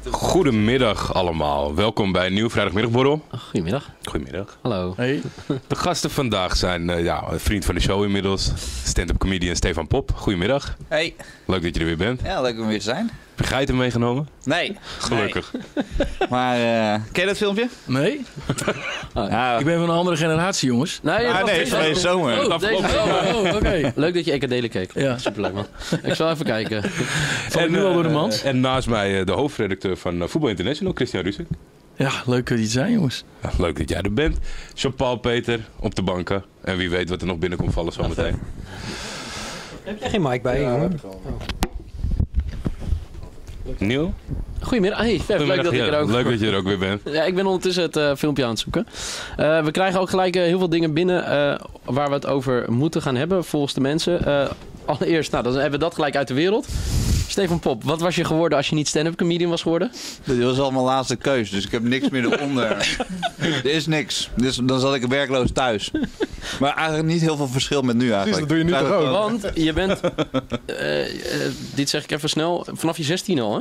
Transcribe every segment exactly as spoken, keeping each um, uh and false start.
Goedemiddag allemaal. Welkom bij een nieuwe vrijdagmiddagborrel. Goedemiddag. Goedemiddag. Hallo. Hey. De gasten vandaag zijn uh, ja, een vriend van de show inmiddels. Stand-up comedian Stefan Pop. Goedemiddag. Hey. Leuk dat je er weer bent. Ja, leuk om weer te zijn. Heb je geiten meegenomen? Nee. Gelukkig. Nee. Maar, uh, ken je dat filmpje? Nee? Ah, ja. Ik ben van een andere generatie, jongens. Nee, Ah, nee, van deze zomer. Oh, deze zomer. Oh, oké. Okay. Leuk dat je Ekadelen keek. Ja. Superleuk, man. Ik zal even kijken. Val ik nu al door de mand? Uh, en naast mij uh, de hoofdredacteur van uh, Voetbal International, Christian Ruzek. Ja, leuk dat je het zijn, jongens. Ja, leuk dat jij er bent. Jean-Paul Peter op de banken. En wie weet wat er nog binnen komt vallen zometeen. Heb jij geen mic bij je, jongen? Niel? Goedemiddag. Hey, Fef, leuk dat ik er ook... Leuk dat je er ook weer bent. Ja, ik ben ondertussen het uh, filmpje aan het zoeken. Uh, we krijgen ook gelijk uh, heel veel dingen binnen uh, waar we het over moeten gaan hebben volgens de mensen. Uh, allereerst, nou, dan hebben we dat gelijk uit de wereld. Stefan Pop, wat was je geworden als je niet stand-up comedian was geworden? Dit was al mijn laatste keus, dus ik heb niks meer eronder. Er is niks. Dus dan zat ik werkloos thuis. Maar eigenlijk niet heel veel verschil met nu eigenlijk. Precies, dat doe je nu toch ook? Want je bent, uh, uh, dit zeg ik even snel, vanaf je zestien al, hè?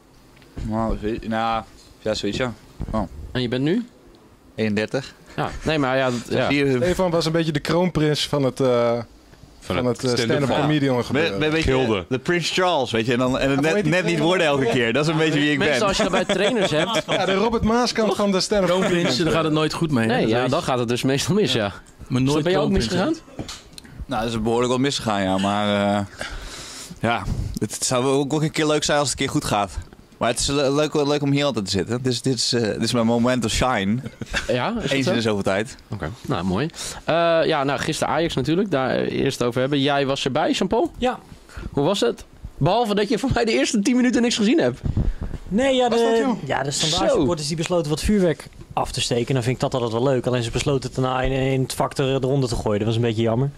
Nou, nou ja, zoiets ja. Oh. En je bent nu? eenendertig. Ja, nee, maar ja... Dat, ja. Stefan was een beetje de kroonprins van het... Uh... Van, van het, het stand-up ja. comedian gebeuren. Be, be, je, de Prins Charles, weet je. En, dan, en het net, net niet worden elke keer. Dat is een beetje wie ik Meestal ben. als je dat bij trainers hebt... Ja, de Robert Maaskant van de stand-up kroonprins, daar gaat het nooit goed mee. Nee, ja, dan gaat het dus meestal mis, ja. Maar nooit dus ben je ook misgegaan? Nou, dat is behoorlijk wel misgegaan, ja. Maar uh, ja, het zou ook wel een keer leuk zijn als het een keer goed gaat. Maar het is leuk, leuk om hier altijd te zitten. Dit is, dit is, uh, dit is mijn moment of shine. Ja, eens in de zoveel tijd. Oké, okay. Nou mooi. Uh, ja, nou gisteren Ajax natuurlijk, daar eerst over hebben. Jij was erbij, Jean-Paul? Ja. Hoe was het? Behalve dat je voor mij de eerste tien minuten niks gezien hebt. Nee, ja, de, ja, de standaard supporters die besloten wat vuurwerk af te steken. Dan vind ik dat altijd wel leuk. Alleen ze besloten het daarna in, in het vak eronder te gooien. Dat was een beetje jammer.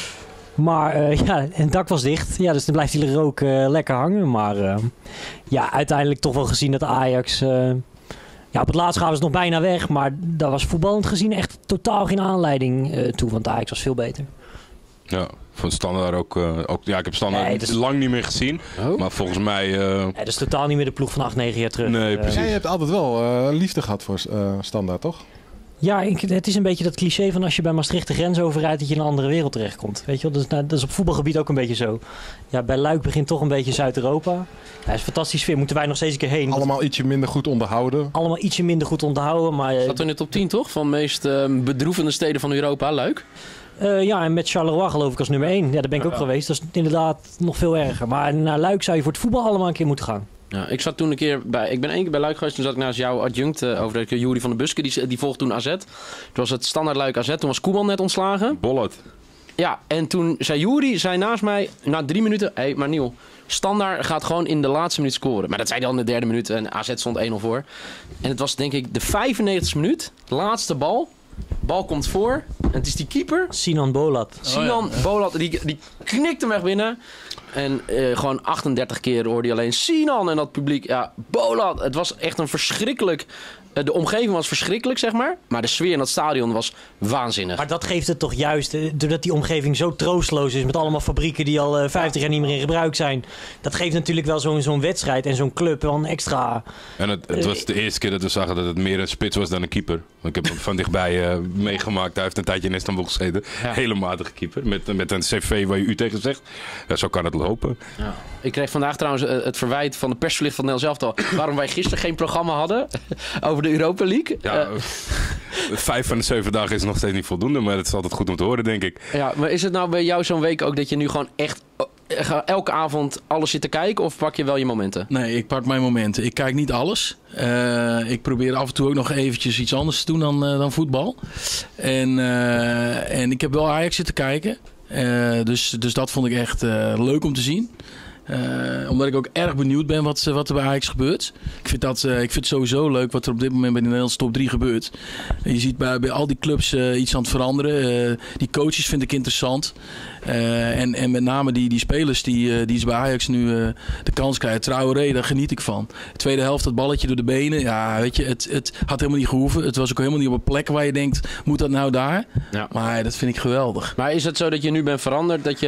Maar uh, ja, het dak was dicht. Ja, dus dan blijft die rook uh, lekker hangen. Maar uh, ja, uiteindelijk toch wel gezien dat Ajax... Uh, ja, op het laatst gaven ze nog bijna weg. Maar daar was voetballend gezien echt totaal geen aanleiding uh, toe. Want Ajax was veel beter. Ja, van Standaard ook, uh, ook... Ja, ik heb Standaard nee, is... lang niet meer gezien. Oh. Maar volgens mij... Uh... Nee, dat is totaal niet meer de ploeg van acht, negen jaar terug. Nee, precies. Uh, Jij hebt altijd wel uh, liefde gehad voor uh, Standaard, toch? Ja, ik, het is een beetje dat cliché van als je bij Maastricht de grens overrijdt dat je in een andere wereld terechtkomt. Weet je wel? Dat is, nou, dat is op voetbalgebied ook een beetje zo. Ja, bij Luik begint toch een beetje Zuid-Europa. Ja, het is fantastisch sfeer. Moeten wij nog steeds een keer heen. Allemaal ietsje minder goed onderhouden. Allemaal ietsje minder goed onderhouden. Maar zat in de top tien toch? Van de meest uh, bedroevende steden van Europa, Luik? Uh, ja, en met Charleroi geloof ik als nummer één. Ja, daar ben ik ook ja. geweest. Dat is inderdaad nog veel erger. Maar naar Luik zou je voor het voetbal allemaal een keer moeten gaan. Ja, ik zat toen een keer bij... Ik ben één keer bij Luik geweest. Toen zat ik naast jouw adjunct uh, over de Juri van der Buske. Die, die volgde toen A Z. Toen was het standaard Luik A Z. Toen was Koeman net ontslagen. Bollet. Ja, en toen zei Juri, zei naast mij... Na drie minuten... Hé, hey, maar Niel... Standaard gaat gewoon in de laatste minuut scoren. Maar dat zei hij al in de derde minuut. En A Z stond één nul voor. En het was denk ik de vijfennegentigste minuut. Laatste bal. Bal komt voor. En het is die keeper. Sinan Bolat. Sinan oh, ja. Bolat. Die, die knikt hem echt binnen. En uh, gewoon achtendertig keer hoorde je alleen Sinan en dat publiek. Ja, Bolat. Het was echt een verschrikkelijk... Uh, de omgeving was verschrikkelijk, zeg maar. Maar de sfeer in dat stadion was waanzinnig. Maar dat geeft het toch juist... Uh, doordat die omgeving zo troosteloos is... met allemaal fabrieken die al uh, vijftig jaar niet meer in gebruik zijn. Dat geeft natuurlijk wel zo'n zo'n wedstrijd en zo'n club wel een extra... En het, het was de eerste keer dat we zagen dat het meer een spits was dan een keeper. Ik heb hem van dichtbij uh, meegemaakt. Hij heeft een tijdje in Istanbul gezeten. Ja. Hele matige keeper. Met, met een cv waar je u tegen zegt. Ja, zo kan het lopen. Ja. Ik kreeg vandaag trouwens uh, het verwijt van de persverlicht van Nederland zelf al. Waarom wij gisteren geen programma hadden over de Europa League. Ja, uh, vijf van de zeven dagen is nog steeds niet voldoende. Maar het is altijd goed om te horen, denk ik. Ja, maar is het nou bij jou zo'n week ook dat je nu gewoon echt... elke avond alles zit te kijken of pak je wel je momenten? Nee, ik pak mijn momenten. Ik kijk niet alles. Uh, ik probeer af en toe ook nog eventjes iets anders te doen dan, uh, dan voetbal. En, uh, en ik heb wel Ajax zitten kijken. Uh, dus, dus dat vond ik echt uh, leuk om te zien. Uh, omdat ik ook erg benieuwd ben wat, wat er bij Ajax gebeurt. Ik vind, dat, uh, ik vind het sowieso leuk wat er op dit moment bij de Nederlandse top drie gebeurt. Uh, je ziet bij, bij al die clubs uh, iets aan het veranderen. Uh, die coaches vind ik interessant. Uh, en, en met name die, die spelers die, uh, die bij Ajax nu uh, de kans krijgen. Traoré, daar geniet ik van. De tweede helft, dat balletje door de benen. Ja, weet je, het, het had helemaal niet gehoeven. Het was ook helemaal niet op een plek waar je denkt, moet dat nou daar? Ja. Maar dat vind ik geweldig. Maar is het zo dat je nu bent veranderd? Dat je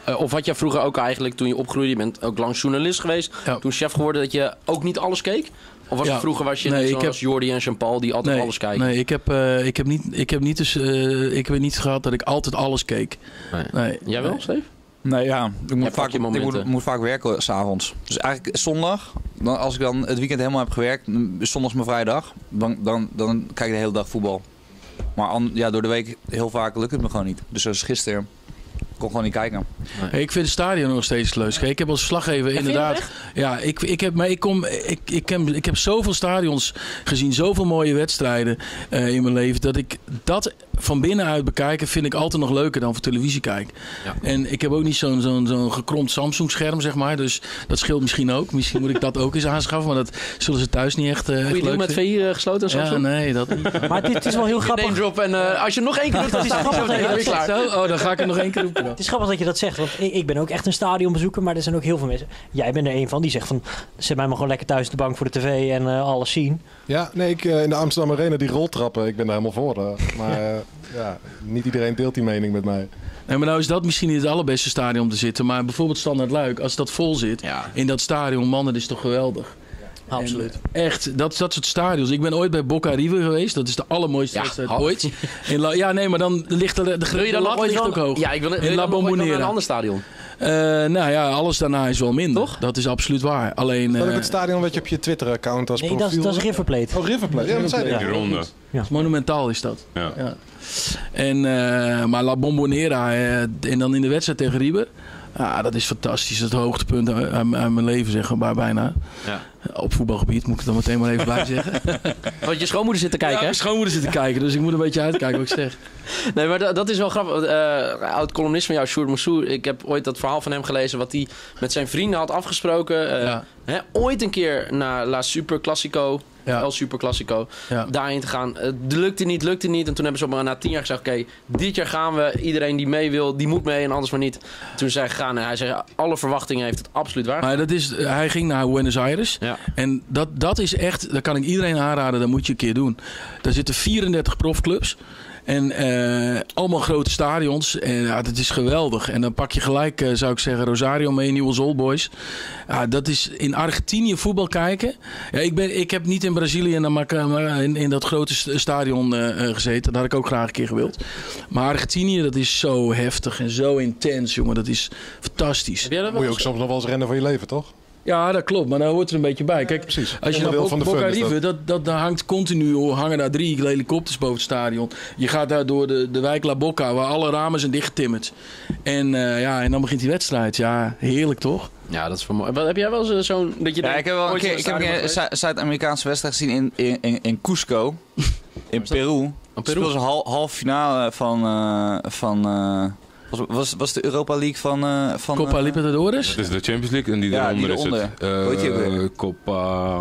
Uh, of had jij vroeger ook eigenlijk, toen je opgroeide, je bent ook lang journalist geweest, ja. toen chef geworden, dat je ook niet alles keek? Of was ja. het vroeger was je nee, net zoals heb... Jordi en Jean-Paul die altijd nee, alles kijken? Nee, ik heb, uh, ik heb niet, ik heb niet, dus, uh, ik heb niet gehad dat ik altijd alles keek. Nee. Nee. Jij wel, nee. Steve? Nee, ja. Ik moet, vaak, ik moet, moet vaak werken s'avonds. Dus eigenlijk zondag, dan, als ik dan het weekend helemaal heb gewerkt, zondag is mijn vrije dag, dan, dan, dan kijk ik de hele dag voetbal. Maar an, ja, door de week heel vaak lukt het me gewoon niet. Dus zoals gisteren kon gewoon niet kijken. Nee. Hey, ik vind het stadion nog steeds leuk. Ik heb als verslaggever inderdaad... Ja, ik, ik, heb, maar ik, kom, ik, ik, heb, ik heb zoveel stadions gezien, zoveel mooie wedstrijden uh, in mijn leven, dat ik dat van binnenuit bekijken vind ik altijd nog leuker dan voor televisie kijken. Ja. En ik heb ook niet zo'n zo'n zo'n gekromd Samsung scherm, zeg maar. Dus dat scheelt misschien ook. Misschien moet ik dat ook eens aanschaffen, maar dat zullen ze thuis niet echt, uh, echt leuk vinden. Met V I uh, gesloten en Samsung? Ja, nee, dat niet. Maar het, het is wel heel grappig. Name drop en uh, als je nog één keer doet, dan is het grappig. Zo, oh, dan ga ik er nog één keer roepen. Het is grappig dat je dat zegt, want ik, ik ben ook echt een stadionbezoeker, maar er zijn ook heel veel mensen. Jij bent er een van die zegt van, zet mij maar gewoon lekker thuis op de bank voor de tv en uh, alles zien. Ja, nee, ik, uh, in de Amsterdam Arena, die roltrappen, ik ben daar helemaal voor. Uh, maar uh, ja, niet iedereen deelt die mening met mij. Nee, maar nou is dat misschien niet het allerbeste stadion om te zitten, maar bijvoorbeeld Standaard Luik, als dat vol zit, ja. in dat stadion, man, dat is toch geweldig. Absoluut. En echt, dat, dat soort stadions. Ik ben ooit bij Boca River geweest. Dat is de allermooiste ja, wedstrijd ooit. In La, ja, nee, maar dan ligt er, de, de, wil je dan de lat ligt ook hoog. Ja, ik wil, wil in je La Bombonera. naar een ander stadion. Uh, nou ja, alles daarna is wel minder. Toch? Dat is absoluut waar. Alleen, dat uh, ook het stadion wat je op je Twitter-account als nee, profiel... Nee, dat is River Plate. Oh, River Plate. Ja, dat zei ik. Die ronde. Ja. Ja. Monumentaal is dat. Ja. Ja. En, uh, maar La Bombonera uh, en dan in de wedstrijd tegen River. Ja, dat is fantastisch. Dat is het hoogtepunt aan, aan mijn leven, zeg maar, bijna. Ja. Op voetbalgebied moet ik er dan meteen maar even bij zeggen. Want je schoonmoeder zit te kijken, ja, hè? mijn schoonmoeder zit te kijken, dus ik moet een beetje uitkijken wat ik zeg. Nee, maar dat, dat is wel grappig. Uh, oud-columnist van jou, Sjoerd Moussou. Ik heb ooit dat verhaal van hem gelezen, wat hij met zijn vrienden had afgesproken. Uh, ja. hè, ooit een keer naar La Super Classico. Ja. El Super Classico. Ja. Daarin te gaan. Het lukte niet, lukte niet. En toen hebben ze op, na tien jaar gezegd, oké, okay, dit jaar gaan we. Iedereen die mee wil, die moet mee en anders maar niet. Toen zijn hij gegaan en hij zei, alle verwachtingen heeft het absoluut waar. Maar dat is, hij ging naar Buenos Aires. Ja. En dat, dat is echt, dat kan ik iedereen aanraden, dat moet je een keer doen. Daar zitten vierendertig profclubs. En uh, allemaal grote stadions. En ja, dat is geweldig. En dan pak je gelijk, uh, zou ik zeggen, Rosario mee, Newell's Old Boys. Ja, dat is in Argentinië voetbal kijken. Ja, ik, ben, ik heb niet in Brazilië in, in dat grote stadion uh, gezeten. Dat had ik ook graag een keer gewild. Maar Argentinië, dat is zo heftig en zo intens, jongen. Dat is fantastisch. Moet je ook soms nog wel eens rennen voor je leven, toch? Ja, dat klopt, maar daar hoort er een beetje bij. Kijk, precies. Als je naar Bo- Boca River, dat, dat, daar hangt continu, hangen daar drie helikopters boven het stadion. Je gaat daar door de, de wijk La Boca, waar alle ramen zijn dichtgetimmerd. En, uh, ja, en dan begint die wedstrijd. Ja, heerlijk toch? Ja, dat is wel mooi. Wat, heb jij wel zo, zo'n... Dat je ja, ik heb wel een keer ik heb een Zu- Zuid-Amerikaanse wedstrijd gezien in, in, in Cusco, in Peru. Oh, Peru. Speelde ze hal, halve finale van... Uh, van uh, Was, was, was de Europa League van... Uh, van Copa uh, Libertadores? Dat is de Champions League en die ja, daaronder die is het. Uh, Copa...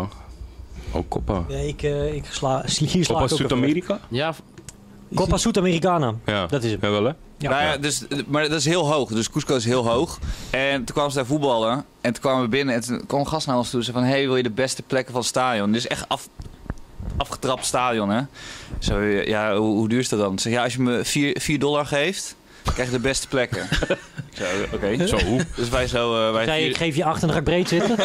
Oh, Copa. Ja, ik, uh, ik sla, hier sla Copa Sudamerika? Ja. Copa Sudamericana. Ja. Dat is het. Ja, wel hè? Ja. Nou ja, dus, maar dat is heel hoog. Dus Cusco is heel hoog. En toen kwamen ze daar voetballen. En toen kwamen we binnen. En toen kwam een gast naar ons toe. Ze van, hey, wil je de beste plekken van het stadion? Dit is echt af, afgetrapt stadion, hè? Zo, ja, hoe, hoe duur is dat dan? Zeg, ja, als je me vier dollar geeft... krijg je de beste plekken. Zo, oké. Okay. Zo. Dus wij zo... Uh, wij Zei, vier... ik geef je acht en dan ga ik breed zitten.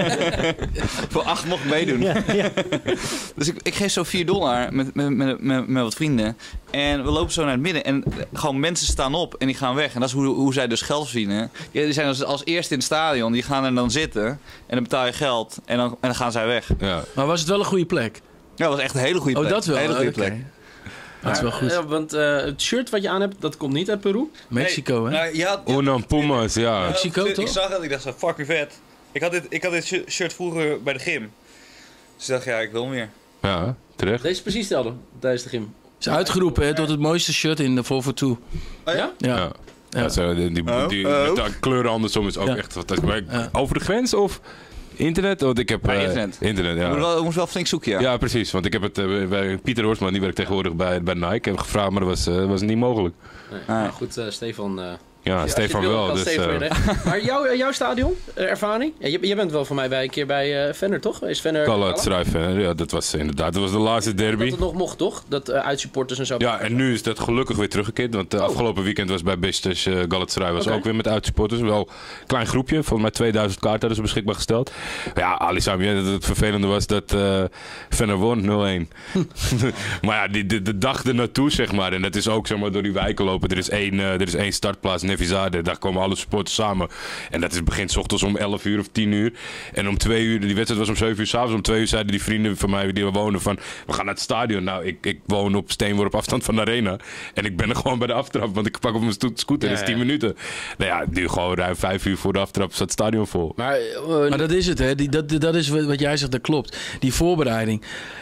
Voor acht mocht ik meedoen. Ja, ja. Dus ik, ik geef zo vier dollar met, met, met, met, met wat vrienden. En we lopen zo naar het midden. En gewoon mensen staan op en die gaan weg. En dat is hoe, hoe zij dus geld verdienen. Die zijn als, als eerste in het stadion. Die gaan er dan zitten. En dan betaal je geld. En dan, en dan gaan zij weg. Ja. Maar was het wel een goede plek? Ja, dat was echt een hele goede plek. Oh, dat wel? Een hele goede okay. plek. Dat is wel goed. Ja, want uh, het shirt wat je aan hebt, dat komt niet uit Peru. Mexico, nee, hè? Nou, je had, je Unan Pumas, ja. Mexico, ik toch? zag het, ik dacht zo, fucking vet. Ik had dit, ik had dit shirt vroeger bij de gym. Dus ik dacht, ja, ik wil meer. Ja, terecht. Deze is precies hetzelfde tijdens de gym. Is uitgeroepen, hè, tot het mooiste shirt in de four for two. Oh, ja? Ja. Ja. Ja. Ja, zo, die, die, oh, die, oh. met de kleuren andersom is ook Ja. echt fantastisch. Maar Ja. over de grens of internet? Want ik heb, Ja, uh, internet. internet, ja. Je moet wel, moest wel flink zoeken, ja. Ja, precies. Want ik heb het uh, bij Pieter Horsman, die werkt tegenwoordig bij, bij Nike, heb gevraagd, maar dat was, uh, was niet mogelijk. Nee. Ah. Maar goed, uh, Stefan uh, Ja, Als Stefan je het wil, wel. kan Dus, Stefan uh, weer weg. Maar jouw, jouw stadion, uh, ervaring? Ja, je, je bent wel voor mij bij een keer bij uh, Venner, toch? Is Venner Galatasaray, ja, dat was inderdaad. Dat was de laatste derby. Dat het nog mocht, toch? Dat uh, uitsupporters en zo. Ja, en nu is dat gelukkig weer teruggekeerd. Want uh, Oh. afgelopen weekend was bij Beşiktaş uh, Galatasaray was Oké. ook weer met uitsupporters. Wel een klein groepje, volgens mij tweeduizend kaarten hadden ze beschikbaar gesteld. Maar ja, Ali Sami, het, het vervelende was dat uh, Venner won nul een. Maar ja, die, de, de dag ernaartoe, zeg maar. En dat is ook zeg maar, door die wijken lopen. Er is één, uh, er is één startplaats, Nevizade. Daar komen alle supporters samen. En dat is, begint 's ochtends om elf uur of tien uur. En om twee uur, die wedstrijd was om zeven uur s'avonds. Om twee uur zeiden die vrienden van mij die er wonen van... We gaan naar het stadion. Nou, ik, ik woon op steenworp afstand van de arena. En ik ben er gewoon bij de aftrap. Want ik pak op mijn sto- scooter. Ja, Dat is tien ja. minuten. Nou ja, nu gewoon ruim vijf uur voor de aftrap staat het stadion vol. Maar, uh, Maar dat is het, hè. Die, dat, dat is wat jij zegt, dat klopt. Die voorbereiding.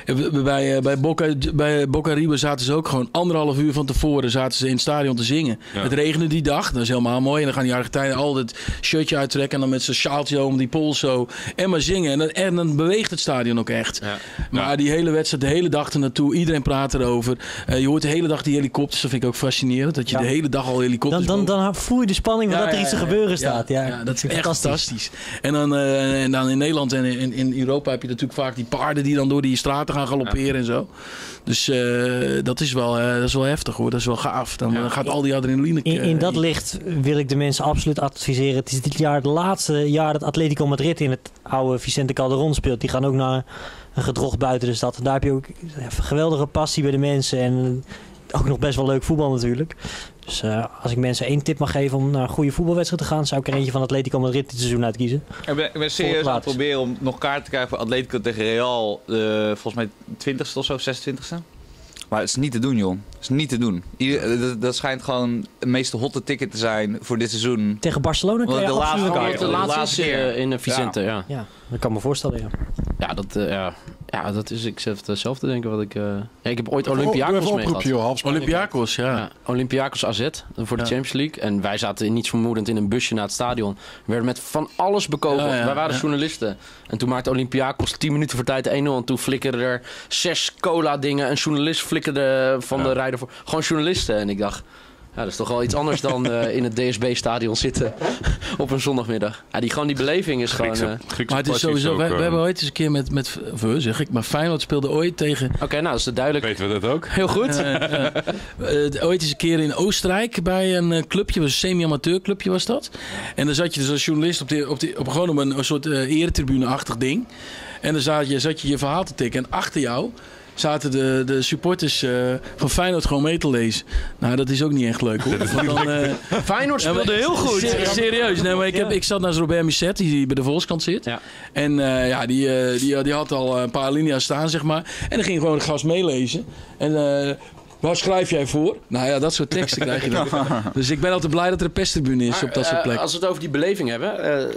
Bij, bij, Boca, bij Boca River zaten ze ook gewoon anderhalf uur van tevoren zaten ze in het stadion te zingen. Ja. Het regende die dag, dat is helemaal mooi. En dan gaan die Argentijnen al het shirtje uittrekken en dan met zijn sjaaltje om die pols zo. En maar zingen. En dan, en dan beweegt het stadion ook echt. Ja. Maar Ja. die hele wedstrijd, de hele dag ernaartoe, iedereen praat erover. Uh, je hoort de hele dag die helikopters, dat vind ik ook fascinerend. Dat je Ja. de hele dag al helikopters Dan, dan, boven- dan voel je de spanning van Ja, dat er ja, iets te ja, gebeuren ja. staat. Ja, Ja, dat is echt fantastisch. fantastisch. En dan, uh, en dan in Nederland en in, in Europa heb je natuurlijk vaak die paarden die dan door die straten gaan galopperen en zo. Dus uh, dat, is wel, uh, dat is wel heftig hoor, dat is wel gaaf. Dan Ja. uh, gaat al die adrenaline... In, in dat licht wil ik de mensen absoluut adviseren. Het is dit jaar het laatste jaar dat Atletico Madrid in het oude Vicente Calderón speelt. Die gaan ook naar een gedrocht buiten de stad. En daar heb je ook ja, geweldige passie bij de mensen. En uh, ook nog best wel leuk voetbal natuurlijk. Dus uh, als ik mensen één tip mag geven om naar een goede voetbalwedstrijd te gaan... zou ik er eentje van Atletico Madrid dit seizoen uitkiezen. Ik ben, ik ben serieus aan het laatst. proberen om nog kaart te krijgen voor Atletico tegen Real. Uh, volgens mij twintigste of zo, zesentwintigste. Maar het is niet te doen, joh. Het is niet te doen. Ieder, dat, dat schijnt gewoon het meeste hotte ticket te zijn voor dit seizoen. Tegen Barcelona Want krijg je de absoluut een laatste kaart. de keer. laatste, laatste is uh, keer. in uh, Vicente, ja. Ja, dat kan me voorstellen, ja. Ja, dat, uh, ja. ja, dat is ik zelf zelf te denken wat ik... Uh... Ja, ik heb ooit Doe Olympiakos even mee oproepje, gehad. joh. Half Spanje. Olympiakos, ja. Ja, Olympiakos A Z voor de Ja. Champions League. En wij zaten niets vermoedend in een busje naar het stadion. We werden met van alles bekogeld. Ja, ja, wij waren ja. journalisten. En toen maakte Olympiakos tien minuten voor tijd één nul. En toen flikkerden er zes cola dingen. Een journalist flikkerde van Ja. de rijder voor. Gewoon journalisten. En ik dacht... Ja, dat is toch wel iets anders dan uh, in het D S B-stadion zitten op een zondagmiddag. Ja, die, gewoon die beleving is gewoon... Griekse, uh, Griekse Maar het is passie sowieso, ook, we, we uh, hebben ooit eens een keer met, met we zeg ik, maar Feyenoord speelde ooit tegen... Oké, nou, dat is duidelijk. Weten we dat ook? Heel goed. Uh, uh, uh, ooit eens een keer in Oostenrijk bij een uh, clubje, was een semi-amateur clubje was dat. En dan zat je dus als journalist op, die, op, die, op gewoon op een, een soort uh, eretribune-achtig ding. En dan zat je, zat je je verhaal te tikken en achter jou zaten de, de supporters uh, van Feyenoord gewoon mee te lezen. Nou, dat is ook niet echt leuk hoor. Want dan, uh, Feyenoord ja, maar- speelde heel goed. ser- serieus, nee, maar ik, heb, ik zat naast Robert Misset, die bij de Volkskrant zit. Ja. En uh, ja, die, uh, die, die had al een paar linea's staan, zeg maar. En dan ging gewoon de gast meelezen. En uh, wat schrijf jij voor? Nou ja, dat soort teksten krijg je dan. Dus ik ben altijd blij dat er een pestribune is Maar, op dat soort eh, plekken. als we het over die beleving hebben... Uh,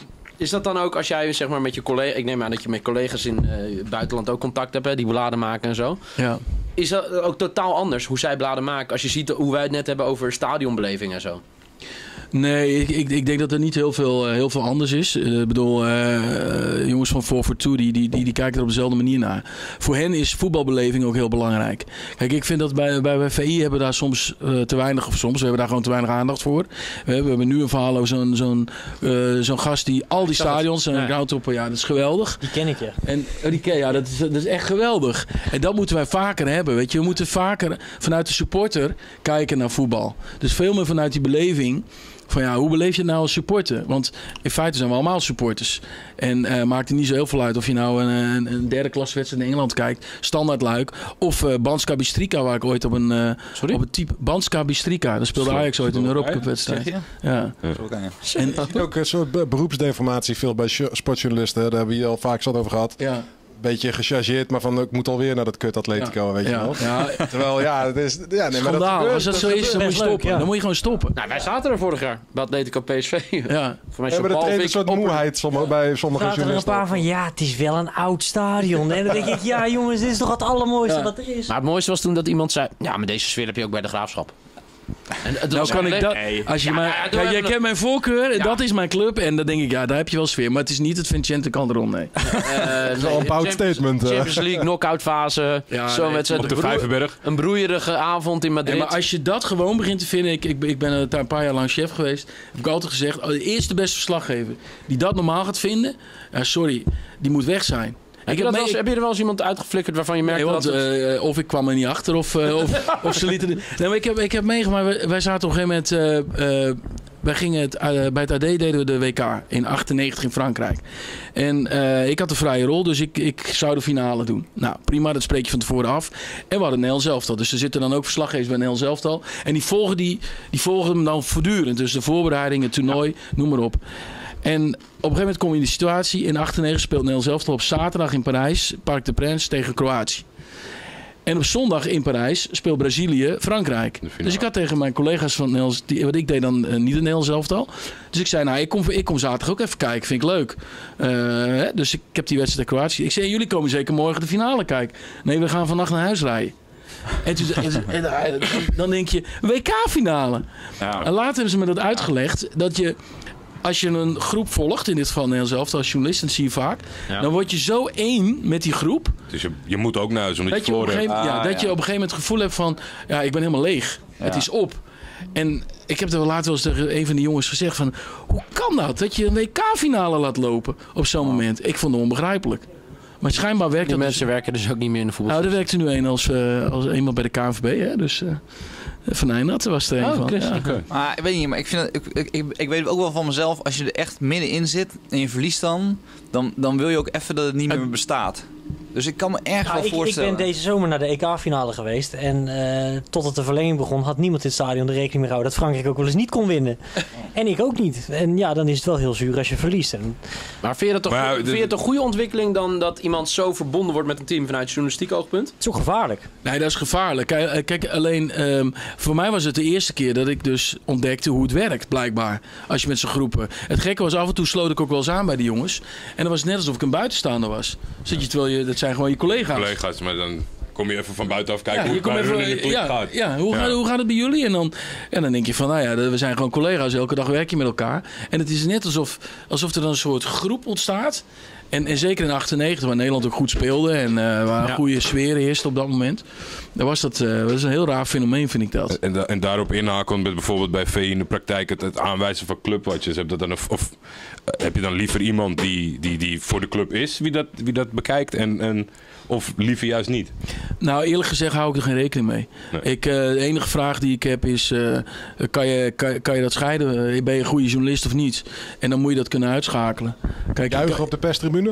is dat dan ook als jij zeg maar, met je collega... Ik neem aan dat je met collega's in uh, het buitenland ook contact hebt... Hè, die bladen maken en zo. Ja. Is dat ook totaal anders hoe zij bladen maken... als je ziet hoe wij het net hebben over stadionbeleving en zo? Nee, ik, ik, ik denk dat er niet heel veel, uh, heel veel anders is. Uh, ik bedoel, uh, jongens van four four two die, die, die, die kijken er op dezelfde manier naar. Voor hen is voetbalbeleving ook heel belangrijk. Kijk, ik vind dat bij, bij, bij V I hebben we daar soms uh, te weinig, of soms, we hebben daar gewoon te weinig aandacht voor. We hebben, we hebben nu een verhaal over zo'n zo'n uh, zo'n gast die al die stadions en Ja. groundtoppen, ja, dat is geweldig. Die ken ik, ja. En oh, die ken- ja, dat is, dat is echt geweldig. En dat moeten wij vaker hebben. Weet je, we moeten vaker vanuit de supporter kijken naar voetbal. Dus veel meer vanuit die beleving. Van ja, hoe beleef je het nou als supporter? Want in feite zijn we allemaal supporters. En uh, maakt er niet zo heel veel uit of je nou een, een, een derde klasse wedstrijd in Engeland kijkt. Standaard Luik. Of uh, Banska Bystrica, waar ik ooit op een, uh, Sorry? op een type... Banska Bystrica. Daar speelde Ajax ooit in een Europa Cup wedstrijd. Zeg je? Ja. En, En, Je ziet ook een soort be- beroepsdeformatie veel bij jo- sportjournalisten. Daar hebben we hier al vaak zat over gehad. ja. Beetje gechargeerd, maar van ik moet alweer naar dat kut Atletico, weet je Ja. wel. Ja. Terwijl, ja, het is... Ja, nee, maar dat Schandaal. gebeurt, Als dat zo gebeurt. is, dan moet je best leuk, stoppen. ja. Dan moet je gewoon stoppen. Nou, wij zaten er vorig jaar bij Atletico P S V. Ja. Voor mij Ja, maar zo'n dat treedt een Palvik soort op- moeheid sommige, bij sommige Er zaten er een journalisten. paar van, ja, het is wel een oud stadion. En dan denk ik, ja jongens, dit is toch het allermooiste Ja. wat er is. Maar het mooiste was toen dat iemand zei... Ja, maar deze sfeer heb je ook bij de Graafschap. En het Nou was kan ik leuk. dat... Nee. Als je Ja, maar, ja, doe kijk, jij even kent mijn voorkeur, Ja. dat is mijn club. En dan denk ik, ja, daar heb je wel sfeer. Maar het is niet het Vincente Calderon, nee. Uh, Dat is wel een bout Champions- statement. eh. Champions League, knock-out fase. Ja, Zo'n nee, wedstrijd. Op de Een broe- Vijverberg. Een broeierige avond in Madrid. Ja, maar als je dat gewoon begint te vinden... Ik, ik, ik ben daar een paar jaar lang chef geweest. Heb ik altijd gezegd, oh, de eerste beste verslaggever die dat normaal gaat vinden... Ja, sorry, die moet weg zijn. heb, je heb, dat wel mee- eens- heb je er wel eens iemand uitgeflikkerd waarvan je merkt Nee, want, dat... het- eh, of ik kwam er niet achter, of, eh, of, of ze lieten... het- Nee, maar ik heb, ik heb meegemaakt, wij, wij zaten op een gegeven moment... eh, eh, wij gingen het, eh, bij het A D deden we de W K in achtennegentig in Frankrijk. En eh, ik had de vrije rol, dus ik, ik zou de finale doen. Nou, prima, dat spreek je van tevoren af. En we hadden een Nederlands elftal. Dus er zitten dan ook verslaggevers bij een Nederlands elftal. En die volgen, die, die volgen hem dan voortdurend. Dus de voorbereiding, het toernooi, noem maar op. En op een gegeven moment kom je in die situatie. In achtennegentig speelt Nederlands elftal op zaterdag in Parijs, Parc des Princes, tegen Kroatië. En op zondag in Parijs speelt Brazilië Frankrijk. finale. Dus ik had tegen mijn collega's van Nederlands, die, want ik deed dan uh, niet het Nederlands elftal. Dus ik zei, nou, ik kom, ik kom zaterdag ook even kijken, vind ik leuk. Uh, hè, dus ik, ik heb die wedstrijd tegen Kroatië. Ik zei, jullie komen zeker morgen de finale kijken. Nee, we gaan vannacht naar huis rijden. En, toen, en, en, en dan denk je, W K-finale. Ja. En later hebben ze me dat uitgelegd, dat je... Als je een groep volgt, in dit geval Nederlands elftal als journalist, dat zie je vaak. Ja. Dan word je zo één met die groep. Dus je, je moet ook naar huis omdat Dat je je, op een verloren gegeven, hebt. ja, Ah, dat je ja. op een gegeven moment het gevoel hebt van... Ja, ik ben helemaal leeg. Het Ja. is op. En ik heb er later wel eens tegen een van de jongens gezegd van... Hoe kan dat? Dat je een W K-finale laat lopen op zo'n moment. Ik vond het onbegrijpelijk. Maar schijnbaar werkt Die dat... mensen werken dus ook niet meer in de voetbal. Nou, er werkte nu een als, uh, als eenmaal bij de K N V B. Hè? Dus uh, Van Eijnat was er een Oh, van. Chris, Ja. Oké. Maar ik weet niet, maar ik, vind dat, ik, ik, ik, ik weet ook wel van mezelf, als je er echt middenin zit en je verliest dan, dan, dan wil je ook even dat het niet meer bestaat. Dus ik kan me erg Nou, wel ik, ik voorstellen. ben deze zomer naar de E K-finale geweest. En uh, totdat de verlenging begon, had niemand in het stadion de rekening mee gehouden dat Frankrijk ook wel eens niet kon winnen. En ik ook niet. En ja, dan is het wel heel zuur als je verliest. En Maar vind je het toch, Maar, vind de- je het een goede ontwikkeling dan dat iemand zo verbonden wordt met een team vanuit journalistiek oogpunt? het is ook gevaarlijk. Nee, dat is gevaarlijk. Kijk, kijk alleen um, voor mij was het de eerste keer dat ik dus ontdekte hoe het werkt, blijkbaar. Als je met z'n groepen. Het gekke was, af en toe sloot ik ook wel eens aan bij die jongens. En dan was het net alsof ik een buitenstaander was. Zit je, terwijl je, dat zijn gewoon je collega's. Collega's, maar dan kom je even van buitenaf kijken Ja, hoe je het komt bij hun even, in de ploeg ja, gaat. ja, hoe, Ja. Gaat, hoe gaat het bij jullie? En dan, en dan denk je van, nou ja, we zijn gewoon collega's. Elke dag werk je met elkaar. En het is net alsof, alsof er dan een soort groep ontstaat. En, en zeker in achtennegentig, waar Nederland ook goed speelde. En uh, waar een Ja. goede sfeer heerste op dat moment. Dan was dat, uh, dat is een heel raar fenomeen, vind ik dat. En, da- en daarop inhaken, met bijvoorbeeld bij V in de praktijk het, het aanwijzen van clubwatches. Heb, dat dan een, of uh, heb je dan liever iemand die, die, die voor de club is, wie dat, wie dat bekijkt? En, en, of liever juist niet? Nou, eerlijk gezegd hou ik er geen rekening mee. Nee. Ik, uh, de enige vraag die ik heb is, uh, kan, je, kan, kan je dat scheiden? Uh, ben je een goede journalist of niet? En dan moet je dat kunnen uitschakelen. Kijk, Juichen ik, op de perstribune?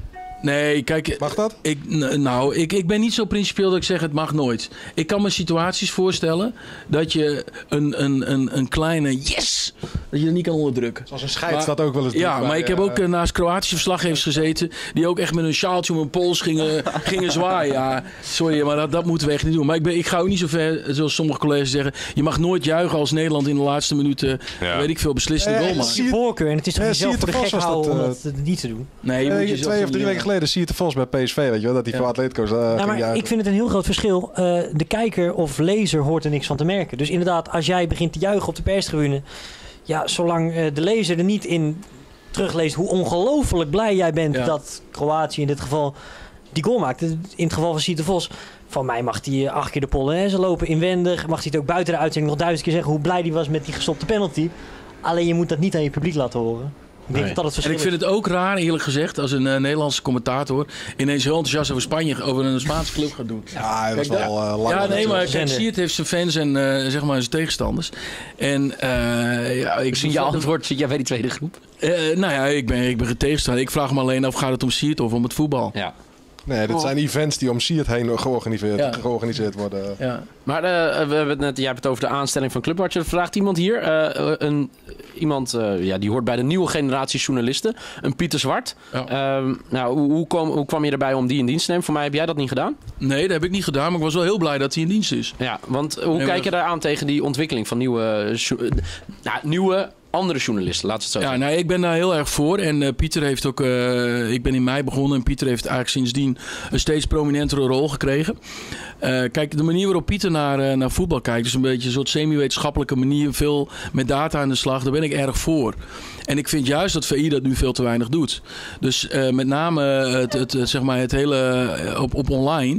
nee, kijk... Mag dat? Ik, n- nou, ik, ik ben niet zo principieel dat ik zeg het mag nooit. Ik kan me situaties voorstellen dat je een, een, een, een kleine yes, dat je dat niet kan onderdrukken. Zoals een scheids Maar- dat ook wel eens Ja, doet maar bij, ik heb eh, ook uh, naast Kroatische verslaggevers gezeten die ook echt met een sjaaltje om hun pols gingen, gingen zwaaien. Ja, sorry, maar dat, dat moeten we echt niet doen. Maar ik, ben, ik ga ook niet zo ver, zoals sommige collega's zeggen, je mag nooit juichen als Nederland in de laatste minuten, Ja. weet ik veel, beslissende Eh, goal eh, maakt. zie Je je- voorkeur. En het is toch Ja, jezelf zie je voor de te gek vast was houden om dat, dat uh, niet te doen. Nee, je eh, moet jezelf twee of drie niet, weken geleden zie je het volgens bij P S V, weet je wel, dat hij Ja. voor Atletico's uh, Nou, ging maar juichen. ik vind het een heel groot verschil. Uh, de kijker of lezer hoort er niks van te merken. Dus inderdaad, als jij begint te juichen op de perstribune, ja, zolang uh, de lezer er niet in terugleest hoe ongelooflijk blij jij bent Ja. dat Kroatië in dit geval die goal maakt. In het geval van Siete Vos, van mij mag hij acht keer de Polonaise lopen inwendig. Mag hij het ook buiten de uitzending nog duizend keer zeggen hoe blij hij was met die gestopte penalty. Alleen je moet dat niet aan je publiek laten horen. Ik denk Nee. dat dat het En verschil ik vind het ook raar, eerlijk gezegd, als een uh, Nederlandse commentator ineens heel enthousiast over Spanje, over een Spaanse club gaat doen. Ja, hij was Kijk, wel uh, lang. Ja, nee, maar kijk, Zender. zie het heeft zijn fans en uh, zeg maar zijn tegenstanders. En uh, ja, ik Zie je antwoord, zit jij bij die tweede groep? Uh, nou ja, ik ben, ik ben geen tegenstander. Ik vraag me alleen af, gaat het om Siert of om het voetbal? Ja. Nee, dit zijn events die om Siert heen georganiseerd, Ja. georganiseerd worden. Ja. Maar uh, we hebben het net, jij hebt het over de aanstelling van Clubwatcher. Vraagt iemand hier, uh, een, iemand uh, ja, die hoort bij de nieuwe generatie journalisten, een Pieter Zwart. Ja. Um, nou, hoe, hoe, kwam, hoe kwam je erbij om die in dienst te nemen? Voor mij heb jij dat niet gedaan. Nee, dat heb ik niet gedaan, maar ik was wel heel blij dat hij in dienst is. Ja, want hoe Nee, kijk je maar- daar aan tegen die ontwikkeling van nieuwe, uh, jo- uh, nou, nieuwe andere journalisten, laat het zo Ja, zeggen. nou, ik ben daar heel erg voor. En uh, Pieter heeft ook... Uh, ik ben in mei begonnen en Pieter heeft eigenlijk sindsdien een steeds prominentere rol gekregen. Uh, kijk, de manier waarop Pieter naar, uh, naar voetbal kijkt, is een beetje een soort semi-wetenschappelijke manier, veel met data aan de slag. Daar ben ik erg voor. En ik vind juist dat V I dat nu veel te weinig doet. Dus uh, met name het, het, het, zeg maar het hele uh, op, op online...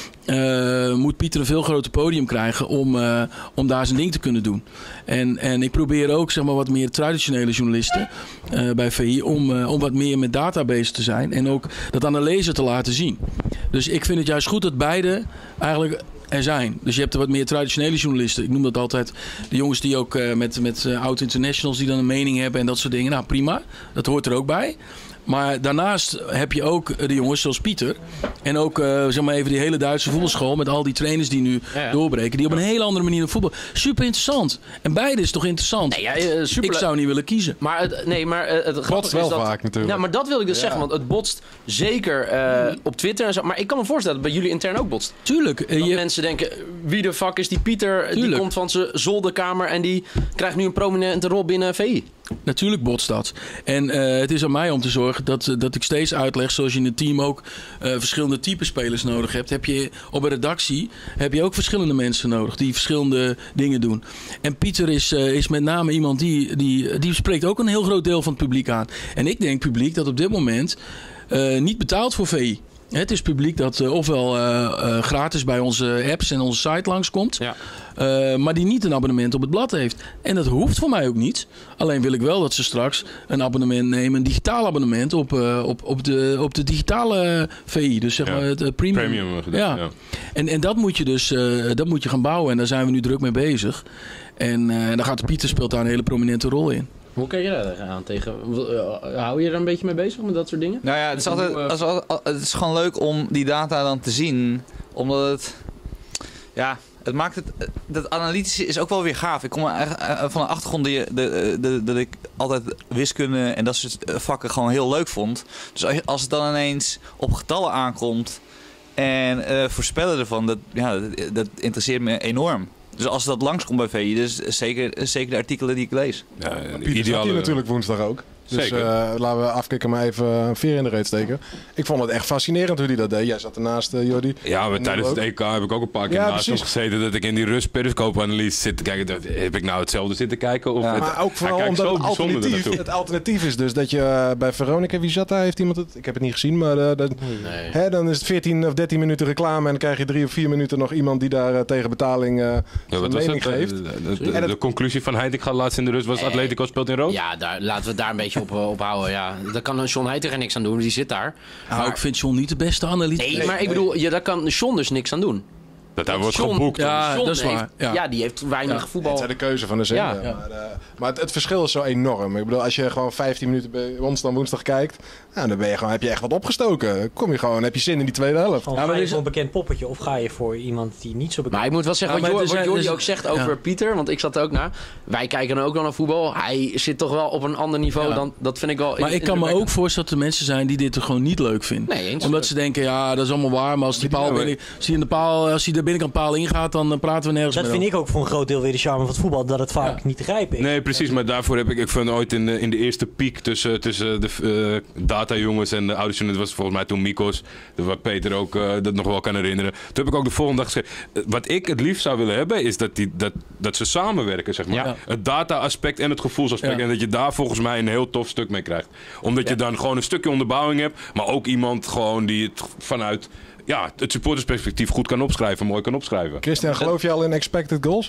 Uh, moet Pieter een veel groter podium krijgen om, uh, om daar zijn ding te kunnen doen. En, en ik probeer ook zeg maar, wat meer traditionele journalisten uh, bij V I om, uh, om wat meer met database te zijn. En ook dat aan de lezer te laten zien. Dus ik vind het juist goed dat beide eigenlijk er zijn. Dus je hebt er wat meer traditionele journalisten. Ik noem dat altijd de jongens die ook uh, met, met uh, oud-internationals die dan een mening hebben en dat soort dingen. Nou prima, dat hoort er ook bij. Maar daarnaast heb je ook de jongens zoals Pieter. En ook uh, zeg maar even die hele Duitse voetbalschool. Met al die trainers die nu ja, ja. doorbreken. Die op een hele andere manier naar voetbal. Super interessant. En beide is toch interessant. Nee, ja, uh, super... Ik zou niet willen kiezen. Maar het, nee, maar uh, het botst wel is dat, vaak natuurlijk. Nou, maar dat wil ik dus ja. zeggen. Want het botst zeker uh, op Twitter en zo. Maar ik kan me voorstellen dat het bij jullie intern ook botst. Tuurlijk. Uh, dat je... mensen denken, wie de fuck is die Pieter? Tuurlijk. Die komt van zijn zolderkamer. En die krijgt nu een prominente rol binnen V I. Natuurlijk botst dat. En uh, het is aan mij om te zorgen dat, uh, dat ik steeds uitleg, zoals je in het team ook uh, verschillende type spelers nodig hebt. Heb je op een redactie heb je ook verschillende mensen nodig die verschillende dingen doen. En Pieter is, uh, is met name iemand die, die, die spreekt ook een heel groot deel van het publiek aan. En ik denk publiek dat op dit moment uh, niet betaalt voor V I. Het is publiek dat uh, ofwel uh, uh, gratis bij onze apps en onze site langskomt. Ja. Uh, maar die niet een abonnement op het blad heeft. En dat hoeft voor mij ook niet. Alleen wil ik wel dat ze straks een abonnement nemen. Een digitaal abonnement op, uh, op, op, de, op de digitale V I. Dus zeg ja. maar het uh, premium. premium ja. ja. En, en dat moet je dus uh, dat moet je gaan bouwen. En daar zijn we nu druk mee bezig. En uh, daar gaat Pieter speelt daar een hele prominente rol in. Hoe kijk je daar aan tegen? Hou je er een beetje mee bezig met dat soort dingen? Nou ja, het is, altijd, het is, altijd, het is gewoon leuk om die data dan te zien. Omdat het... Ja, het maakt het... Dat analytische is ook wel weer gaaf. Ik kom van een achtergrond die, de, de, dat ik altijd wiskunde en dat soort vakken gewoon heel leuk vond. Dus als het dan ineens op getallen aankomt en uh, voorspellen ervan, dat, ja, dat, dat interesseert me enorm. Dus als dat langskomt bij V I, dus zeker, zeker de artikelen die ik lees. Ja, Pieter zat hier natuurlijk woensdag ook. Dus uh, laten we afkicken maar even een veer in de reet steken. Ik vond het echt fascinerend hoe hij dat deed. Jij zat ernaast, uh, Jordi. Ja, maar tijdens het E K heb ik ook een paar keer ja, naast hem gezeten. Dat ik in die rust periscope-analyse zit te kijken. Dat, heb ik nou hetzelfde zitten kijken? Of ja, het, maar ook vooral omdat het alternatief, het alternatief is dus dat je uh, bij Veronica, wie zat daar? Heeft iemand het? Ik heb het niet gezien, maar uh, dat, nee. hè, dan is het veertien of dertien minuten reclame. En dan krijg je drie of vier minuten nog iemand die daar uh, tegen betaling uh, ja, wat mening was geeft. De, de, de, de, de conclusie van Heitinga gaat laatst in de rust was nee. Atletico speelt in rood? Ja, daar, laten we het daar een beetje op, op houden. Ja, daar kan John Heitinga niks aan doen, die zit daar. Nou, maar ik vind John niet de beste analytisch. Nee, maar ik bedoel, ja, daar kan John dus niks aan doen. Dat hij wordt John, geboekt. Ja, John dat is waar. Heeft, ja. ja, die heeft weinig ja. voetbal. Het is de keuze van de zender. Ja. Maar, uh, maar het, het verschil is zo enorm. Ik bedoel, als je gewoon vijftien minuten bij woensdag woensdag kijkt, nou, dan ben je gewoon, heb je echt wat opgestoken. Kom je gewoon, heb je zin in die tweede helft. Gewoon, ja, maar ga je voor een bekend poppetje of ga je voor iemand die niet zo bekend is? Maar ik moet wel zeggen, ja, wat Jordi dus, ook zegt over ja. Pieter, want ik zat er ook naar. Wij kijken ook wel naar voetbal. Hij zit toch wel op een ander niveau. Ja. Dan, dat vind ik wel... Maar ik kan me ook voorstellen dat er mensen zijn die dit er gewoon niet leuk vinden. Nee, eens Omdat ze denken, ja, dat is allemaal waar. Maar als die paal binnen, als die in de paal, als die de binnenkant paal ingaat, dan praten we nergens dat meer vind over. ik ook voor een groot deel weer de charme van het voetbal, dat het vaak ja. niet te grijpen is. Nee, precies, maar daarvoor heb ik, ik vond ooit in de, in de eerste piek tussen, tussen de uh, data-jongens en de ouders, dat was volgens mij toen Mikos, waar Peter ook uh, dat nog wel kan herinneren. Toen heb ik ook de volgende dag gezegd, wat ik het liefst zou willen hebben, is dat, die, dat, dat ze samenwerken, zeg maar. Ja. Het data-aspect en het gevoelsaspect. Ja. En dat je daar volgens mij een heel tof stuk mee krijgt. Omdat ja. je dan gewoon een stukje onderbouwing hebt, maar ook iemand gewoon die het vanuit... Ja, het supportersperspectief goed kan opschrijven, mooi kan opschrijven. Christian, geloof je al in expected goals?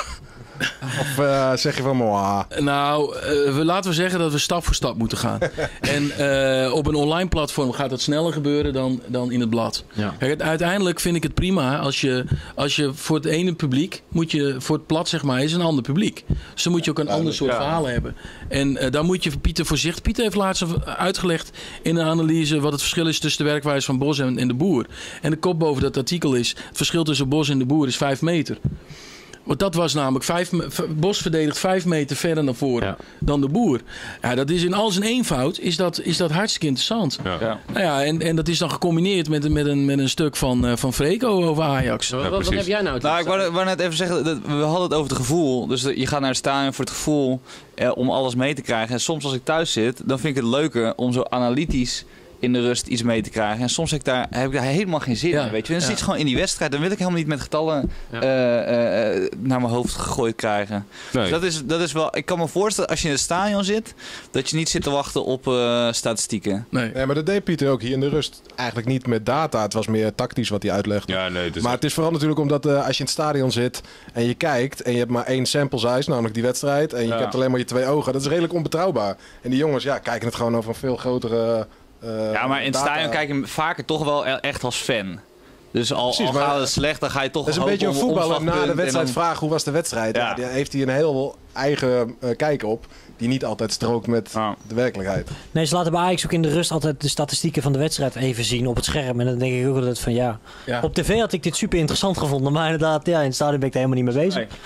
Of uh, zeg je van moah? Nou, uh, we, laten we zeggen dat we stap voor stap moeten gaan. En uh, op een online platform gaat dat sneller gebeuren dan, dan in het blad. Ja. Kijk, uiteindelijk vind ik het prima als je, als je voor het ene publiek, moet je voor het blad zeg maar, is een ander publiek. Dus dan moet je ook een ja, ander soort ja. verhaal hebben. En uh, daar moet je Pieter voorzichtig. Pieter heeft laatst uitgelegd in een analyse wat het verschil is tussen de werkwijze van Bos en, en de boer. En de kop boven dat artikel is, het verschil tussen Bos en de boer is vijf meter. Want dat was namelijk... Vijf, Bos verdedigt vijf meter verder naar voren ja. dan de Boer. Ja, dat is in al zijn eenvoud is dat, is dat hartstikke interessant. Ja. Ja. Nou ja, en, en dat is dan gecombineerd met, met, een, met een stuk van, uh, van Freco over Ajax. Ja, wat, wat heb jij nou? Nou, ik wou, wou net even zeggen, dat we hadden het over het gevoel. Dus je gaat naar het stadion voor het gevoel eh, om alles mee te krijgen. En soms als ik thuis zit, dan vind ik het leuker om zo analytisch in de rust iets mee te krijgen. En soms heb ik daar, heb ik daar helemaal geen zin ja. in, weet je. Dan ja. zit je gewoon in die wedstrijd. Dan wil ik helemaal niet met getallen ja. uh, uh, naar mijn hoofd gegooid krijgen. Nee. Dus dat is, dat is wel... Ik kan me voorstellen, als je in het stadion zit, dat je niet zit te wachten op uh, statistieken. Nee. nee, maar dat deed Pieter ook hier in de rust. Eigenlijk niet met data. Het was meer tactisch wat hij uitlegde. Ja, nee, dus maar het is vooral natuurlijk omdat uh, als je in het stadion zit en je kijkt en je hebt maar één sample size, namelijk die wedstrijd, en je ja. hebt alleen maar je twee ogen. Dat is redelijk onbetrouwbaar. En die jongens, ja, kijken het gewoon over een veel grotere... Uh, ja, maar in het stadion kijk je vaker toch wel echt als fan. Dus al, Precies, al gaat het slecht, dan ga je toch... Dat is een beetje een voetballer na de wedstrijd dan... vragen hoe was de wedstrijd. Ja. Ja, daar heeft hij een heel eigen uh, kijk op, die niet altijd strookt met ah. de werkelijkheid. Nee, ze laten bij Ajax ook in de rust altijd de statistieken van de wedstrijd even zien op het scherm. En dan denk ik ook altijd van ja, ja. op tv had ik dit super interessant gevonden, maar inderdaad, ja, in het stadion ben ik er helemaal niet mee bezig. Nee.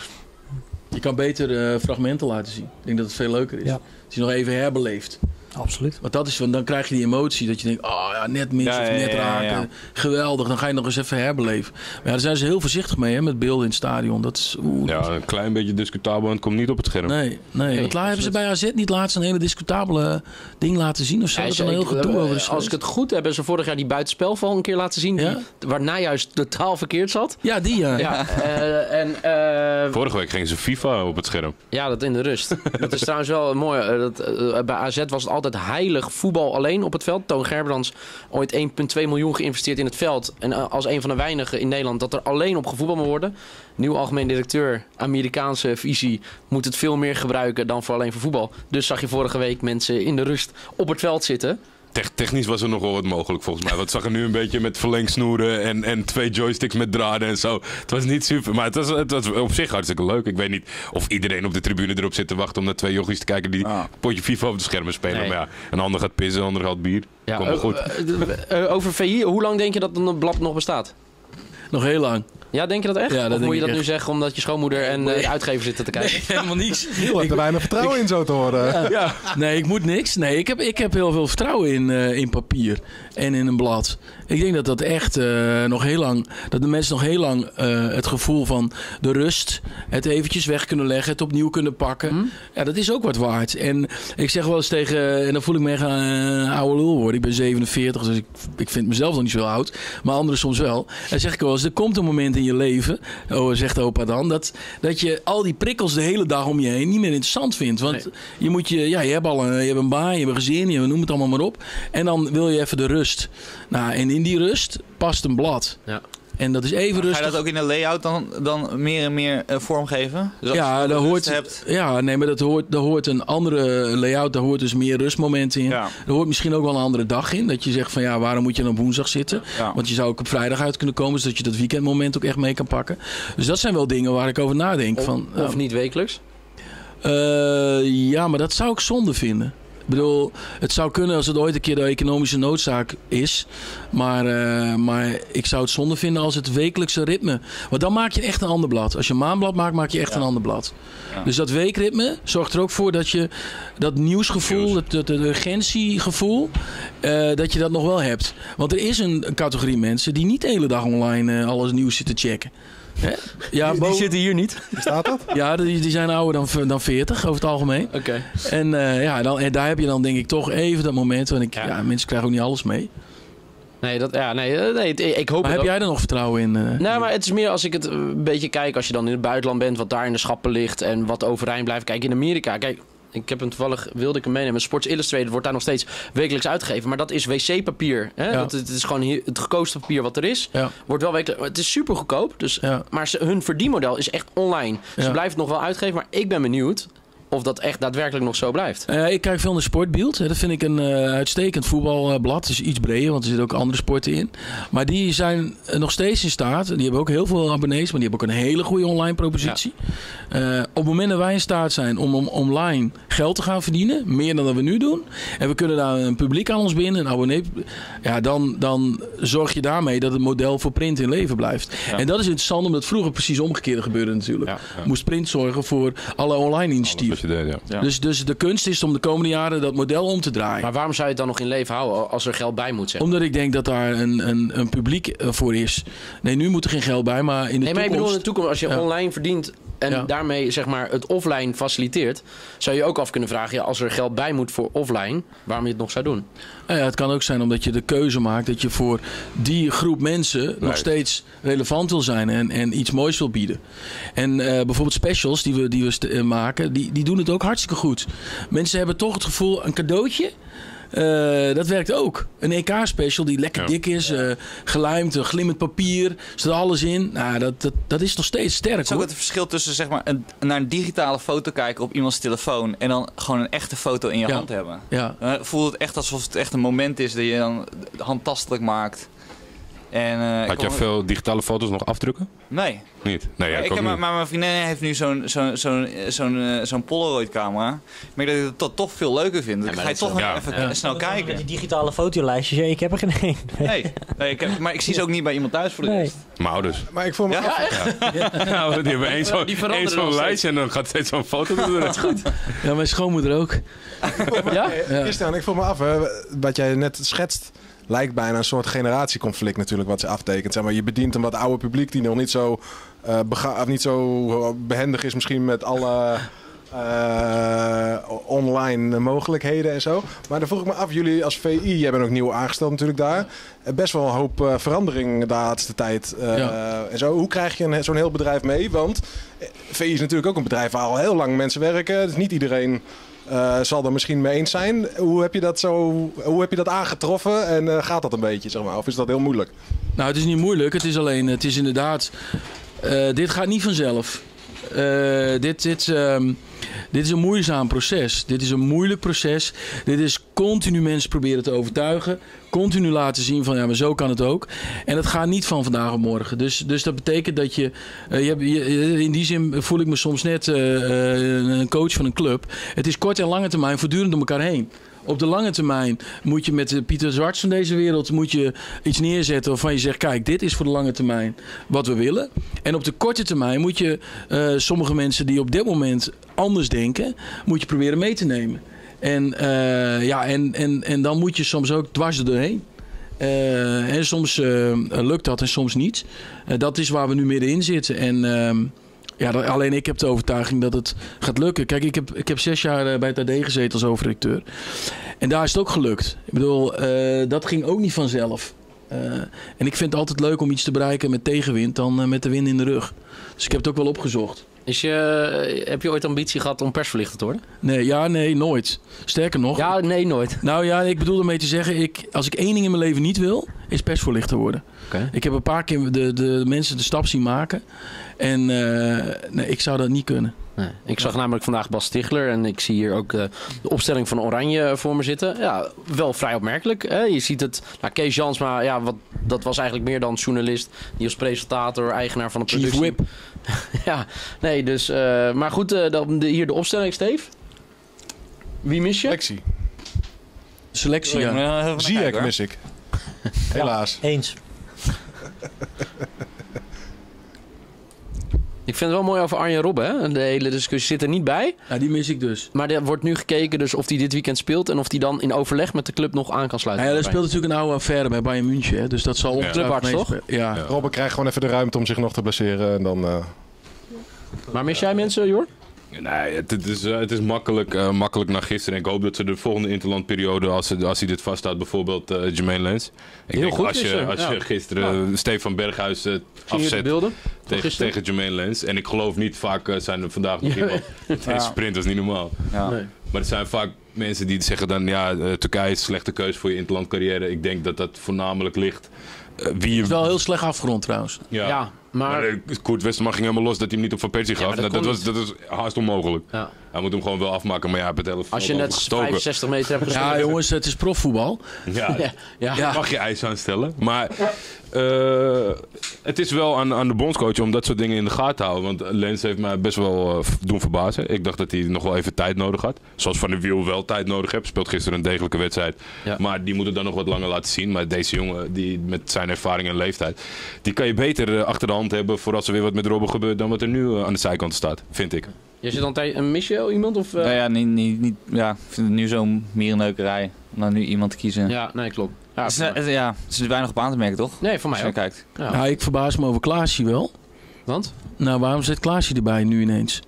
Je kan beter uh, fragmenten laten zien. Ik denk dat het veel leuker is. Ja. Als je nog even herbeleeft. Absoluut. Want dat is, dan krijg je die emotie dat je denkt, oh ja, net mis ja, of net ja, ja, raken. Ja, ja. Geweldig, dan ga je nog eens even herbeleven. Maar ja, daar zijn ze heel voorzichtig mee, hè, met beelden in het stadion. Dat is, oeh, ja, een klein beetje discutabel en het komt niet op het scherm. Nee, nee. nee want hebben ze bij A Z niet laatst een hele discutabele ding laten zien of zo? Ja, dat is een heel gedoe over is Als ik het goed heb, hebben ze vorig jaar die buitenspelval een keer laten zien, ja? die, waarna juist totaal verkeerd zat. Ja, die ja. ja uh, en, uh, Vorige week gingen ze FIFA op het scherm. Ja, dat in de rust. Dat is trouwens wel mooi. Uh, dat, uh, bij A Z was het altijd heilig voetbal alleen op het veld. Toon Gerbrands ooit één komma twee miljoen geïnvesteerd in het veld. En uh, als een van de weinigen in Nederland dat er alleen op gevoetbald moet worden. Nieuw algemeen directeur, Amerikaanse visie, moet het veel meer gebruiken dan voor alleen voor voetbal. Dus zag je vorige week mensen in de rust op het veld zitten. Technisch was er nog wel wat mogelijk volgens mij. Wat zag er nu een beetje met verlengsnoeren en, en twee joysticks met draden en zo. Het was niet super, maar het was, het was op zich hartstikke leuk. Ik weet niet of iedereen op de tribune erop zit te wachten om naar twee jochies te kijken die ah. potje FIFA op de schermen spelen. Nee. Maar ja, een ander gaat pissen, een ander gaat bier. Ja, Komt wel goed. Uh, uh, over V I, hoe lang denk je dat een blad nog bestaat? Nog heel lang. Ja, denk je dat echt? Ja, dat of moet je dat echt. nu zeggen omdat je schoonmoeder en uh, de uitgever zitten te kijken? Nee, helemaal niks. Je hebt er weinig vertrouwen ik, in zo te horen. Ja. Ja. Nee, ik moet niks. Nee, ik heb, ik heb heel veel vertrouwen in, uh, in papier en in een blad. Ik denk dat dat echt uh, nog heel lang, dat de mensen nog heel lang uh, het gevoel van de rust, het eventjes weg kunnen leggen, het opnieuw kunnen pakken. Hmm? Ja, dat is ook wat waard. En ik zeg wel eens tegen, en dan voel ik me echt een uh, oude lul worden. Ik ben zevenenveertig, dus ik, ik vind mezelf nog niet zo oud. Maar anderen soms wel. En dan zeg ik wel eens, er komt een moment in je leven, oh, zegt opa dan, dat, dat je al die prikkels de hele dag om je heen niet meer interessant vindt. Want nee. je moet je, ja, je hebt al een, je hebt een baan, je hebt een gezin, je noem het allemaal maar op. En dan wil je even de rust. Nou, en in die rust past een blad. Ja. En dat is even maar rustig. Ga je dat ook in een layout dan, dan meer en meer uh, vormgeven? Dus ja, daar hoort, hebt... ja, nee, maar dat hoort, daar hoort een andere layout. Daar hoort dus meer rustmomenten in. Ja. Er hoort misschien ook wel een andere dag in. Dat je zegt van ja, waarom moet je dan op woensdag zitten? Ja. Want je zou ook op vrijdag uit kunnen komen. Zodat je dat weekendmoment ook echt mee kan pakken. Dus dat zijn wel dingen waar ik over nadenk. Of, van, of uh, niet wekelijks? Uh, ja, maar dat zou ik zonde vinden. Ik bedoel, het zou kunnen als het ooit een keer de economische noodzaak is. Maar, uh, maar ik zou het zonde vinden als het wekelijkse ritme. Want dan maak je echt een ander blad. Als je een maandblad maakt, maak je echt ja. een ander blad. Ja. Dus dat weekritme zorgt er ook voor dat je dat nieuwsgevoel, Nieuws. het, het, het urgentiegevoel, uh, dat je dat nog wel hebt. Want er is een, een categorie mensen die niet de hele dag online uh, alles nieuws zitten checken. He? Ja, die, die zitten hier niet. Staat dat? Ja, die, die zijn ouder dan, dan veertig over het algemeen. Oké. Okay. En, uh, ja, dan, en daar heb je dan denk ik toch even dat moment. Want ik, ja. Ja, mensen krijgen ook niet alles mee. Nee, dat, ja, nee, nee, ik hoop maar heb ook. jij er nog vertrouwen in? Uh, nou, maar het is meer als ik het een beetje kijk. Als je dan in het buitenland bent, wat daar in de schappen ligt. En wat overeind blijft. Kijk, in Amerika, kijk... Ik heb hem toevallig, wilde ik hem meenemen. Sports Illustrated wordt daar nog steeds wekelijks uitgegeven. Maar dat is wc-papier. Hè? Ja. Dat, het is gewoon hier, het goedkoopste papier wat er is. Ja. Wordt wel wekelijks, het is super goedkoop. Dus, ja. Maar ze, hun verdienmodel is echt online. Ja. Ze blijven het nog wel uitgeven. Maar ik ben benieuwd of dat echt daadwerkelijk nog zo blijft. Uh, ik kijk veel naar Sportbeeld. Dat vind ik een uh, uitstekend voetbalblad. Het is iets breder, want er zitten ook andere sporten in. Maar die zijn nog steeds in staat. Die hebben ook heel veel abonnees, maar die hebben ook een hele goede online propositie. Ja. Uh, op het moment dat wij in staat zijn om, om online geld te gaan verdienen, meer dan dat we nu doen, en we kunnen daar een publiek aan ons binden, een abonnee, ja, dan, dan zorg je daarmee dat het model voor print in leven blijft. Ja. En dat is interessant, omdat vroeger precies omgekeerde gebeurde natuurlijk. Ja, ja. Moest print zorgen voor alle online initiatieven. Deed, ja. Ja. Dus, dus de kunst is om de komende jaren dat model om te draaien. Maar waarom zou je het dan nog in leven houden als er geld bij moet zijn? Omdat ik denk dat daar een, een, een publiek voor is. Nee, nu moet er geen geld bij, maar in de nee, toekomst... Nee, maar ik bedoel in de toekomst, als je ja. online verdient en ja. daarmee zeg maar het offline faciliteert, zou je ook af kunnen vragen, ja, als er geld bij moet voor offline, waarom je het nog zou doen? Ja, het kan ook zijn omdat je de keuze maakt dat je voor die groep mensen right. nog steeds relevant wil zijn en, en iets moois wil bieden. En uh, bijvoorbeeld specials die we, die we st- uh, maken, die, die doen het ook hartstikke goed. Mensen hebben toch het gevoel, een cadeautje, Uh, dat werkt ook. Een E K-special die lekker ja. dik is, uh, gelijmd, uh, glimmend papier, staat alles in. Nou, dat, dat, dat is nog steeds sterk. Het is ook het verschil tussen zeg maar, een, naar een digitale foto kijken op iemands telefoon en dan gewoon een echte foto in je ja. hand hebben. Ja. Uh, voelt het echt alsof het echt een moment is dat je dan handtastelijk maakt. En, uh, Had jij kom... veel digitale foto's nog afdrukken? Nee. Niet? Nee, ja, ik ik heb, ook maar, niet. maar mijn vriendin heeft nu zo'n zo'n zo'n zo'n uh, zo'n Polaroid camera. Maar ik denk dat ik dat toch veel leuker vind. Ja, ik ga je toch ja. even ja. snel kijken. Met die digitale fotolijstjes, ik heb er geen één. Nee, nee ik heb, maar ik zie ze ook niet bij iemand thuis voor de nee. rest. Mijn ouders. Maar ik voel me ja? af. Ja, echt? Ja. Nou, die hebben één zo'n één zo'n lijstje en dan gaat steeds zo'n foto doen. Dat is goed. Ja, mijn schoonmoeder ook. Ja? Ja. Christian, ik voel me af, hè, wat jij net schetst, lijkt bijna een soort generatieconflict natuurlijk wat ze aftekent. Zeg maar, je bedient een wat ouder publiek die nog niet zo, uh, bega- of niet zo behendig is misschien met alle uh, online mogelijkheden en zo. Maar dan vroeg ik me af, jullie als V I, jij bent ook nieuw aangesteld natuurlijk daar. Best wel een hoop uh, verandering de laatste tijd. Uh, ja. En zo. Hoe krijg je een, zo'n heel bedrijf mee? Want V I is natuurlijk ook een bedrijf waar al heel lang mensen werken. Dus niet iedereen Uh, zal er misschien mee eens zijn. Hoe heb je dat, zo, hoe heb je dat aangetroffen en uh, gaat dat een beetje, zeg maar? Of is dat heel moeilijk? Nou, het is niet moeilijk. Het is alleen, het is inderdaad, uh, dit gaat niet vanzelf. Uh, dit, dit, um, dit is een moeizaam proces. Dit is een moeilijk proces. Dit is continu mensen proberen te overtuigen. Continu laten zien van ja, maar zo kan het ook. En dat gaat niet van vandaag op morgen. Dus, dus dat betekent dat je, uh, je, hebt, je... In die zin voel ik me soms net uh, uh, een coach van een club. Het is kort en lange termijn voortdurend door elkaar heen. Op de lange termijn moet je met Pieter Zwarts van deze wereld moet je iets neerzetten waarvan je zegt, kijk, dit is voor de lange termijn wat we willen. En op de korte termijn moet je uh, sommige mensen die op dit moment anders denken, moet je proberen mee te nemen. En, uh, ja, en, en, en dan moet je soms ook dwars er doorheen. Uh, en soms uh, lukt dat en soms niet. Uh, dat is waar we nu middenin zitten. En uh, ja, alleen ik heb de overtuiging dat het gaat lukken. Kijk, ik heb, ik heb zes jaar bij het A D gezeten als hoofdredacteur. En daar is het ook gelukt. Ik bedoel, uh, dat ging ook niet vanzelf. Uh, en ik vind het altijd leuk om iets te bereiken met tegenwind dan uh, met de wind in de rug. Dus ik heb het ook wel opgezocht. Is je, heb je ooit ambitie gehad om persverlichter te worden? Nee, ja, nee, nooit. Sterker nog. Ja, nee, nooit. Nou ja, ik bedoel ermee te zeggen, ik, als ik één ding in mijn leven niet wil, is persvoorlichter worden. Okay. Ik heb een paar keer de, de mensen de stap zien maken. En uh, nee, ik zou dat niet kunnen. Nee. Ik zag namelijk vandaag Bas Stigler en ik zie hier ook uh, de opstelling van Oranje voor me zitten. Ja, wel vrij opmerkelijk. Hè? Je ziet het, nou, Kees Jansma, ja, wat, dat was eigenlijk meer dan journalist. Die als presentator, eigenaar van de productie. Chief Whip. Ja, nee, dus, uh, maar goed, uh, de, de, hier de opstelling, Steve. Wie mis je? Selectie. Selectie, ja. Ziyech mis ik. Helaas. Ja, eens. Ik vind het wel mooi over Arjen Robben. Hè? De hele discussie zit er niet bij. Ja, die mis ik dus. Maar er wordt nu gekeken dus of hij dit weekend speelt en of hij dan in overleg met de club nog aan kan sluiten. Ja, er speelt natuurlijk een oude affaire bij Bayern München. Hè? Dus dat zal ja. Clubarts, toch? Ja. Ja. Robben krijgt gewoon even de ruimte om zich nog te blesseren. En dan, uh... Maar mis jij mensen, Jor? Nee, het, het, is, uh, het is makkelijk, uh, makkelijk naar gisteren. Ik hoop dat ze de volgende interlandperiode, als, ze, als hij dit vasthoudt, bijvoorbeeld uh, Jermaine Lens. Ik Heel denk, goed als je, gisteren. als Ja. je gisteren ja. Stefan Berghuis uh, afzet tegen, tegen Jermaine Lens. En ik geloof niet, vaak uh, zijn er vandaag nog iemand. Deze ja. sprint is niet normaal. Ja. Nee. Maar er zijn vaak mensen die zeggen dan, ja, uh, Turkije is een slechte keuze voor je interlandcarrière. Ik denk dat dat voornamelijk ligt uh, wie je... Het is wel heel slecht afgerond trouwens. Ja, ja maar... maar uh, Koert Westerman ging helemaal los dat hij hem niet op Van Persie gaf. Ja, dat, dat, was, dat was haast onmogelijk. Ja. Hij moet hem gewoon wel afmaken, maar ja, het hele als je net vijfenzestig meter hebt gespeeld. Ja, jongens, het is profvoetbal. Ja, ja. ja. ja. mag je eisen aanstellen. Maar uh, het is wel aan, aan de bondscoach om dat soort dingen in de gaten te houden. Want Lens heeft mij best wel uh, doen verbazen. Ik dacht dat hij nog wel even tijd nodig had. Zoals Van der Wiel wel tijd nodig heeft. Speelt gisteren een degelijke wedstrijd. Ja. Maar die moet het dan nog wat langer laten zien. Maar deze jongen, die met zijn ervaring en leeftijd, die kan je beter uh, achter de hand hebben voor als er weer wat met Robben gebeurt dan wat er nu uh, aan de zijkant staat, vind ik. Je zit dan een mis je iemand? Of, uh... nou ja, niet, niet, niet, ja, ik vind het nu zo'n mierenneukerij om dan nu iemand te kiezen. Ja, nee, klopt. Ja, het, is, het, ja, het is er weinig op aan te merken, toch? Nee, voor mij als ook. je kijkt. Ja. Nou, ik verbaas me over Klaasje wel. Want? Nou, waarom zit Klaasje erbij nu ineens?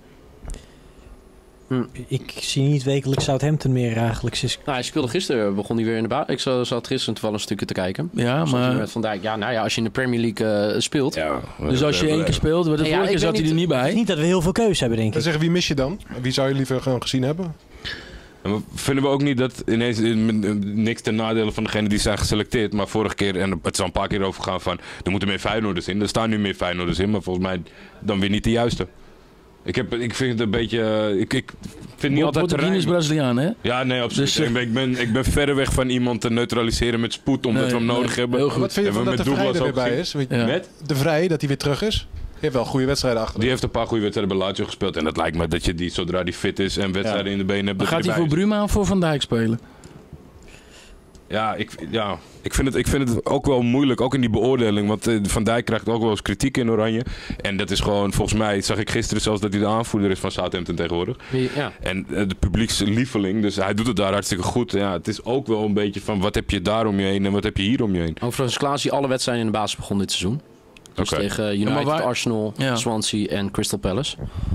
Hm. Ik zie niet wekelijks Southampton meer eigenlijk. Nou, hij speelde gisteren, begon hij weer in de baan. Ik zat gisteren toevallig een stukje te kijken. Ja, maar... Met Van Dijk. Ja, nou ja, als je in de Premier League uh, speelt. Ja, dus als je één keer speelt, de vorige keer zat hij er niet bij. Het is niet dat we heel veel keuze hebben, denk ik. Zeggen, wie mis je dan? Wie zou je liever gewoon gezien hebben? En vinden we ook niet dat ineens niks ten nadele van degene die zijn geselecteerd. Maar vorige keer, en het is al een paar keer overgegaan van, er moeten meer Feyenoorders in. Er staan nu meer Feyenoorders in, maar volgens mij dan weer niet de juiste. Ik, heb, ik vind het een beetje... Ik, ik vind niet altijd terrein... is Braziliaan, hè? Ja, nee, absoluut. Dus, uh... ik, ben, ik ben verder weg van iemand te neutraliseren met spoed, omdat nee, we hem nodig nee, hebben. Heel goed. Wat vind je van dat de Vrij er weer bij is? Ja. Met? De Vrij, dat hij weer terug is? Die heeft wel goede wedstrijden achter. Die heeft een paar goede wedstrijden bij Lazio gespeeld. En het lijkt me dat je die, zodra die fit is en wedstrijden ja. in de benen hebt... Maar gaat hij voor Bruma of voor Van Dijk spelen? Ja, ik, ja ik, vind het, ik vind het ook wel moeilijk, ook in die beoordeling. Want uh, Van Dijk krijgt ook wel eens kritiek in Oranje. En dat is gewoon, volgens mij, zag ik gisteren zelfs dat hij de aanvoerder is van Southampton tegenwoordig. Ja. En uh, de publiekslieveling, dus hij doet het daar hartstikke goed. Ja, het is ook wel een beetje van, wat heb je daar om je heen en wat heb je hier om je heen? Overigens, Klaas, die alle wedstrijden in de basis begon dit seizoen. Dus okay. tegen United, ja, waar... Arsenal, ja. Swansea en Crystal Palace.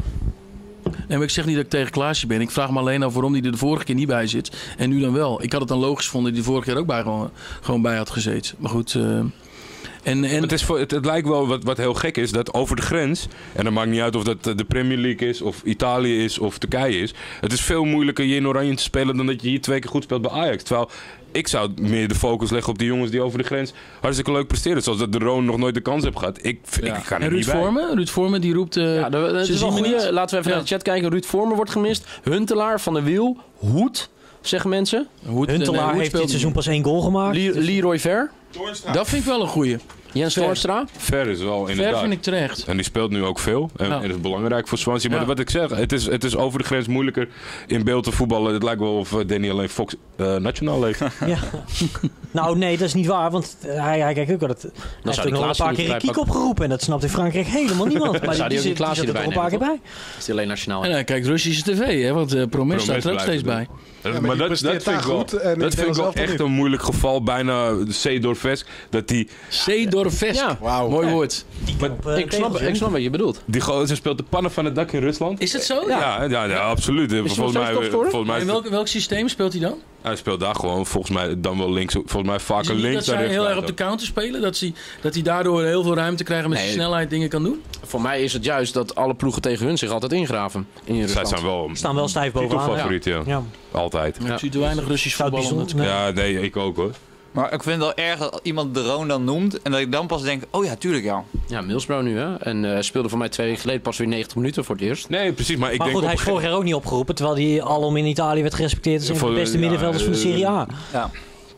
Nee, maar ik zeg niet dat ik tegen Klaasje ben. Ik vraag me alleen af waarom hij er de vorige keer niet bij zit. En nu dan wel. Ik had het dan logisch gevonden dat hij de vorige keer ook bij, gewoon, gewoon bij had gezeten. Maar goed... Uh, en, en... Het, is voor, het, het lijkt wel wat, wat heel gek is, dat over de grens... en dan maakt niet uit of dat de Premier League is, of Italië is, of Turkije is... het is veel moeilijker hier in Oranje te spelen dan dat je hier twee keer goed speelt bij Ajax. Terwijl... Ik zou meer de focus leggen op die jongens die over de grens hartstikke leuk presteren. Zoals dat de Roon nog nooit de kans heeft gehad. Ik, ja. ik ga er en Ruud niet bij. Vormen? Ruud Vormen die roept... Uh, ja, de, de, ze zien me niet. Laten we even ja. naar de chat kijken. Ruud Vormen wordt gemist. Huntelaar, Van der Wiel, Hoed, zeggen mensen. Hoed, Huntelaar nee, heeft dit seizoen pas één goal gemaakt. Le Leroy Ver. Dat vind ik wel een goeie. Jens Toornstra. Ver is wel inderdaad. Ver vind ik terecht. En die speelt nu ook veel. En, ja. en dat is belangrijk voor Swansea. Maar ja. wat ik zeg, het is, het is over de grens moeilijker in beeld te voetballen. Het lijkt wel of Danny alleen Fox uh, nationaal leeft. Ja. Nou nee, dat is niet waar. Want hij, hij kijkt ook al het. Hij heeft ook nog een paar keer een kiek opgeroepen. En dat snapt in Frankrijk helemaal niemand. Maar die, die, die, die zit er toch een paar keer bij. Is hij alleen nationaal? En hij kijkt Russische tv, hè? Want uh, Promes staat er ook steeds bij. Ja, maar, maar dat, dat vind ik wel, dat vind ik wel echt niet. Een moeilijk geval. Bijna Seedorf-esk. Dat die... Seedorf-esk. Ja. Wow. Mooi woord. Maar, uh, ik, snap, ik snap wat je bedoelt. Die gozer speelt de pannen van het dak in Rusland. Is het zo? Ja, ja, ja, ja absoluut. Volgens mij, volgens mij in welk, welk systeem speelt hij dan? Hij speelt daar gewoon volgens mij dan wel links. Volgens mij vaker links. Dat zij heel erg op de counter spelen? Dat hij, dat hij daardoor heel veel ruimte krijgt met nee. zijn snelheid dingen kan doen? Voor mij is het juist dat alle ploegen tegen hun zich altijd ingraven. In Zij staan wel, staan wel stijf bovenaan. Favoriet, ja. ja. Altijd. Ja. Ik zie te weinig Russisch voetbal om dat te nee. Ja, nee, ik ook hoor. Maar ik vind het wel erg dat iemand de Roon dan noemt en dat ik dan pas denk, oh ja, tuurlijk ja. Ja, Middlesbrough nu hè. En uh, speelde voor mij twee weken geleden pas weer negentig minuten voor het eerst. Nee, precies. Maar, ik maar denk goed, hij is vorig jaar ook niet opgeroepen, terwijl hij alom in Italië werd gerespecteerd als een van de beste ja, middenvelders uh, van de Serie A. Ja.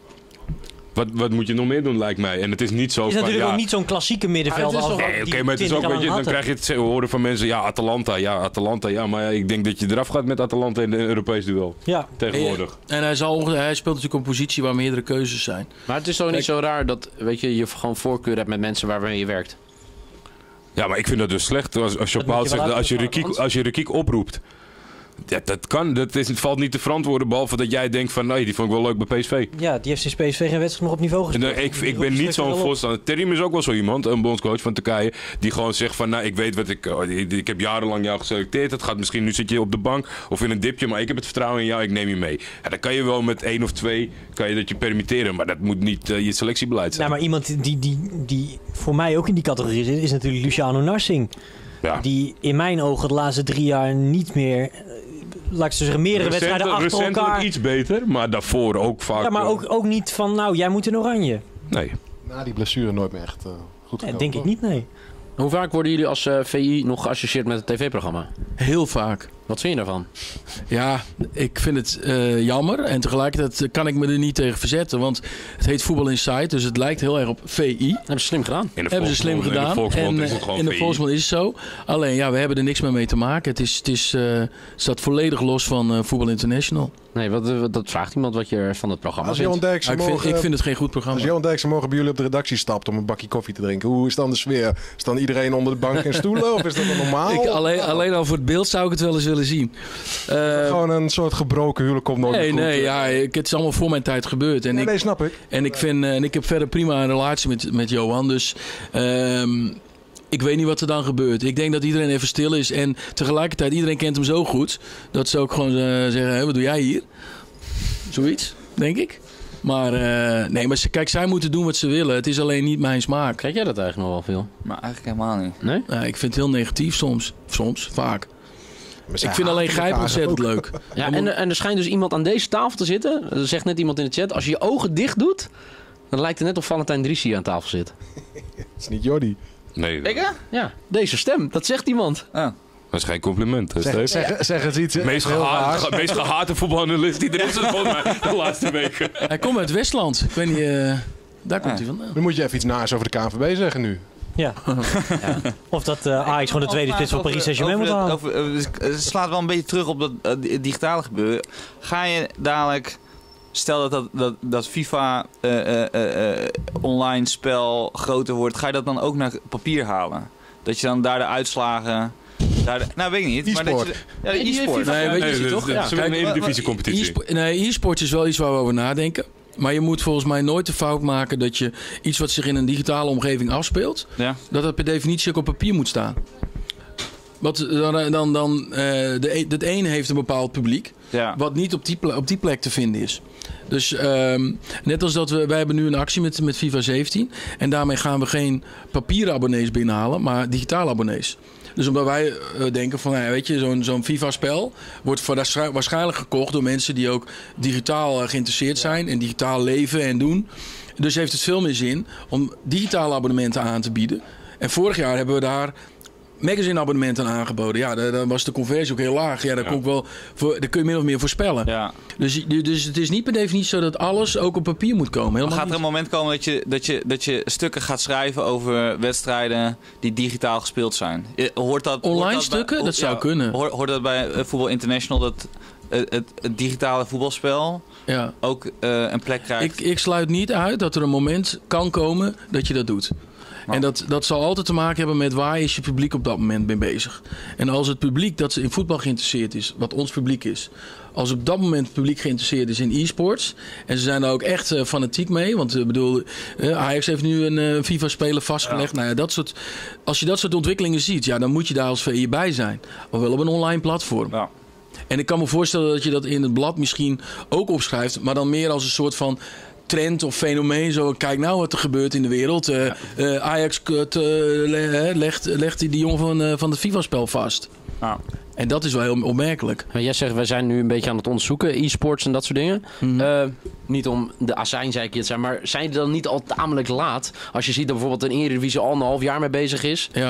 Wat, wat moet je nog meer doen, lijkt mij. En het is niet zo. Het is van, natuurlijk ja, ook niet zo'n klassieke middenvelder. Nee, oké, okay, maar het is ook, weet je, dan krijg je het horen van mensen, ja, Atalanta, ja, Atalanta, ja. Maar ja, ik denk dat je eraf gaat met Atalanta in een Europees duel. Ja. Tegenwoordig. En, en hij, zal, hij speelt natuurlijk een positie waar meerdere keuzes zijn. Maar het is toch niet zo raar dat, weet je, je gewoon voorkeur hebt met mensen waarmee je werkt. Ja, maar ik vind dat dus slecht. Als, als je op zegt, als je Rekiek, als je Rekiek oproept. Ja, dat kan. Dat is, het valt niet te verantwoorden. Behalve dat jij denkt van, nee, die vond ik wel leuk bij P S V. Ja, die heeft sinds P S V geen wedstrijd nog op niveau gespeeld. En, uh, ik ik ben niet zo'n voorstander. Terim is ook wel zo iemand, een bondscoach van Turkije, die gewoon zegt van, nou, ik weet wat ik... Oh, ik, ik heb jarenlang jou geselecteerd. Het gaat misschien, nu zit je op de bank of in een dipje, maar ik heb het vertrouwen in jou, ik neem je mee. Ja, dan kan je wel met één of twee, kan je dat je permitteren, maar dat moet niet uh, je selectiebeleid zijn. Nou, maar iemand die, die, die voor mij ook in die categorie zit, is natuurlijk Luciano Narsing. Ja. Die in mijn ogen de laatste drie jaar niet meer... Laat ik zo zeggen, meerdere Recent, wedstrijden achter elkaar. iets beter, maar daarvoor ook vaak... Ja, maar ook, ook niet van, nou, jij moet in oranje. Nee. Na die blessure nooit meer echt uh, goed gekomen. Ja, denk ik niet, nee. Hoe vaak worden jullie als uh, V I nog geassocieerd met het tv-programma? Heel vaak. Wat vind je daarvan? Ja, ik vind het uh, jammer. En tegelijkertijd kan ik me er niet tegen verzetten. Want het heet Voetbal Insight. Dus het lijkt heel erg op V I. Hebben ze slim gedaan. In de hebben ze slim gedaan. In de Volksmond en, is het gewoon in de V I. Volksmond is het zo. Alleen, ja, we hebben er niks meer mee te maken. Het, is, het is, uh, staat volledig los van uh, Voetbal International. Nee, wat, wat, dat vraagt iemand wat je van het programma als vindt. Johan Derksen ik, vind, morgen, ik vind het geen goed programma. Als Johan Derksen morgen bij jullie op de redactie stapt om een bakje koffie te drinken. Hoe is dan de sfeer? Is dan iedereen onder de bank en stoelen? Of is dat dan normaal? Ik, alleen, alleen al voor het beeld zou ik het wel eens willen zien. Uh, Gewoon een soort gebroken huwelijk komt nooit nee, meer goed. Nee, ja, ik, het is allemaal voor mijn tijd gebeurd. En nee, ik, nee, snap ik. En ik, vind, uh, en ik heb verder prima een relatie met, met Johan. Dus um, ik weet niet wat er dan gebeurt. Ik denk dat iedereen even stil is. En tegelijkertijd, iedereen kent hem zo goed. Dat ze ook gewoon uh, zeggen, hey, wat doe jij hier? Zoiets, denk ik. Maar uh, nee, maar ze, kijk, zij moeten doen wat ze willen. Het is alleen niet mijn smaak. Kijk jij dat eigenlijk nog wel veel? Maar eigenlijk helemaal niet. Nee? Uh, ik vind het heel negatief soms. Soms, vaak. Ik vind alleen Gijp ontzettend leuk. Ja, en, en er schijnt dus iemand aan deze tafel te zitten. Er zegt net iemand in de chat. Als je je ogen dicht doet, dan lijkt het net of Valentijn Drissi aan tafel zit. Het is niet Jordi. Nee. Ik hè? Ja, deze stem. Dat zegt iemand. Oh. Dat is geen compliment. Hè, zeg, zeg, zeg eens iets. meest gehaat, meest gehate voetbalanalist die er is volgens mij de laatste weken. Hij komt uit Westland. Ik weet niet, uh, daar komt hij ja. vandaan. Dan moet je even iets naars over de K N V B zeggen nu. Ja. ja. Of dat uh, Ajax gewoon de tweede spits van Paris Saint-Germain moet halen. Over, over, het slaat wel een beetje terug op dat uh, digitale gebeuren. Ga je dadelijk... Stel dat, dat, dat, dat FIFA uh, uh, uh, online spel groter wordt. Ga je dat dan ook naar papier halen? Dat je dan daar de uitslagen... Daar de, nou, weet ik niet. E-sport. Maar dat je, ja, de e-sport. Nee, weet je, nee, toch? Dat Ja. is een Eredivisie-competitie. E nee, e-sport is wel iets waar we over nadenken. Maar je moet volgens mij nooit de fout maken dat je iets wat zich in een digitale omgeving afspeelt, Ja. dat dat per definitie ook op papier moet staan. Want dan, dan, dan uh, de, het een heeft een bepaald publiek, Ja. wat niet op die, plek, op die plek te vinden is. Dus um, net als dat we, wij hebben nu een actie met, met FIFA zeventien. En daarmee gaan we geen papieren abonnees binnenhalen, maar digitale abonnees. Dus omdat wij uh, denken van, nou, weet je, zo'n zo'n FIFA-spel wordt waarschijnlijk gekocht door mensen die ook digitaal uh, geïnteresseerd zijn en digitaal leven en doen. Dus heeft het veel meer zin om digitale abonnementen aan te bieden. En vorig jaar hebben we daar magazine-abonnementen aangeboden. Ja, dan was de conversie ook heel laag. Ja, daar, ja. kon ik wel voor, daar kun je min of meer voorspellen. Ja. Dus, dus het is niet per definitie zo dat alles ook op papier moet komen. Maar Helemaal gaat er een niet. moment komen dat je, dat, je, dat je stukken gaat schrijven over wedstrijden die digitaal gespeeld zijn? Hoort dat, Online hoort dat stukken? Bij, dat zou ja, kunnen. Hoort, hoort dat bij uh, Voetbal International dat uh, het, het digitale voetbalspel Ja. ook uh, een plek krijgt? Ik, ik sluit niet uit dat er een moment kan komen dat je dat doet. En dat, dat zal altijd te maken hebben met waar is je publiek op dat moment mee bezig. En als het publiek dat in voetbal geïnteresseerd is, wat ons publiek is. Als op dat moment het publiek geïnteresseerd is in e-sports. En ze zijn daar ook echt uh, fanatiek mee. Want ik uh, bedoel, uh, Ajax heeft nu een uh, FIFA-speler vastgelegd. Ja. Nou ja, dat soort, als je dat soort ontwikkelingen ziet, ja, dan moet je daar als V I bij zijn. Ofwel op een online platform. Ja. En ik kan me voorstellen dat je dat in het blad misschien ook opschrijft. Maar dan meer als een soort van trend of fenomeen. Zo, kijk nou wat er gebeurt in de wereld. Uh, uh, Ajax uh, le, legt, legt die jongen van, uh, van het FIFA-spel vast. Ja. En dat is wel heel opmerkelijk. Maar jij zegt, wij zijn nu een beetje aan het onderzoeken, e-sports en dat soort dingen. Mm. Uh, niet om de azijnzeiker te zijn, maar zijn die dan niet al tamelijk laat? Als je ziet dat bijvoorbeeld een Eredivisie al een half jaar mee bezig is. Ja.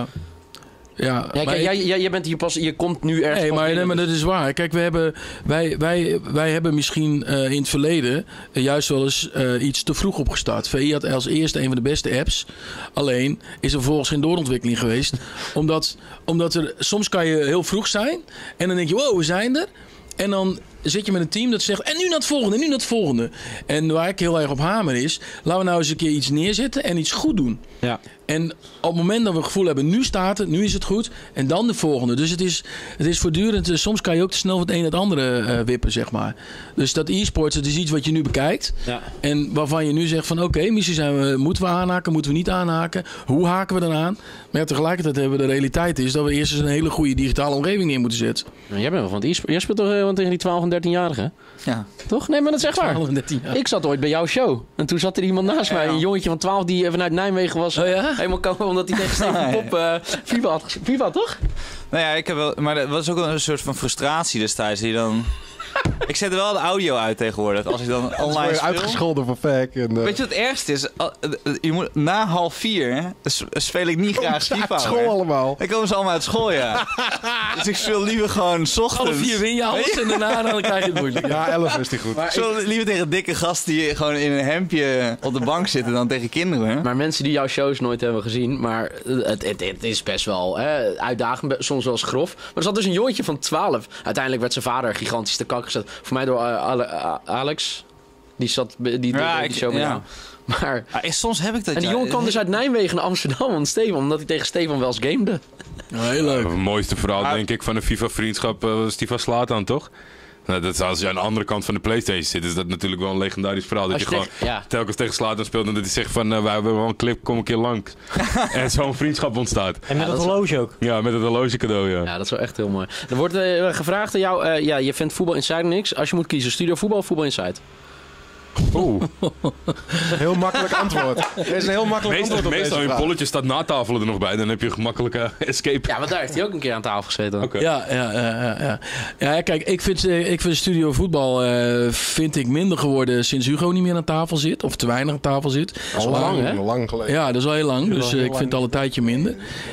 Ja, ja, kijk, ik, jij, jij, jij bent hier pas, je komt nu ergens. Nee, maar, nee, maar dat is waar. Kijk, we hebben, wij, wij, wij hebben misschien uh, in het verleden uh, juist wel eens uh, iets te vroeg opgestart. V I had als eerste een van de beste apps. Alleen is er vervolgens geen doorontwikkeling geweest. omdat, omdat er soms kan je heel vroeg zijn en dan denk je, wow, we zijn er. En dan zit je met een team dat zegt, en nu naar het volgende, en nu naar het volgende. En waar ik heel erg op hamer is, laten we nou eens een keer iets neerzetten en iets goed doen. Ja. En op het moment dat we het gevoel hebben, nu staat het, nu is het goed. En dan de volgende. Dus het is, het is voortdurend, soms kan je ook te snel van het een naar het andere uh, wippen, zeg maar. Dus dat e-sports, het is iets wat je nu bekijkt. Ja. En waarvan je nu zegt van, oké, okay, misschien zijn we, moeten we aanhaken, moeten we niet aanhaken. Hoe haken we dan aan? Maar ja, tegelijkertijd hebben we de realiteit is dat we eerst eens een hele goede digitale omgeving neer moeten zetten. Nou, jij bent wel van het e-sport. Jij speelt toch uh, tegen die twaalf en dertien-jarigen? Ja. Toch? Nee, maar dat is echt waar. twaalf en dertien jaar. Ik zat ooit bij jouw show. En toen zat er iemand naast ja, mij. ja. Een jongetje van twaalf die vanuit Nijmegen was. Oh ja? Helemaal komen omdat hij tegen Steven Pop uh, FIFA had gespeeld. FIFA, toch? Nou ja, ik heb wel, maar dat was ook wel een soort van frustratie destijds. Die dan, Ik zet er wel de audio uit tegenwoordig. Als ik dan online speel. Uitgescholden voor fake. En, uh... Weet je wat het ergste is? Je moet, na half vier speel ik niet graag FIFA. Uit school allemaal. Dan komen ze allemaal uit school, ja. Dus ik speel liever gewoon 's ochtends. Half vier win je alles en daarna dan krijg je het moeilijk. Ja, elf is die goed. Ik speel liever tegen dikke gasten die gewoon in een hemdje op de bank zitten dan tegen kinderen. Maar mensen die jouw shows nooit hebben gezien, maar het, het, het is best wel hè, uitdagend, soms wel eens grof. Maar er zat dus een jongetje van twaalf. Uiteindelijk werd zijn vader gigantisch te kak gezet. Voor mij door uh, Ale, uh, Alex. Die zat die, die, ja, die ik, show met ja. jou. Maar, ja, soms heb ik dat. en die ja. jongen kwam dus uit Nijmegen naar Amsterdam om Stefan, omdat hij tegen Stefan wel eens gamede. Oh, heel leuk. Het mooiste verhaal, Ah. denk ik, van een FIFA-vriendschap uh, was FIFA Slatan, toch? Nou, dat is, als je aan de andere kant van de PlayStation zit, is dat natuurlijk wel een legendarisch verhaal. Dat Als je, je gewoon tegen- ja. telkens tegen Slatan speelt en dat hij zegt van, uh, wij hebben wel een clip, kom een keer langs. En zo'n vriendschap ontstaat. En met Ja, het dat is- horloge ook. Ja, met het horloge cadeau, ja. Ja, dat is wel echt heel mooi. Er wordt uh, gevraagd aan jou, uh, ja, je vindt Voetbal Inside niks. Als je moet kiezen, Studio Voetbal of Voetbal Inside? Oeh. Heel makkelijk antwoord. Er is een heel makkelijk Meestal, antwoord op meestal deze in vraag. polletje staat na tafelen er nog bij, dan heb je een gemakkelijke escape. Ja, want daar heeft hij ook een keer aan tafel gezeten. Oké. Ja, ja, ja, ja, ja. Ja, kijk, ik vind, eh, ik vind Studio Voetbal uh, vind ik minder geworden sinds Hugo niet meer aan tafel zit. Of te weinig aan tafel zit. Al lang, hè? Lang geleden. Ja, dat is al heel lang. Dus heel uh, ik lang. vind het al een tijdje minder.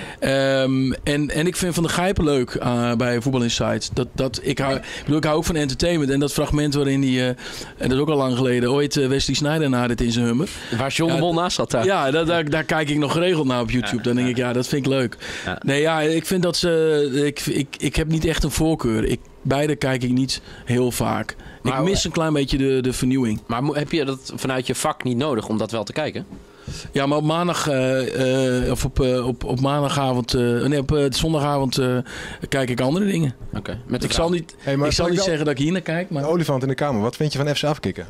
Um, en, en ik vind Van de Gijpen leuk uh, bij Voetbal Insight. Dat, dat, ik, hou, ik, bedoel, ik hou ook van entertainment. En dat fragment waarin hij, uh, en dat is ook al lang geleden, ooit uh, Wesley Sneijder na dit in zijn hummer. Waar John de Ja, Mol naast zat daar. Ja, daar, daar, daar kijk ik nog geregeld naar op YouTube. Dan denk ik, ja, dat vind ik leuk. Ja. Nee, ja, ik vind dat ze... Ik, ik, ik heb niet echt een voorkeur. Ik, beide kijk ik niet heel vaak. Maar- ik mis een klein beetje de, de vernieuwing. Maar mo- heb je dat vanuit je vak niet nodig om dat wel te kijken? Ja, maar op maandag... uh, uh, of op, uh, op, op maandagavond... Uh, nee, op uh, zondagavond uh, kijk ik andere dingen. Oké. Okay. Met de Ik vrouw. zal niet, Hey, maar ik zal zal niet ik wel- zeggen dat ik hier naar kijk, maar... De olifant in de kamer. Wat vind je van F C afkicken?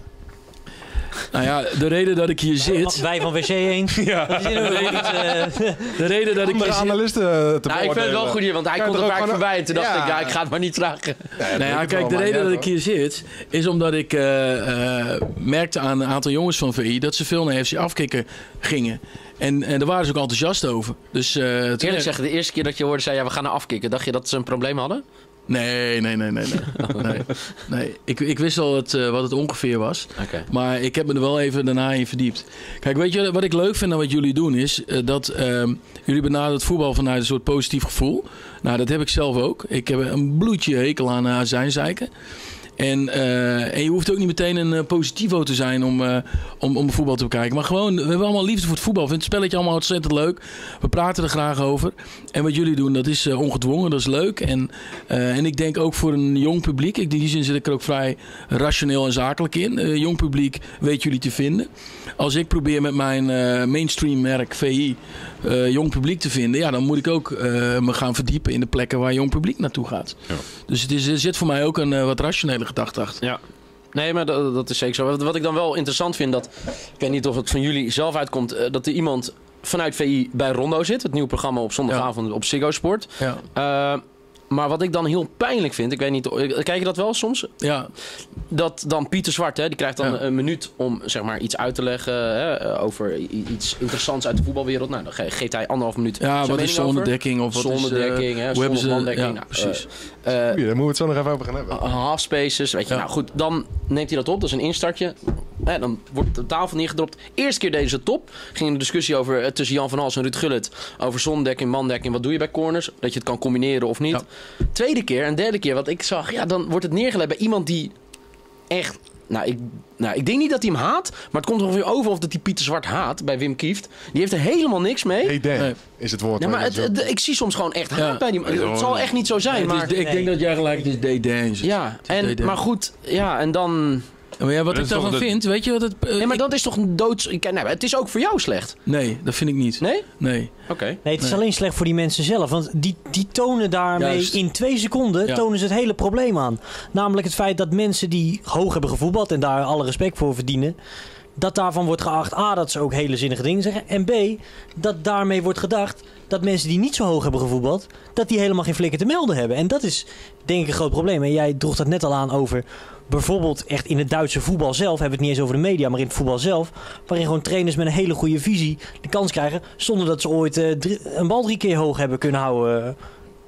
Nou ja, de reden dat ik hier zit... Wij van W C één. Ja. Die zitten nog niet, eh, De reden dat ik Andere hier zit... analisten te Nou, ik vind het wel beoordelen. goed hier, want hij Ja, komt er er ook vaak gewoon- voorbij. En toen dacht Ja. ik, ja, ik ga het maar niet vragen. Ja, dat Nou ja, weet ik kijk, wel, de maar reden ja, dat ik hier zit is omdat ik uh, uh, merkte aan een aantal jongens van V I dat ze veel naar F C afkikken gingen. En, en daar waren ze ook enthousiast over. Dus, uh, toen- Eerlijk zeggen, de eerste keer dat je hoorde, zei ja, we gaan naar afkicken. Dacht je dat ze een probleem hadden? Nee, nee, nee, nee. nee. nee. nee. Ik, ik wist al het, uh, wat het ongeveer was. Oké. Maar ik heb me er wel even daarna in verdiept. Kijk, weet je wat ik leuk vind aan wat jullie doen is uh, dat uh, jullie benaderen het voetbal vanuit een soort positief gevoel. Nou, dat heb ik zelf ook. Ik heb een bloedje hekel aan uh, azijnzeiken. En, uh, en je hoeft ook niet meteen een uh, positivo te zijn om, uh, om, om voetbal te bekijken. Maar gewoon, we hebben allemaal liefde voor het voetbal. Ik vind het spelletje allemaal ontzettend leuk. We praten er graag over. En wat jullie doen, dat is uh, ongedwongen, dat is leuk. En, uh, en ik denk ook voor een jong publiek. In die zin zit ik er ook vrij rationeel en zakelijk in. Uh, jong publiek weet jullie te vinden. Als ik probeer met mijn uh, mainstream merk V I uh, jong publiek te vinden, ja, dan moet ik ook uh, me gaan verdiepen in de plekken waar jong publiek naartoe gaat. Ja. Dus het is, er zit voor mij ook een uh, wat rationele gedachte achter. Ja. Nee, maar dat, dat is zeker zo. Wat, wat ik dan wel interessant vind, dat ik weet niet of het van jullie zelf uitkomt, uh, dat er iemand vanuit V I bij Rondo zit. Het nieuwe programma op zondagavond ja. op Ziggo Sport. Ja. Uh, maar wat ik dan heel pijnlijk vind, ik weet niet, kijk je dat wel soms? Ja. Dat dan Pieter Zwart, hè, die krijgt dan ja. een minuut om zeg maar iets uit te leggen hè, over iets interessants uit de voetbalwereld. Nou, dan geeft hij anderhalf minuut. Ja, wat is zonnedekking of wat zonnedekking, is uh, hoe hebben ze mandekking. ja, nou, precies. Uh, uh, Goeie, daar moeten we het zo nog even over gaan hebben. Half spaces, weet je. Ja. Nou goed, dan neemt hij dat op. Dat is een instartje. Ja, dan wordt de tafel neergedropt. Eerste keer deden ze het top. Ging een discussie over uh, tussen Jan van Hals en Ruud Gullit over zonnedekking, mandekking. Wat doe je bij corners? Dat je het kan combineren of niet. Ja. Tweede keer en derde keer wat ik zag, ja, dan wordt het neergelegd bij iemand die echt. Nou ik, nou, ik denk niet dat hij hem haat, maar het komt er ongeveer over of dat hij Pieter Zwart haat bij Wim Kieft. Die heeft er helemaal niks mee. Hey Dan, nee. is het woord. Ja, maar het, het, ik zie soms gewoon echt haat ja. bij die. Het, het zal echt niet zo zijn. Nee, maar... is, ik denk dat jij gelijk, het is D-Dance. Ja, en, maar goed, ja, en dan. Maar ja, wat ik daarvan dat... vind, weet je wat het... Uh, nee, maar dat is toch een doods... Nee, het is ook voor jou slecht. Nee, dat vind ik niet. Nee? Nee. Oké. Okay. Nee, het is nee. alleen slecht voor die mensen zelf. Want die, die tonen daarmee Juist. in twee seconden ja. tonen ze het hele probleem aan. Namelijk het feit dat mensen die hoog hebben gevoetbald en daar alle respect voor verdienen, dat daarvan wordt geacht, A, dat ze ook hele zinnige dingen zeggen. En B, dat daarmee wordt gedacht dat mensen die niet zo hoog hebben gevoetbald, dat die helemaal geen flikker te melden hebben. En dat is denk ik een groot probleem. En jij droeg dat net al aan over bijvoorbeeld echt in het Duitse voetbal zelf, hebben we het niet eens over de media, maar in het voetbal zelf, waarin gewoon trainers met een hele goede visie de kans krijgen, zonder dat ze ooit uh, drie, een bal drie keer hoog hebben kunnen houden.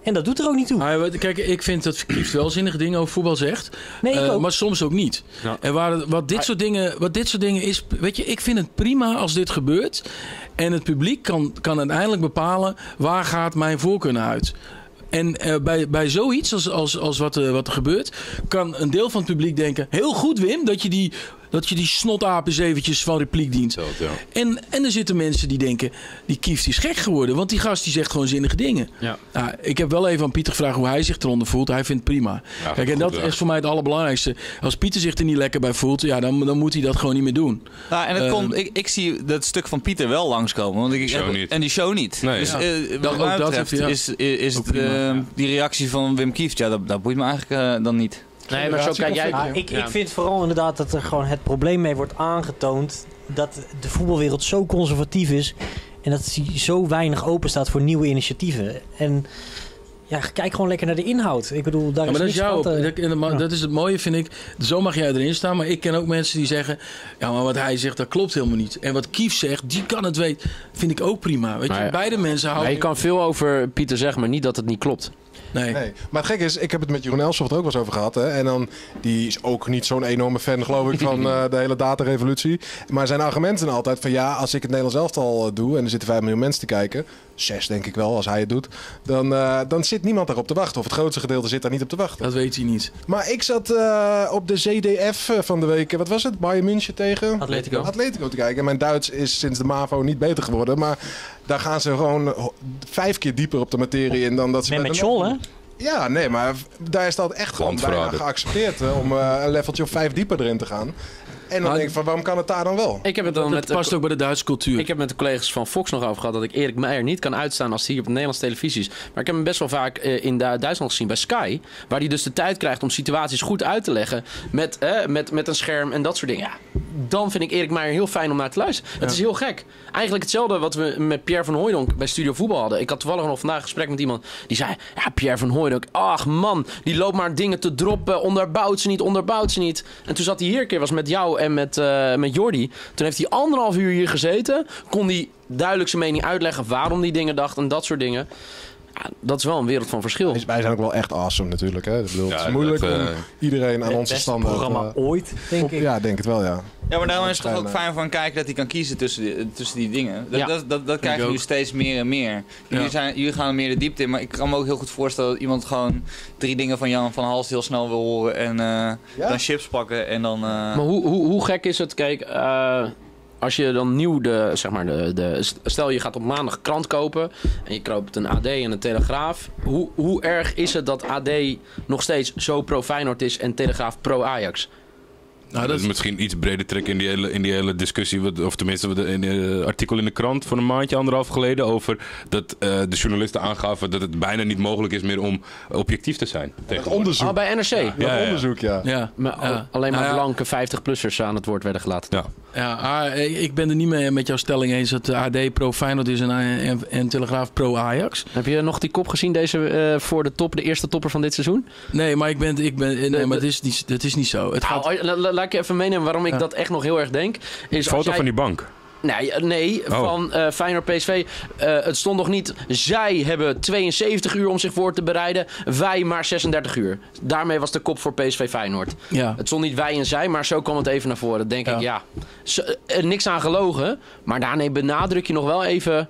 En dat doet er ook niet toe. Ah, kijk, ik vind dat Kieft wel zinnige dingen over voetbal zegt. Nee, ik uh, ook. Maar soms ook niet. Ja. En waar, wat, dit soort dingen, wat dit soort dingen is... Weet je, ik vind het prima als dit gebeurt. En het publiek kan, kan uiteindelijk bepalen... waar gaat mijn voorkeur naar uit. En uh, bij, bij zoiets als, als, als wat, uh, wat er gebeurt... kan een deel van het publiek denken... heel goed, Wim, dat je die... dat je die snotaap eens eventjes van repliek dient. Zo, ja. En, en er zitten mensen die denken... die Kieft is gek geworden. Want die gast die zegt gewoon zinnige dingen. Ja. Nou, ik heb wel even aan Pieter gevraagd hoe hij zich eronder voelt. Hij vindt het prima. Ja, Kijk, en goed, dat ja. is voor mij het allerbelangrijkste. Als Pieter zich er niet lekker bij voelt... Ja, dan, dan moet hij dat gewoon niet meer doen. Nou, en het Uh, komt, ik, ik zie dat stuk van Pieter wel langskomen. Want ik, Die show niet. En die show niet. Nee. Dus Ja. uh, Dat- wat mij ook dat betreft heeft hij, ja. is, is, is Ook het, prima, uh, ja. die reactie van Wim Kieft... Ja, dat, dat boeit me eigenlijk uh, dan niet. Nee, maar zo kijk jij... Ja, ik, Ja. ik vind vooral inderdaad dat er gewoon het probleem mee wordt aangetoond... dat de voetbalwereld zo conservatief is... en dat hij zo weinig open staat voor nieuwe initiatieven. En ja, kijk gewoon lekker naar de inhoud. Ik bedoel, daar Ja, is maar dat is niks jouw... aan te- Dat, en dat- Ja. dat is het mooie, vind ik. Zo mag jij erin staan. Maar ik ken ook mensen die zeggen... Ja, maar wat hij zegt, dat klopt helemaal niet. En wat Kieft zegt, die kan het weten. Vind ik ook prima. Weet je, Maar ja. beide mensen Maar houden... je kan veel over Pieter zeggen, maar niet dat het niet klopt. Nee. Nee. Maar het gekke is, ik heb het met Jeroen Elshoff er ook wel eens over gehad. Hè? En dan, die is ook niet zo'n enorme fan, geloof ik, van uh, de hele datarevolutie. Maar zijn argumenten zijn altijd van ja, als ik het Nederlands elftal doe... en er zitten vijf miljoen mensen te kijken... zes denk ik wel, als hij het doet... dan, uh, dan zit niemand daarop te wachten. Of het grootste gedeelte zit daar niet op te wachten. Dat weet hij niet. Maar ik zat uh, op de Z D F van de week... wat was het? Bayern München tegen? Atletico. Atletico te kijken. En mijn Duits is sinds de MAVO niet beter geworden. Maar daar gaan ze gewoon vijf keer dieper op de materie in dan dat ze... Met, met een- Scholl, hè? Ja, nee, maar daar is dat echt gewoon bijna Landverrader. geaccepteerd hè, om uh, een leveltje of vijf dieper erin te gaan. En dan Maar- denk ik van, waarom kan het daar dan wel? Ik heb het dan Dat met... past ook bij de Duitse cultuur. Ik heb met de collega's van Fox nog over gehad dat ik Erik Meijer niet kan uitstaan als hij hier op de Nederlandse televisie is. Maar ik heb hem best wel vaak uh, in Du- Duitsland gezien bij Sky. Waar hij dus de tijd krijgt om situaties goed uit te leggen. Met, uh, met, met een scherm en dat soort dingen. Ja, dan vind ik Erik Meijer heel fijn om naar te luisteren. Het is heel gek. Eigenlijk hetzelfde wat we met Pierre van Hooijdonk bij Studio Voetbal hadden. Ik had toevallig nog vandaag een gesprek met iemand die zei... Ja, Pierre van Hooijdonk, ach man, die loopt maar dingen te droppen. Onderbouwt ze niet, onderbouwt ze niet. En toen zat hij hier een keer, was met jou en met, uh, met Jordi. Toen heeft hij anderhalf uur hier gezeten. Kon hij duidelijk zijn mening uitleggen waarom die dingen dacht en dat soort dingen. Ja, dat is wel een wereld van verschil. Wij zijn ook wel echt awesome natuurlijk. Hè? Ik bedoel, het Ja, is moeilijk dat, uh, om iedereen aan Het onze beste standaard... programma uh, ooit, denk op- ik. Ja, denk het wel, ja. Ja, maar daarom is het toch ook Waarschijnlijk. fijn van kijken dat hij kan kiezen tussen die, tussen die dingen. Dat, Ja. dat, dat, dat krijgen ik we nu ook. steeds meer en meer. Jullie, Ja. zijn, jullie gaan er meer de diepte in, maar ik kan me ook heel goed voorstellen dat iemand gewoon drie dingen van Jan van Hals heel snel wil horen en uh, dan chips pakken en dan... Uh, Maar hoe, hoe, hoe gek is het? Kijk, uh, als je dan nieuw de, zeg maar, de, de... Stel je gaat op maandag krant kopen en je koopt een A D en een Telegraaf. Hoe, hoe erg is het dat A D nog steeds zo pro-Feyenoord is en Telegraaf pro-Ajax? Nou, dat is misschien iets breder trekken in die hele, in die hele discussie. wat- Of tenminste, wat- in een artikel in de krant van een maandje, anderhalf geleden. Over dat uh, de journalisten aangaven dat het bijna niet mogelijk is meer om objectief te zijn. Het tegenwoordig. onderzoek. Oh, bij N R C. Ja, Ja, ja. onderzoek, ja. Ja. Maar Ja. alleen maar Nou ja. blanke vijftig-plussers aan het woord werden gelaten. Ja. Ja, ah, ik ben er niet mee met jouw stelling eens dat de A D pro-Feyenoord is en, en, en Telegraaf pro-Ajax. Heb je nog die kop gezien deze, uh, voor de top, de eerste topper van dit seizoen? Nee, maar ik ben, ik ben, nee, de- maar het is niet, het is niet zo. Het gaat, Nou, la- la- laat ik je even meenemen waarom ik Ja. dat echt nog heel erg denk. Is als Foto jij- van die bank. Nee, nee Oh. van uh, Feyenoord P S V. Uh, het stond nog niet... Zij hebben tweeënzeventig uur om zich voor te bereiden. Wij maar zesendertig uur. Daarmee was de kop voor P S V Feyenoord. ja. Het stond niet wij en zij, maar zo kwam het even naar voren. Denk Ja. ik, ja... Zo, uh, niks aan gelogen. Maar daarmee benadruk je nog wel even...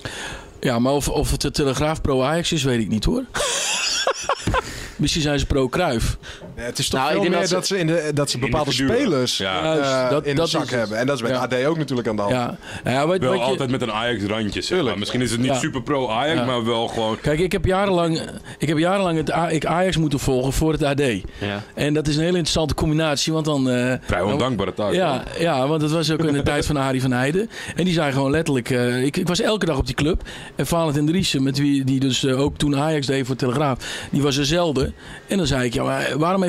ja, maar of, of het de Telegraaf pro-Ajax is, weet ik niet hoor. Misschien zijn ze pro-Cruijff. Ja, het is toch Nou, ik veel denk meer dat dat ze- ze, in de, dat ze bepaalde Individuen. spelers Ja. uh, Juist, dat- in dat de zak is het. hebben. En dat is bij Ja. A D ook natuurlijk aan de hand. Ja. Nou ja, wat, Wel wat je, altijd met een Ajax-randje. Zeg maar. Tuurlijk. Misschien is het niet Ja. super pro-Ajax, Ja. maar wel gewoon... Kijk, ik heb jarenlang, ik heb jarenlang het A- ik Ajax moeten volgen voor het A D. Ja. En dat is een hele interessante combinatie, want dan... eh, Vrij ondankbare taak. Ja, ja, want het was ook in de tijd van Arie van Heijden. En die zei gewoon letterlijk... eh, ik, ik was elke dag op die club. En Valentin Driessen, met wie die dus eh, ook toen Ajax deed voor Telegraaf... die was er zelden. En dan zei ik, ja, maar waarom heeft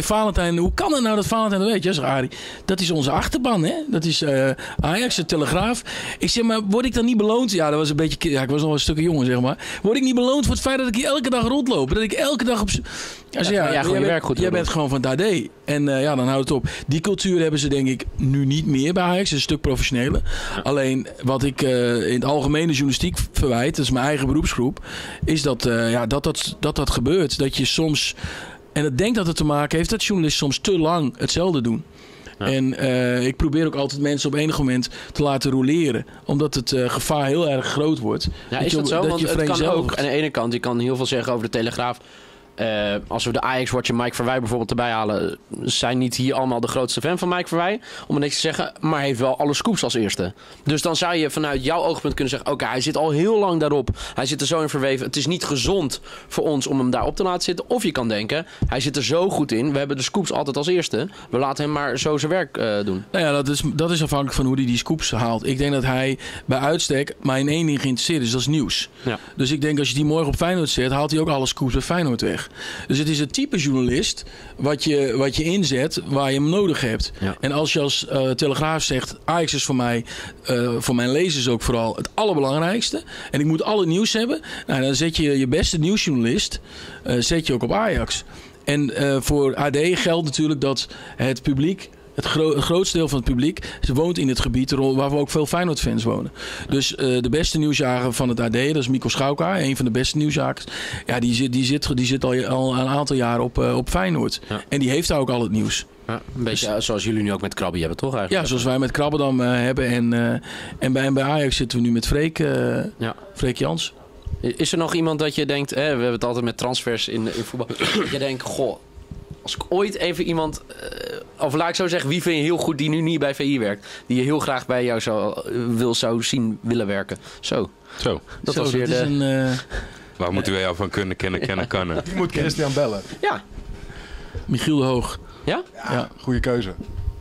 zei Valentijn, hoe kan het nou dat Valentijn dat weet? Ja, zeg Arie, dat is onze achterban, hè? Dat is uh, Ajax, de Telegraaf. Ik zeg, maar word ik dan niet beloond? Ja, dat was een beetje, ja, ik was nog wel een stukje jonger, zeg maar. Word ik niet beloond voor het feit dat ik hier elke dag rondloop? Dat ik elke dag op... Ja, zei, ja, ja, gewoon je werk goed. Jij bent gewoon van het A D. En uh, ja, dan houdt het op. Die cultuur hebben ze denk ik nu niet meer bij Ajax. Het is een stuk professioneler. Ja. Alleen wat ik uh, in het algemene journalistiek verwijt, dat is mijn eigen beroepsgroep, is dat, uh, ja, dat, dat, dat dat gebeurt. Dat je soms, en ik denk dat het te maken heeft dat journalisten soms te lang hetzelfde doen. Ja. En uh, ik probeer ook altijd mensen op enig moment te laten roleren. Omdat het uh, gevaar heel erg groot wordt. Ja, dat is dat je, zo? Dat Want je het kan ook. Aan de ene kant, je kan heel veel zeggen over de Telegraaf. Uh, als we de Ajax-watcher Mike Verwij bijvoorbeeld erbij halen, zijn niet hier allemaal de grootste fan van Mike Verwij, om het niks te zeggen, maar heeft wel alle scoops als eerste. Dus dan zou je vanuit jouw oogpunt kunnen zeggen, oké, okay, hij zit al heel lang daarop, hij zit er zo in verweven, het is niet gezond voor ons om hem daarop te laten zitten. Of je kan denken, hij zit er zo goed in, we hebben de scoops altijd als eerste, we laten hem maar zo zijn werk uh, doen. Nou ja, dat is, dat is afhankelijk van hoe hij die scoops haalt. Ik denk dat hij bij uitstek maar in één ding geïnteresseerd is, dat is nieuws. Ja. Dus ik denk als je die morgen op Feyenoord zet, haalt hij ook alle scoops bij Feyenoord weg. Dus het is het type journalist wat je, wat je inzet waar je hem nodig hebt. Ja. En als je als uh, Telegraaf zegt, Ajax is voor mij, uh, voor mijn lezers ook vooral het allerbelangrijkste. En ik moet alle nieuws hebben. Nou, dan zet je je beste nieuwsjournalist uh, zet je ook op Ajax. En uh, voor A D geldt natuurlijk dat het publiek, Het, gro- het grootste deel van het publiek ze woont in het gebied waar we ook veel Feyenoord-fans wonen. Dus uh, de beste nieuwsjager van het A D, dat is Mico Schauka, een van de beste nieuwsjagers. Ja, die zit, die zit, die zit al, al een aantal jaren op, uh, op Feyenoord. Ja. En die heeft daar ook al het nieuws. Ja, een beetje dus, zoals jullie nu ook met Krabbe hebben, toch eigenlijk? Ja, zoals wij met Krabbedam uh, hebben. En, uh, en, bij, en bij Ajax zitten we nu met Freek, uh, ja. Freek Jans. Is er nog iemand dat je denkt, hè, we hebben het altijd met transfers in, in voetbal. Je denkt, goh, als ik ooit even iemand, uh, of laat ik zo zeggen, wie vind je heel goed die nu niet bij V I werkt, die je heel graag bij jou zou, uh, wil, zou zien willen werken. Zo. Zo. Dat zo, was weer dat de... Is een, uh... Waar moeten wij jou van kunnen, kennen, kennen, ja. kunnen? Die moet Christian bellen. Ja. Michiel de Hoog. Ja? Ja, ja. Goede keuze.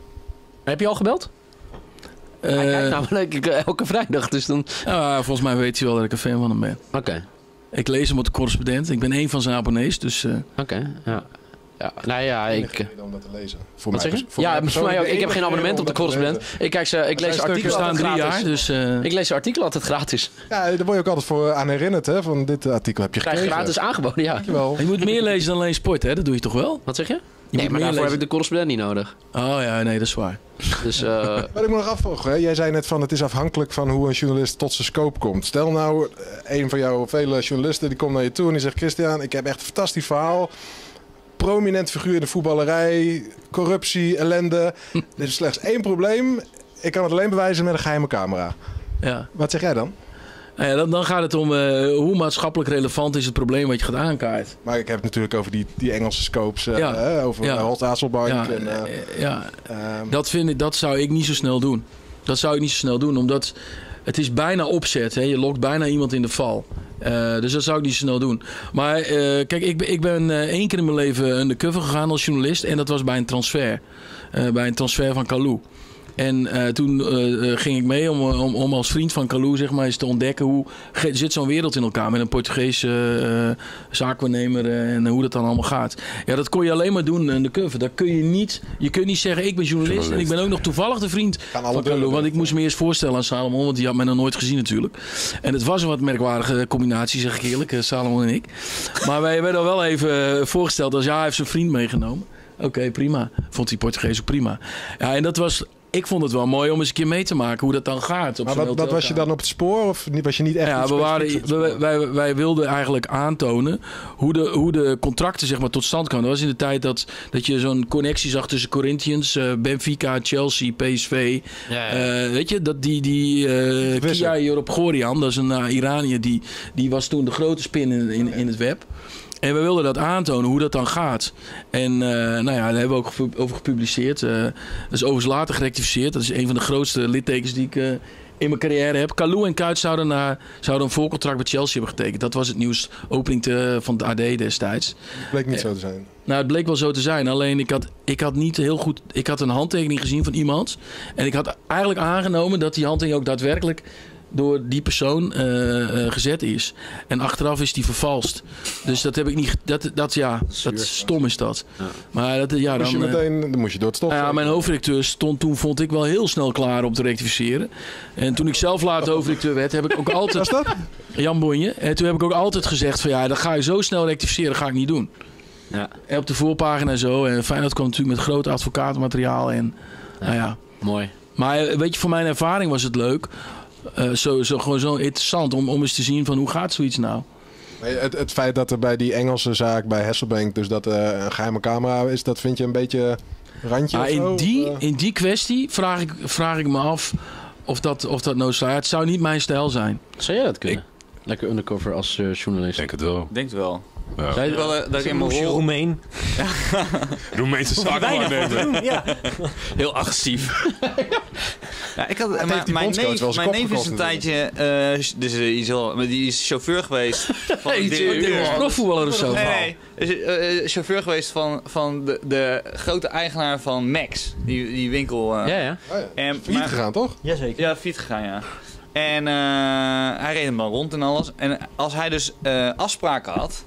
Heb je al gebeld? Uh, hij kijkt namelijk elke vrijdag, dus dan... Uh, volgens mij weet hij wel dat ik een fan van hem ben. Oké. Okay. Ik lees hem op de correspondent. Ik ben een van zijn abonnees, dus... Uh... Oké, okay, ja. Ja, nou ja, ik... om dat te lezen. Voor Wat mij, zeg je? voor ja, mij voor mij ook. Ik heb geen abonnement op de correspondent. Ik, kijk ze, ik lees de artikelen altijd drie gratis. Jaar, dus, uh... Ik lees de artikelen altijd gratis. Ja, daar word je ook altijd voor aan herinnerd, hè? Van dit artikel heb je Krijg gekregen. gratis aangeboden, ja. Dankjewel. Je moet meer lezen dan alleen sport, hè? Dat doe je toch wel? Wat zeg je? Je nee, maar daarvoor lezen. heb ik de correspondent niet nodig. Oh ja, nee, dat is waar. Dus, uh... Wat ik me nog afvroeg, hè? Jij zei net van het is afhankelijk van hoe een journalist tot zijn scope komt. Stel nou, een van jouw vele journalisten die komt naar je toe en die zegt: Christian, ik heb echt een fantastisch verhaal. Prominent figuur in de voetballerij, corruptie, ellende. Er is slechts één probleem. Ik kan het alleen bewijzen met een geheime camera. Ja. Wat zeg jij dan? Nou ja, dan, dan gaat het om uh, hoe maatschappelijk relevant is het probleem wat je gaat aankaarten. Maar ik heb het natuurlijk over die, die Engelse scopes. Uh, ja. uh, over ja. Holt Hasselbank. Ja, en, uh, ja. Um, dat, vind ik, dat zou ik niet zo snel doen. Dat zou ik niet zo snel doen, omdat het is bijna opzet. Hè? Je lokt bijna iemand in de val. Uh, dus dat zou ik niet zo snel doen. Maar uh, kijk, ik, ik ben uh, één keer in mijn leven undercover gegaan als journalist. En dat was bij een transfer. Uh, bij een transfer van Kalou. En uh, toen uh, ging ik mee om, om, om als vriend van Kalou zeg maar, eens te ontdekken hoe zit zo'n wereld in elkaar met een Portugese uh, zaakwaarnemer uh, en hoe dat dan allemaal gaat. Ja, dat kon je alleen maar doen in de cover. Dat kun je niet. Je kunt niet zeggen ik ben journalist, journalist. en ik ben ook nog toevallig de vriend van Kalou. Want ik moest me eerst voorstellen aan Salomon, want die had mij nog nooit gezien natuurlijk. En het was een wat merkwaardige combinatie, zeg ik eerlijk, uh, Salomon en ik. Maar wij werden wel even voorgesteld als ja, hij heeft zijn vriend meegenomen. Oké, okay, prima. Vond die Portugees ook prima. Ja, en dat was... Ik vond het wel mooi om eens een keer mee te maken hoe dat dan gaat. Op maar wat, wat was je dan op het spoor? Of was je niet echt ja, we waren, wij, wij, wij wilden eigenlijk aantonen hoe de, hoe de contracten zeg maar, tot stand kwamen. Dat was in de tijd dat, dat je zo'n connectie zag tussen Corinthians, uh, Benfica, Chelsea, P S V. Ja, ja. Uh, weet je, dat die, die uh, Kia Europgorian, dat is een uh, Iranier, die, die was toen de grote spin in, in, in het web. En we wilden dat aantonen, hoe dat dan gaat. En uh, nou ja, daar hebben we ook over gepubliceerd. Uh, dat is overigens later gerectificeerd. Dat is een van de grootste littekens die ik uh, in mijn carrière heb. Kalou en Kuyt zouden, naar, zouden een voorcontract met Chelsea hebben getekend. Dat was het nieuws, opening te, van het A D destijds. Het bleek niet uh, zo te zijn. Nou, het bleek wel zo te zijn. Alleen ik had, ik had niet heel goed... Ik had een handtekening gezien van iemand. En ik had eigenlijk aangenomen dat die handtekening ook daadwerkelijk... door die persoon uh, uh, gezet is. En achteraf is die vervalst. Dus dat heb ik niet... Dat, dat, ja, dat, stom is dat. Ja. Maar dat, ja, dan... Moest je meteen, dan moest je door het stof. Ja, mijn hoofdredacteur stond toen, vond ik, wel heel snel klaar om te rectificeren. En toen ik zelf later hoofdredacteur werd, heb ik ook altijd... Was dat? Jan Bonje. En toen heb ik ook altijd gezegd van ja, dan ga je zo snel rectificeren, ga ik niet doen. Ja. En op de voorpagina zo. En Feyenoord kwam natuurlijk met groot advocatenmateriaal. En, ja, nou ja. Mooi. Maar weet je, voor mijn ervaring was het leuk. Uh, zo, zo, gewoon zo interessant om, om eens te zien van hoe gaat zoiets nou. Het, het feit dat er bij die Engelse zaak bij Hasselbank dus dat uh, een geheime camera is, dat vind je een beetje randje ah, of zo? In die, uh... in die kwestie vraag ik, vraag ik me af of dat, of dat nou staat. Het zou niet mijn stijl zijn. Zou jij dat kunnen? Ik... Lekker undercover als uh, journalist. Ik denk het wel. Ik denk het wel. Ja. Zij, wel uh, dat ik in mijn rol... Roemeen. Roemeense zaakwaarnemer. Ja. Heel agressief. Ja, ik had, ja, mijn mijn neef, mijn neef is een tijdje, uh, dus, uh, zal, die is chauffeur geweest. Van hey, de profvoetballer of zo. Nee, nee. Is, uh, chauffeur geweest van, van de, de grote eigenaar van Max, die, die winkel. Uh, ja, ja. Oh ja. En, Fiet gegaan, toch? Jazeker. Ja, Fiet gegaan, ja. En uh, hij reed hem dan rond en alles. En als hij dus uh, afspraken had,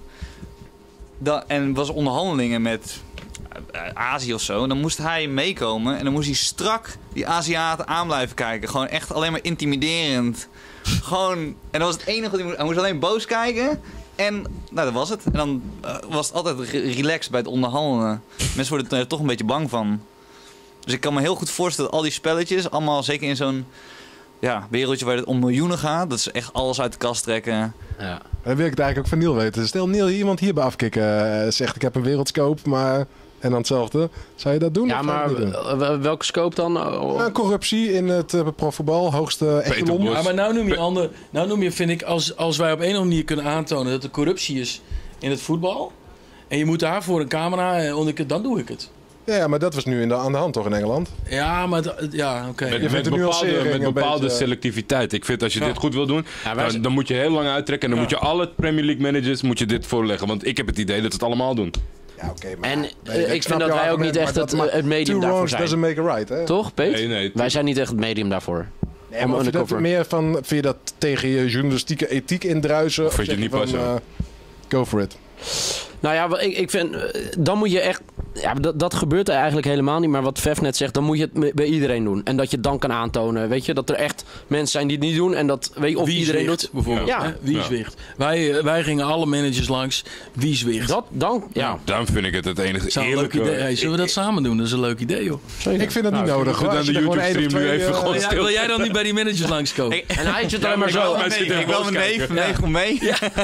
dat, en was onderhandelingen met uh, Azië of zo, dan moest hij meekomen en dan moest hij strak die Aziaten aan blijven kijken. Gewoon echt alleen maar intimiderend. Gewoon, en dat was het enige wat hij moest. Hij moest alleen boos kijken. En nou, dat was het. En dan uh, was het altijd relaxed bij het onderhandelen. Mensen worden er toch een beetje bang van. Dus ik kan me heel goed voorstellen dat al die spelletjes, allemaal zeker in zo'n ja, wereldje waar het om miljoenen gaat, dat ze echt alles uit de kast trekken. Ja. Dan wil ik het eigenlijk ook van Niel weten. Stel Niel, iemand hier bij Afkikken uh, zegt ik heb een wereldscope, maar... En dan hetzelfde. Zou je dat doen? Ja, maar doen? Welke scope dan? Oh. Ja, corruptie in het uh, profvoetbal, hoogste echelon. Ja, maar nou noem je ander, nou noem je, vind ik, als, als wij op een of andere manier kunnen aantonen dat er corruptie is in het voetbal, en je moet daarvoor een camera, dan doe ik het. Ja, ja, maar dat was nu in de, aan de hand toch in Engeland? Ja, maar ja, oké. Okay. Met, met bepaalde, met bepaalde beetje... selectiviteit. Ik vind als je ja. dit goed wil doen, ja, dan, dan moet je heel lang uittrekken. En dan ja. moet je alle Premier League managers moet je dit voorleggen. Want ik heb het idee dat ze het allemaal doen. Ja, okay, maar, en nee, uh, ik vind dat wij ook niet echt het, dat, het medium daarvoor zijn. Doesn't make a right, hè? Toch, Peet? Nee, nee, wij zijn niet echt het medium daarvoor. Nee, maar of je dat meer van, vind je dat tegen je journalistieke ethiek indruisen? Of vind je het niet passen? Uh, go for it. Nou ja, ik, ik vind, dan moet je echt... Ja, dat, dat gebeurt er eigenlijk helemaal niet. Maar wat Vef net zegt, dan moet je het bij iedereen doen. En dat je het dan kan aantonen. Weet je, dat er echt mensen zijn die het niet doen. En dat, weet je, of wie iedereen zwicht, doet. Bijvoorbeeld. Ja. Ja. Wie zwicht. Wij, wij gingen alle managers langs. Wie zwicht. Dat, dan, ja. ja. Dan vind ik het het enige eerlijke. Hey, zullen we dat samen doen? Dat is een leuk idee, joh. Zeker. Ik vind dat niet nou, nodig. Ik dan de YouTube-stream nu even uh, gewoon ja, wil jij dan niet bij die managers langskomen? En hij zit alleen maar zo. Ik wil mijn neef, neef om mee.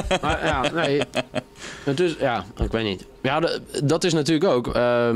Ja, nee. Dus, ja, ik weet niet. Ja, dat is natuurlijk ook...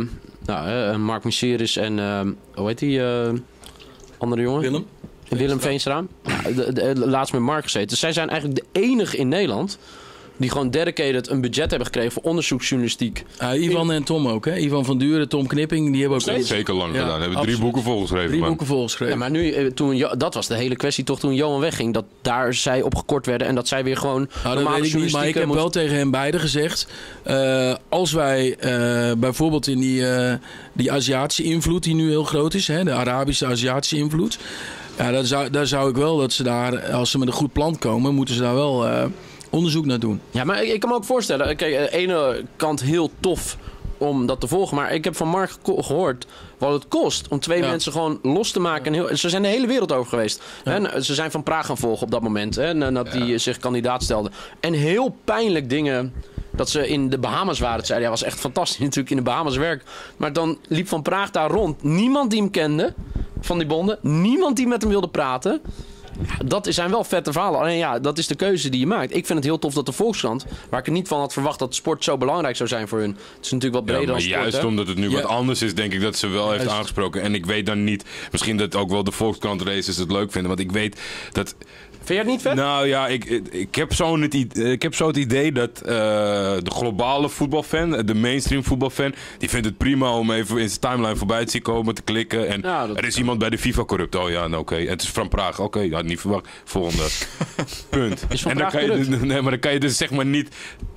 Nou, uh, Mark Miseris en uh, hoe heet die uh, andere jongen? Willem. Willem Veenstra. Ja, de, de, de, laatst met Mark gezeten. Dus zij zijn eigenlijk de enige in Nederland die gewoon dedicated een budget hebben gekregen voor onderzoeksjournalistiek. Uh, Ivan en Tom ook, hè? Ivan van Duren, Tom Knipping, die hebben ook... Steeds? Zeker lang ja, gedaan. Hebben absoluut. drie boeken volgeschreven. Drie man. boeken volgeschreven. Ja, maar nu, toen, dat was de hele kwestie toch toen Johan wegging. Dat daar zij op gekort werden en dat zij weer gewoon nou, dat weet ik niet, maar ik heb moest... wel tegen hen beiden gezegd. Uh, als wij uh, bijvoorbeeld in die, uh, die Aziatische invloed die nu heel groot is, hè, de Arabische Aziatische invloed. Ja, daar zou, daar zou ik wel dat ze daar, als ze met een goed plan komen, moeten ze daar wel... Uh, onderzoek naar doen. Ja, maar ik, ik kan me ook voorstellen... Kijk, aan de ene kant heel tof om dat te volgen. Maar ik heb van Mark ge- gehoord wat het kost om twee ja. mensen gewoon los te maken. En heel, ze zijn de hele wereld over geweest. Ja. En ze zijn van Praag gaan volgen op dat moment. Hè, nadat ja. die zich kandidaat stelde. En heel pijnlijk dingen... Dat ze in de Bahamas waren. Het zeiden, ja, was echt fantastisch natuurlijk in de Bahamas werk. Maar dan liep Van Praag daar rond. Niemand die hem kende van die bonden. Niemand die met hem wilde praten. Ja, dat zijn wel vette verhalen. Alleen ja, dat is de keuze die je maakt. Ik vind het heel tof dat de Volkskrant, waar ik er niet van had verwacht dat sport zo belangrijk zou zijn voor hun. Het is natuurlijk wat breder ja, dan sport. Juist hè? omdat het nu ja. wat anders is, denk ik dat ze wel heeft juist. aangesproken. En ik weet dan niet, misschien dat ook wel de Volkskrant races het leuk vinden. Want ik weet dat... Vind je het niet vet? Nou ja, ik, ik, heb, zo het, ik heb zo het idee dat uh, de globale voetbalfan, de mainstream voetbalfan, die vindt het prima om even in zijn timeline voorbij te zien komen, te klikken. En ja, er is kan. iemand bij de FIFA corrupt. Oh ja, nou, oké. Okay. Het is van Praag. Oké, okay, had niet verwacht. Volgende. Punt. Is van en Praag dan kan je, nee, maar dan kan je dus zeg maar niet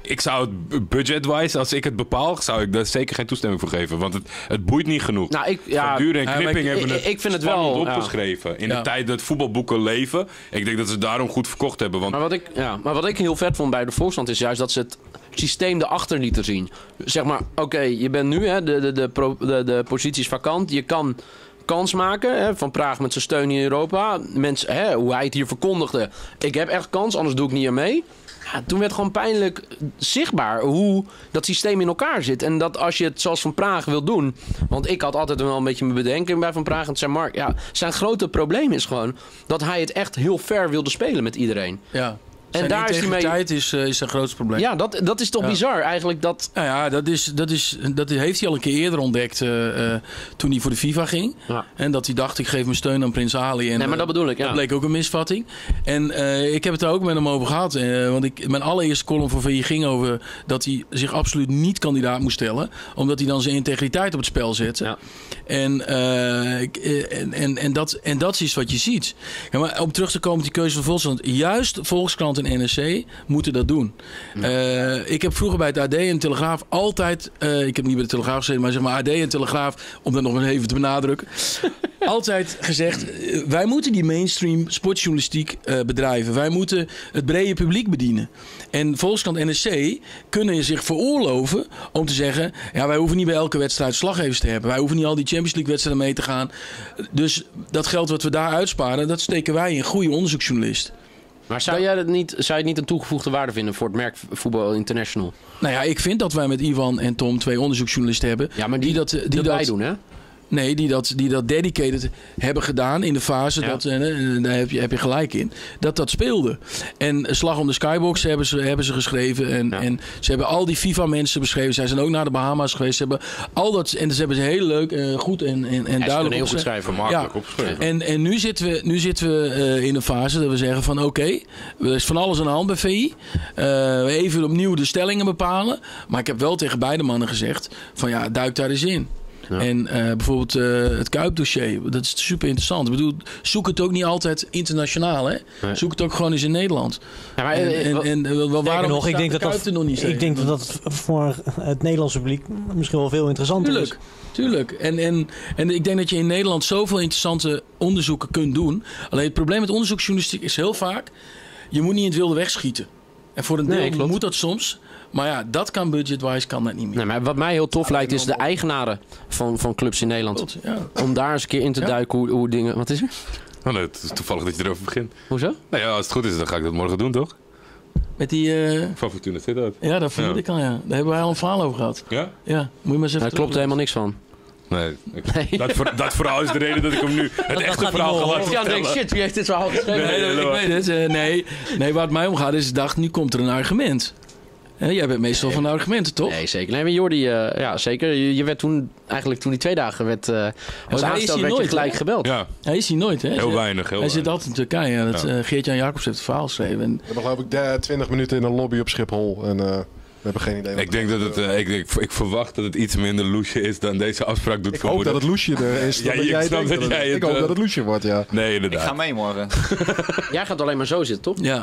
ik zou het budget-wise, als ik het bepaal, zou ik daar zeker geen toestemming voor geven. Want het, het boeit niet genoeg. Nou, ik, ja, Van Duren en ja, Knipping ik, hebben ik, het ik vind het spannend wel opgeschreven. Ja. In ja. de tijd dat voetbalboeken leven. Ik denk dat ze daarom goed verkocht hebben. Want Maar wat, ik, ja, maar wat ik heel vet vond bij de Volkskrant is juist dat ze het systeem erachter lieten zien. Zeg maar, oké, okay, je bent nu, hè, de, de, de, pro, de, de positie is vakant. Je kan kans maken, hè, Van Praag met zijn steun in Europa. Mensen, hè, hoe hij het hier verkondigde. Ik heb echt kans, anders doe ik niet aan mee. Ja, toen werd gewoon pijnlijk zichtbaar hoe dat systeem in elkaar zit. En dat als je het zoals Van Praag wil doen. Want ik had altijd wel een beetje mijn bedenking bij Van Praag. En toen zei Mark, ja, zijn grote probleem is gewoon dat hij het echt heel fair wilde spelen met iedereen. Ja. En Zijn daar is hij mee. integriteit is, uh, is zijn grootste probleem. Ja, dat, dat is toch Ja. bizar eigenlijk. Dat... Nou ja, dat, is, dat, is, dat heeft hij al een keer eerder ontdekt uh, uh, toen hij voor de FIFA ging. Ja. En dat hij dacht, ik geef mijn steun aan Prins Ali. En, Nee, maar dat bedoel ik, ja. Dat bleek ook een misvatting. En uh, ik heb het er ook met hem over gehad. Uh, want ik, mijn allereerste column voor V I ging over dat hij zich absoluut niet kandidaat moest stellen. Omdat hij dan zijn integriteit op het spel zette. Ja. En, uh, ik, uh, en, en, en, dat, en dat is iets wat je ziet. Ja, maar om terug te komen op die keuze van Volkskrant. Juist Volkskrant en N R C moeten dat doen. Ja. Uh, ik heb vroeger bij het A D en Telegraaf altijd... Uh, ik heb niet bij de Telegraaf gezeten, maar zeg maar A D en Telegraaf... om dat nog eens even te benadrukken... altijd gezegd... Uh, wij moeten die mainstream sportjournalistiek uh, bedrijven. Wij moeten het brede publiek bedienen. En Volkskrant en N R C kunnen zich veroorloven om te zeggen... ja, wij hoeven niet bij elke wedstrijd slaggevers te hebben. Wij hoeven niet al die Champions League wedstrijden mee te gaan. Dus dat geld wat we daar uitsparen... dat steken wij in goede onderzoeksjournalist. Maar zou jij het niet, zou je het niet een toegevoegde waarde vinden voor het merk Voetbal International? Nou ja, ik vind dat wij met Ivan en Tom twee onderzoeksjournalisten hebben. Ja, maar die, die dat, die dat dat wij doen, hè? Nee, die dat, die dat dedicated hebben gedaan in de fase, Ja. dat, en daar heb je, heb je gelijk in, dat dat speelde. En Slag om de Skybox hebben ze, hebben ze geschreven. En, Ja. en ze hebben al die FIFA-mensen beschreven. Zij zijn ook naar de Bahama's geweest. Ze hebben al dat, en ze hebben ze heel leuk, uh, goed en, en, en Ja, duidelijk heel goed opgeschreven. schrijven. makkelijk Ja. opgeschreven. En, en nu zitten we, nu zitten we uh, in een fase dat we zeggen van oké, okay, er is van alles aan de hand bij V I. Uh, even opnieuw de stellingen bepalen. Maar ik heb wel tegen beide mannen gezegd van ja, duik daar eens in. Ja. En uh, bijvoorbeeld uh, het Kuipdossier, dat is super interessant. Ik bedoel, zoek het ook niet altijd internationaal, hè? Nee. Zoek het ook gewoon eens in Nederland. Ja, maar, en, en, en, en wel, waarom nog, ik denk dat dat, nog niet ik denk dat dat voor het Nederlandse publiek misschien wel veel interessanter tuurlijk, is. Tuurlijk. En, en, en ik denk dat je in Nederland zoveel interessante onderzoeken kunt doen. Alleen het probleem met onderzoeksjournalistiek is heel vaak, je moet niet in het wilde wegschieten. En voor een deel nee, moet dat soms. Maar ja, dat kan budget-wise, kan dat niet meer. Nee, maar wat mij heel tof ja, lijkt is de eigenaren van, van clubs in Nederland. Klopt, ja. Om daar eens een keer in te ja. duiken hoe, hoe dingen... Wat is er? Oh nee, het is toevallig dat je erover begint. Hoezo? Nou ja, als het goed is, dan ga ik dat morgen doen, toch? Met die... Uh... Van Fortuna Sittard. Ja, dat voelde ja. ik al, ja. Daar hebben wij al een verhaal over gehad. Ja? Ja, moet je maar eens even... Daar klopt helemaal niks van. Nee, ik, nee. Dat, voor, dat verhaal is de reden dat ik hem nu het echte verhaal ga laten vertellen. Ja, denk shit, wie heeft dit verhaal geschreven? Nee, nee, nee, ik weet het. Uh, nee, nee, waar het mij om gaat is, ik dacht, nu komt er een argument. He, jij bent meestal nee. van argumenten, toch? Nee, zeker. Nee, maar Jordi, uh, ja, zeker. Je, je werd toen, eigenlijk toen die twee dagen werd, uh, was oh, aansteld, werd nooit, je gelijk hè? gebeld. Ja. Hij is hier nooit, hè? Heel hij weinig, heel Hij weinig. zit altijd in Turkije. Dat, ja. uh, Geert-Jan Jacobs heeft het verhaal geschreven. En... We hebben geloof ik twintig minuten in een lobby op Schiphol. En uh, we hebben geen idee wat ik denk dat het, uh, ik, ik, ik verwacht dat het iets minder loesje is dan deze afspraak doet ik voor hoop moeder. dat het loesje er is. Ja, dat ik jij snap dat dat jij het, het... Ik hoop uh, dat het loesje wordt, ja. Nee, inderdaad. Ik ga mee morgen. Jij gaat alleen maar zo zitten, toch? Ja.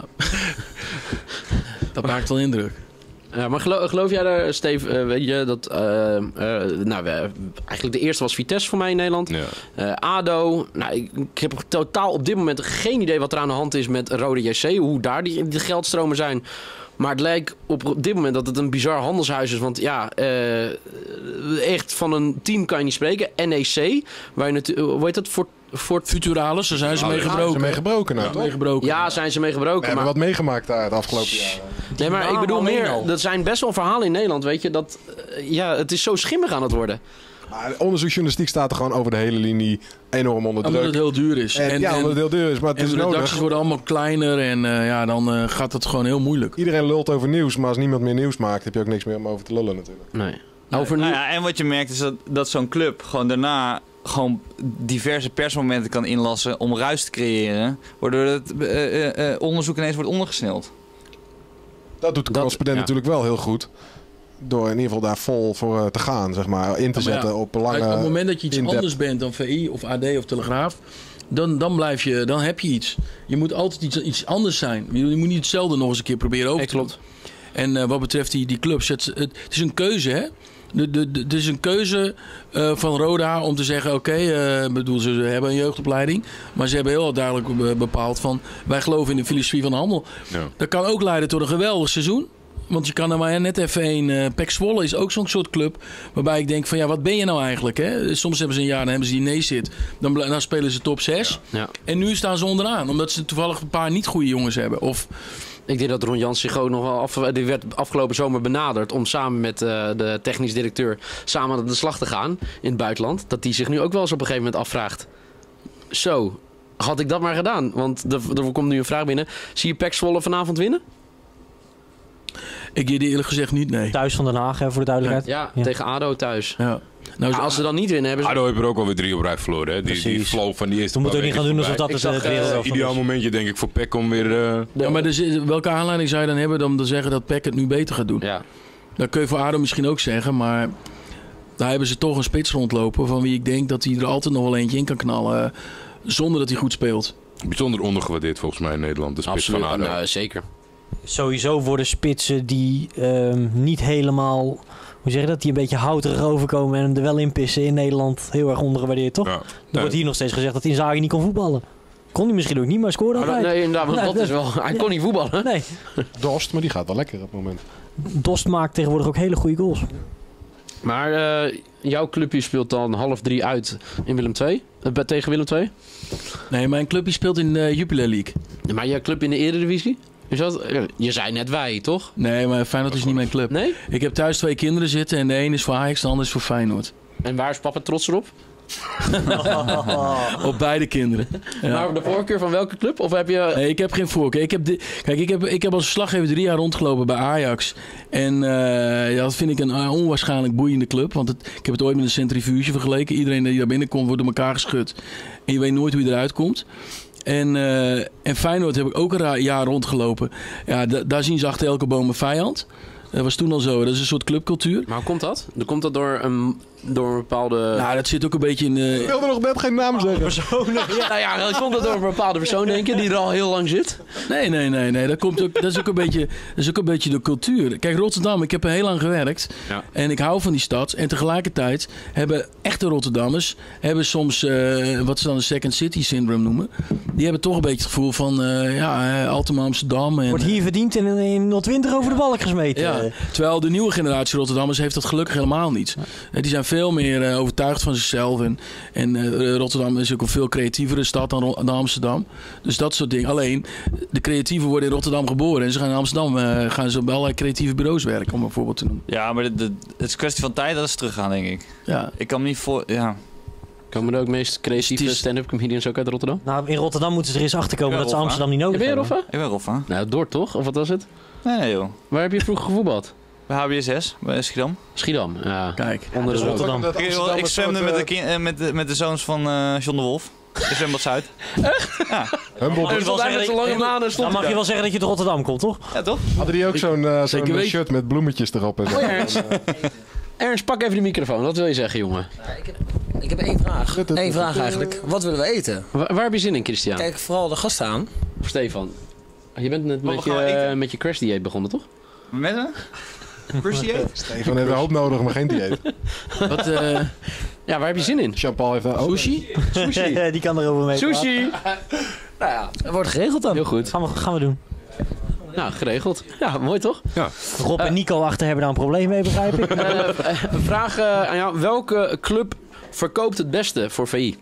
Dat maakt wel indruk. Ja, maar geloof, geloof jij daar, Steve, uh, weet je, dat... Uh, uh, nou, uh, eigenlijk de eerste was Vitesse voor mij in Nederland. Ja. Uh, A D O. Nou, ik, ik heb totaal op dit moment geen idee wat er aan de hand is met Rode J C. Hoe daar die, die geldstromen zijn. Maar het lijkt op dit moment dat het een bizar handelshuis is. Want ja, uh, echt van een team kan je niet spreken. N E C, waar je natuurlijk... Hoe heet dat? Fort, Fort... Futuralis, daar zijn ze mee gebroken. Zijn ze mee gebroken, nou, ja, toch? mee gebroken. Ja, zijn ze mee gebroken. We hebben maar... wat meegemaakt daar de afgelopen jaren. Nee, maar ik bedoel meer... Er zijn best wel verhalen in Nederland, weet je. Dat, uh, ja, het is zo schimmig aan het worden. Maar onderzoeksjournalistiek staat er gewoon over de hele linie enorm onder druk. Omdat het heel duur is. En, en, ja, omdat het heel duur is. Maar het en is de nodig. redacties worden allemaal kleiner en uh, ja, dan uh, gaat het gewoon heel moeilijk. Iedereen lult over nieuws, maar als niemand meer nieuws maakt, heb je ook niks meer om over te lullen natuurlijk. Nee. nee. Over nou ja, en wat je merkt is dat, dat zo'n club gewoon daarna gewoon diverse persmomenten kan inlassen om ruis te creëren, waardoor het uh, uh, uh, onderzoek ineens wordt ondergesneld. Dat doet de correspondent ja. natuurlijk wel heel goed. Door in ieder geval daar vol voor uh, te gaan, zeg maar. In te ja, zetten ja, op lange... Op het moment dat je iets anders bent dan V I of A D of Telegraaf, dan, dan blijf je, dan heb je iets. Je moet altijd iets, iets anders zijn. Je, je moet niet hetzelfde nog eens een keer proberen over te doen. En uh, wat betreft die, die clubs, het, het, het is een keuze, hè? De, de, de, het is een keuze uh, van Roda om te zeggen, oké, okay, uh, bedoel, ze hebben een jeugdopleiding. Maar ze hebben heel duidelijk bepaald van, wij geloven in de filosofie van de handel. Ja. Dat kan ook leiden tot een geweldig seizoen. Want je kan er maar net even een. Uh, P E C Zwolle is ook zo'n soort club. Waarbij ik denk van ja, wat ben je nou eigenlijk? Hè? Soms hebben ze een jaar, dan hebben ze die nee zit. Dan, dan spelen ze top zes. Ja. Ja. En nu staan ze onderaan. Omdat ze toevallig een paar niet goede jongens hebben. Of... Ik denk dat Ron Jans zich ook nog wel af, die werd afgelopen zomer benaderd om samen met uh, de technisch directeur samen aan de slag te gaan in het buitenland. Dat die zich nu ook wel eens op een gegeven moment afvraagt. Zo, had ik dat maar gedaan? Want er, er komt nu een vraag binnen. Zie je P E C Zwolle vanavond winnen? Ik eerlijk gezegd niet, nee. Thuis van Den Haag, hè, voor de duidelijkheid. Ja, ja, tegen ADO thuis. Ja. Nou, ja, als ze dan niet winnen, hebben ze... ADO heeft er ook alweer drie op rij verloren. Hè? Die, die flow van die eerste. We moeten ook niet gaan doen alsof dat het het uh, uh, ideaal momentje, denk ik, voor P E C om weer... Uh... Ja, maar dus, welke aanleiding zou je dan hebben om te zeggen dat P E C het nu beter gaat doen? Ja. Dat kun je voor ADO misschien ook zeggen, maar... Daar hebben ze toch een spits rondlopen van wie ik denk dat hij er altijd nog wel eentje in kan knallen. Zonder dat hij goed speelt. Bijzonder ondergewaardeerd volgens mij in Nederland, de spits Absoluut, van ADO. Nou, zeker. Sowieso worden spitsen die um, niet helemaal, hoe zeg je dat, die een beetje houterig overkomen en hem er wel in pissen in Nederland heel erg ondergewaardeerd, toch? Ja. Er nee. wordt hier nog steeds gezegd dat Inzaghi niet kon voetballen. Kon hij misschien ook niet, maar scoorde altijd. Nee, inderdaad, want nee, dat is wel, hij kon niet voetballen. Nee. Dost, maar die gaat wel lekker op het moment. Dost maakt tegenwoordig ook hele goede goals. Maar uh, jouw clubje speelt dan half drie uit in Willem twee, uh, tegen Willem twee? Nee, mijn clubje speelt in de Jupiler League. Ja, maar jouw club in de Eredivisie? Is dat, je zei net wij, toch? Nee, maar Feyenoord is niet mijn club. Nee? Ik heb thuis twee kinderen zitten en de een is voor Ajax, de ander is voor Feyenoord. En waar is papa trots erop? Op beide kinderen. Ja. Maar de voorkeur van welke club? Of heb je... Nee, ik heb geen voorkeur. Ik heb de... Kijk, ik heb, ik heb als verslaggever drie jaar rondgelopen bij Ajax. En uh, ja, dat vind ik een uh, onwaarschijnlijk boeiende club. Want het, ik heb het ooit met een centrifuge vergeleken. Iedereen die daar binnenkomt wordt door elkaar geschud. En je weet nooit hoe je eruit komt. En, uh, en Feyenoord heb ik ook een jaar rondgelopen. Ja, d- daar zien ze achter elke boom een vijand. Dat was toen al zo. Dat is een soort clubcultuur. Maar hoe komt dat? Komt dat door een, door een bepaalde... Nou, dat zit ook een beetje in... Uh... Ik wilde nog net geen naam zeggen. Persoon. Ja, nou ja, komt dat door een bepaalde persoon, denk je, die er al heel lang zit? Nee, nee, nee. nee. Dat, komt ook, dat, is ook een beetje, dat is ook een beetje de cultuur. Kijk, Rotterdam, ik heb er heel lang gewerkt. Ja. En ik hou van die stad. En tegelijkertijd hebben echte Rotterdammers... hebben soms, uh, wat ze dan een second city syndrome noemen... die hebben toch een beetje het gevoel van... Uh, ja, uh, Altem Amsterdam. En, wordt hier verdiend en in nul twintig over de balk gesmeten. Ja, terwijl de nieuwe generatie Rotterdammers heeft dat gelukkig helemaal niet. Ja. Die zijn veel meer uh, overtuigd van zichzelf. En, en uh, Rotterdam is ook een veel creatievere stad dan, dan Amsterdam. Dus dat soort dingen. Alleen, de creatieven worden in Rotterdam geboren. En ze gaan in Amsterdam uh, gaan ze bij allerlei creatieve bureaus werken, om een voorbeeld te noemen. Ja, maar de, de, het is een kwestie van tijd dat ze teruggaan, denk ik. Ja. Ik kan me niet voor... Ja. Komen er ook meest creatieve stand-up comedians ook uit Rotterdam? Nou, in Rotterdam moeten ze er eens achter komen dat ze Amsterdam niet nodig hebben. Ben je Roffa? Ik ben Roffa. Nou, Dordt toch? Of wat was het? Nee, nee joh. Waar heb je vroeger gevoetbald? Bij H B S S, bij Schiedam. Schiedam, ja. Kijk. Onder de Rotterdam. Ik, ik zwemde met de, kin- met, de, met de zoons van uh, John de Wolf. Ik zwembad Zuid. Echt? Ja. Humboldt. Dus wel zeggen, zo lang na, dan mag je wel zeggen dat je uit Rotterdam komt, toch? Ja, toch? Hadden die ook zo'n, uh, zo'n shirt met bloemetjes erop? En zo. Oh, Ernst. Ernst, pak even de microfoon. Wat wil je zeggen, jongen? Nou, ik, heb, ik heb één vraag. Eén vraag eigenlijk. Wat willen we eten? Waar, waar heb je zin in, Christian? Kijk vooral de gasten aan. Of Stefan. Je bent net met je, met je crash dieet begonnen, toch? Met me? Crash dieet? Stefan heeft een hoop nodig, maar geen dieet. Wat, uh, ja, waar heb je zin in? Jean-Paul heeft een Sushi? Sushi. Die kan erover mee. Sushi! Nou ja, het wordt geregeld dan. Heel goed. Gaan we, gaan we doen. Nou, geregeld. Ja, mooi toch? Ja. Rob en Nico achter hebben daar een probleem mee, begrijp ik. Uh, een vraag uh, aan jou. Welke club verkoopt het beste voor V I?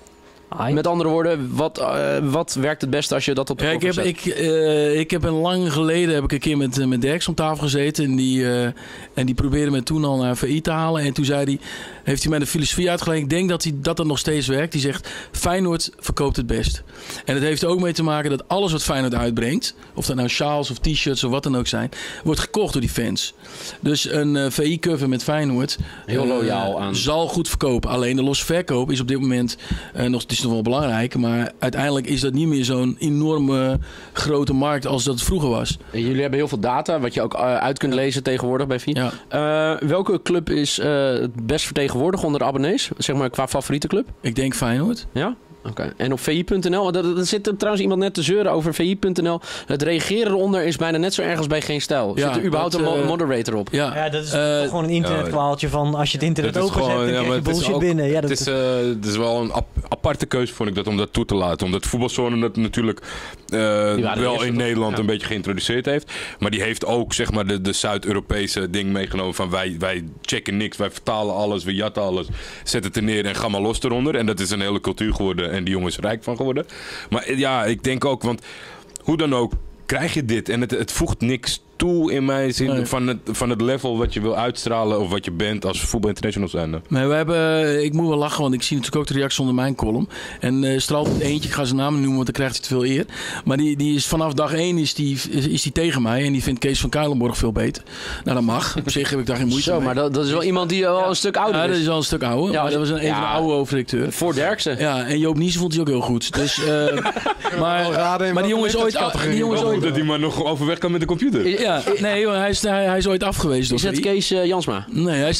Ai. Met andere woorden, wat, uh, wat werkt het beste als je dat op de ja, koffer ik heb, zet? ik, uh, ik heb een lang geleden heb ik een keer met, uh, met Derks om tafel gezeten. En die, uh, en die probeerde me toen al naar V I te halen. En toen zei hij, heeft hij mij de filosofie uitgelegd. Ik denk dat hij, dat, dat nog steeds werkt. Die zegt, Feyenoord verkoopt het best. En het heeft er ook mee te maken dat alles wat Feyenoord uitbrengt... of dat nou sjaals of t-shirts of wat dan ook zijn... wordt gekocht door die fans. Dus een uh, V I-cover met Feyenoord... Heel loyaal uh, aan. Zal goed verkopen. Alleen de losse verkoop is op dit moment uh, nog... Het is nog wel belangrijk, maar uiteindelijk is dat niet meer zo'n enorme grote markt als dat het vroeger was. En jullie hebben heel veel data, wat je ook uh, uit kunt lezen tegenwoordig bij V I. Ja. Uh, welke club is uh, het best vertegenwoordigd onder de abonnees? Zeg maar qua favoriete club? Ik denk Feyenoord. Ja? Oké. Okay. En op V I punt N L, er zit er trouwens iemand net te zeuren over V I punt N L. Het reageren eronder is bijna net zo erg als bij Geen Stijl. Ja, zit er überhaupt dat, een uh, moderator op? Ja, ja dat is uh, gewoon een internetkwaaltje van als je het internet openzet, dan krijg je bullshit ook, binnen. Ja, dat het, is, uh, het is wel een ap- aparte keuze, vond ik, dat om dat toe te laten. Omdat Voetbalzone dat natuurlijk uh, wel in Nederland ja. een beetje geïntroduceerd heeft. Maar die heeft ook zeg maar de, de Zuid-Europese ding meegenomen van wij, wij checken niks, wij vertalen alles, we jatten alles, zetten het er neer en ga maar los eronder. En dat is een hele cultuur geworden en die jongen is rijk van geworden. Maar ja, ik denk ook, want hoe dan ook krijg je dit en het, het voegt niks toe in mijn zin nee. van, het, van het level wat je wil uitstralen of wat je bent als Voetbal International zijnde. Nee, we hebben, ik moet wel lachen, want ik zie natuurlijk ook de reactie onder mijn column. En uh, straalt eentje, ik ga zijn naam noemen, want dan krijgt hij te veel eer. Maar die, die is vanaf dag één is die, is, is die tegen mij en die vindt Kees van Kuilenborg veel beter. Nou, dat mag. Op zich heb ik daar geen moeite Zo, mee. maar dat, dat is wel iemand die al ja. een stuk ouder is. Ja, dat is al een stuk ouder. Ja, maar dat was een, een ja, van de oude hoofdredacteur. Voor Derksen. Ja, en Joop Niezen vond hij ook heel goed. Dus, uh, maar, maar die jongen is ooit... Die jongen is ooit dat hij maar nog overweg kan met de computer. Ja, nee, hij is, hij, hij is ooit afgewezen. Is dat Kees uh, Jansma? Nee, hij is...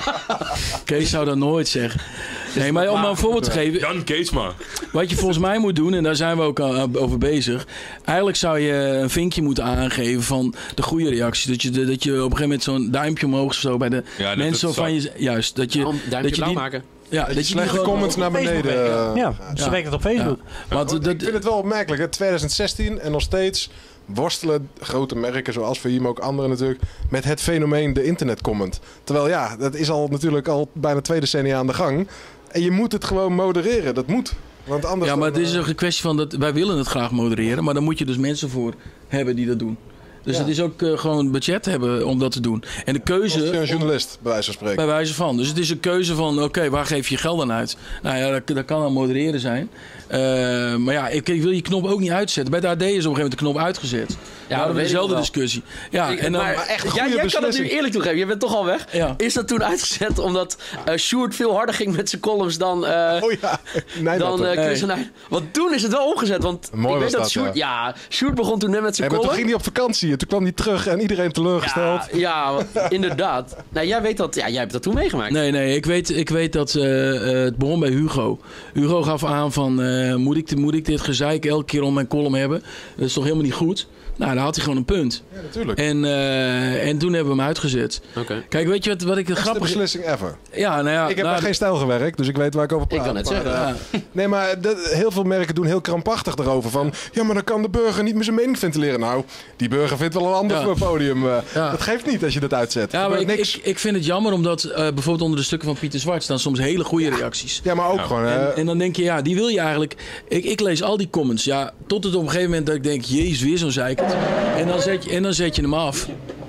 Kees zou dat nooit zeggen. Nee, maar om maar een voorbeeld te geven... Jan Keesma. Wat je volgens mij moet doen, en daar zijn we ook over bezig. Eigenlijk zou je een vinkje moeten aangeven van de goede reacties. Dat je, de, dat je op een gegeven moment zo'n duimpje omhoog of zo bij de ja, mensen van je... Juist, dat je... Ja, duimpje dat je die, maken. Ja, dat je slechte comments naar beneden... Ja, ja. ze ja. werkt het op Facebook. Ja. Want, ik vind het wel opmerkelijk, hè? twintig zestien en nog steeds worstelen grote merken zoals V I, maar ook andere natuurlijk, met het fenomeen de internetcomment. Terwijl ja, dat is al natuurlijk al bijna twee decennia aan de gang. En je moet het gewoon modereren, dat moet. Want anders ja, maar dan, het is een kwestie van dat wij willen het graag modereren, maar dan moet je dus mensen voor hebben die dat doen. Dus ja. het is ook uh, gewoon budget hebben om dat te doen. En de keuze... Als je een journalist, bij wijze van spreken. Bij wijze van. Dus het is een keuze van, oké, okay, waar geef je geld aan uit? Nou ja, dat, dat kan dan modereren zijn. Uh, maar ja, ik, ik wil je knop ook niet uitzetten. Bij de A D is op een gegeven moment de knop uitgezet. Ja, we hadden dezelfde discussie. Ja, ik, en dan, maar, maar echt ja, jij kan het nu eerlijk toegeven. Je bent toch al weg. Ja. Is dat toen uitgezet omdat uh, Sjoerd veel harder ging met zijn columns dan, uh, oh ja. nee, dan uh, Chris nee. en Want toen is het wel omgezet. Want Mooi ik weet dat, dat Sjoerd... Ja, ja Sjoerd begon toen net met zijn hey, column. Maar toen ging hij op vakantie en toen kwam hij terug en iedereen teleurgesteld. Ja, ja inderdaad. Nou, jij weet dat... Ja, jij hebt dat toen meegemaakt. Nee, nee. Ik weet, ik weet dat uh, uh, het begon bij Hugo. Hugo gaf aan van... Uh, moet, ik, moet ik dit gezeik elke keer om mijn column hebben? Dat is toch helemaal niet goed? Nou, dan had hij gewoon een punt. Ja, natuurlijk. En, uh, en toen hebben we hem uitgezet. Okay. Kijk, weet je wat, wat ik de grappige... beslissing ever. Ja, nou ja... Ik heb nou, bij Geen Stijl gewerkt, dus ik weet waar ik over praat. Ik kan het zeggen. Maar, uh, nee, maar dat, heel veel merken doen heel krampachtig erover. Van, ja, maar dan kan de burger niet meer zijn mening ventileren. Nou, die burger vindt wel een ander ja. podium. Uh, ja. Dat geeft niet als je dat uitzet. Ja, maar ik, niks. Ik, ik vind het jammer, omdat uh, bijvoorbeeld onder de stukken van Pieter Zwart staan soms hele goede ja. reacties. Ja, maar ook ja. gewoon... Uh, en, en dan denk je, ja, die wil je eigenlijk... Ik, ik lees al die comments, ja, tot het op een gegeven moment dat ik denk, jezus, weer zo'n zeikert. En dan zet je, en dan zet je hem af.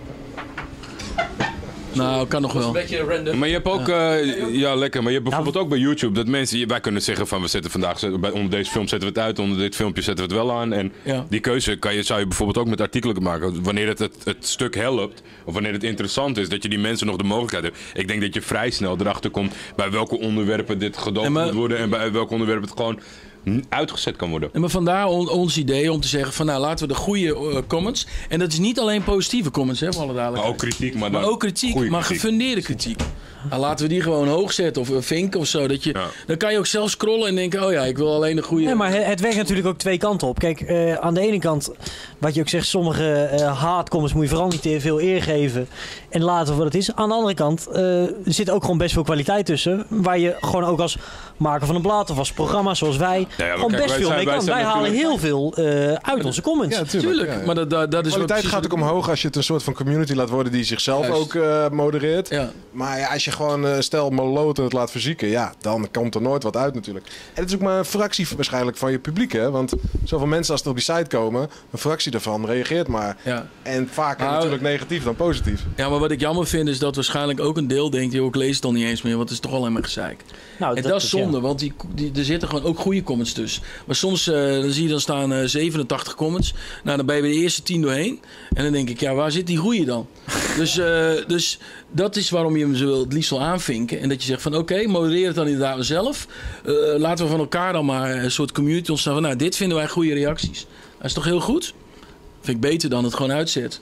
Nou, kan nog wel. Een beetje random. Maar je hebt ook, uh, ja lekker, maar je hebt bijvoorbeeld ook bij YouTube dat mensen, wij kunnen zeggen van we zetten vandaag, bij, onder deze film zetten we het uit, onder dit filmpje zetten we het wel aan. En ja. die keuze kan je, zou je bijvoorbeeld ook met artikelen maken. Wanneer het, het het stuk helpt, of wanneer het interessant is, dat je die mensen nog de mogelijkheid hebt. Ik denk dat je vrij snel erachter komt bij welke onderwerpen dit gedoogd ja, maar... moet worden en bij welke onderwerpen het gewoon uitgezet kan worden. En maar vandaar on, ons idee om te zeggen van nou laten we de goede uh, comments. En dat is niet alleen positieve comments, hè, voor alle duidelijkheid. Maar ook kritiek, maar, maar ook kritiek, maar kritiek. Gefundeerde kritiek. Nou, laten we die gewoon hoog zetten of uh, vinken of zo. Dat je, ja. Dan kan je ook zelf scrollen en denken, oh ja, ik wil alleen de goede... Nee, maar het, het werkt natuurlijk ook twee kanten op. Kijk, uh, aan de ene kant, wat je ook zegt, sommige uh, haatcomments moet je vooral niet te veel eer geven. En laten wat het is. Aan de andere kant uh, er zit ook gewoon best veel kwaliteit tussen. Waar je gewoon ook als maker van een blad of als programma zoals wij, ja, ja, gewoon kijk, best veel mee kan. Wij, wij halen natuurlijk... heel veel uh, uit onze comments. Ja, tuurlijk. tuurlijk. Ja, ja. Maar dat, dat, dat is kwaliteit gaat ook omhoog als je het een soort van community laat worden die zichzelf Juist. ook uh, modereert. Ja. Maar ja, als je gewoon uh, stel maloten het laat verzieken, ja, dan komt er nooit wat uit natuurlijk. En het is ook maar een fractie waarschijnlijk van je publiek, hè? Want zoveel mensen als er op die site komen, een fractie daarvan reageert maar. Ja. En vaker nou, natuurlijk negatief dan positief. Ja, maar wat ik jammer vind is dat waarschijnlijk ook een deel denkt, joh, ik lees het dan niet eens meer, want het is toch alleen maar gezeik. Nou, en dat, dat is zonde, ja. want die, die, er zitten gewoon ook goede comments tussen. Maar soms uh, dan zie je dan staan uh, zevenentachtig comments. Nou, dan ben je bij de eerste tien doorheen. En dan denk ik, ja, waar zit die goeie dan? dus, uh, dus dat is waarom je hem zo het liefst wil aanvinken. En dat je zegt van, oké, okay, modereer het dan inderdaad zelf. Uh, laten we van elkaar dan maar een soort community ontstaan. Van, nou, dit vinden wij goede reacties. Dat is toch heel goed? Vind ik beter dan het gewoon uitzet.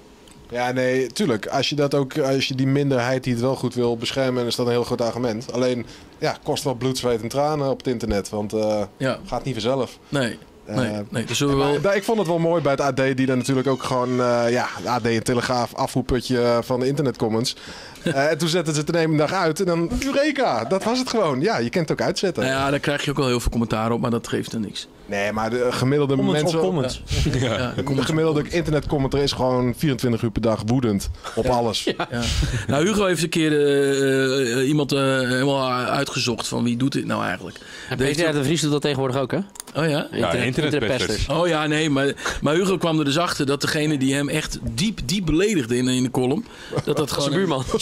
Ja, nee, tuurlijk. Als je dat ook, als je die minderheid die het wel goed wil beschermen, is dat een heel goed argument. Alleen, ja, kost wel bloed, zweet en tranen op het internet. Want uh, ja. gaat niet vanzelf. Nee. Nee, nee, dus we wel... maar, ik vond het wel mooi bij het A D, die dan natuurlijk ook gewoon, uh, ja, A D en Telegraaf, afvoerputje van de internetcomments. Uh, en toen zetten ze het er een dag uit en dan, Eureka, dat was het gewoon. Ja, je kunt het ook uitzetten. Nou ja, daar krijg je ook wel heel veel commentaar op, maar dat geeft er niks. Nee, maar de gemiddelde comments mensen... Comments. Ja. Ja, de, de gemiddelde internetcommentaar is gewoon vierentwintig uur per dag woedend op ja. alles. Ja. Ja. Nou, Hugo heeft een keer uh, uh, iemand uh, helemaal uitgezocht van wie doet dit nou eigenlijk. Ja, Peter de Vries doet dat tegenwoordig ook, hè? Oh ja? Ja, internetpesters. Oh ja, nee, maar, maar Hugo kwam er dus achter dat degene die hem echt diep, diep beledigde in, in de column, dat dat gewoon... Zijn buurman.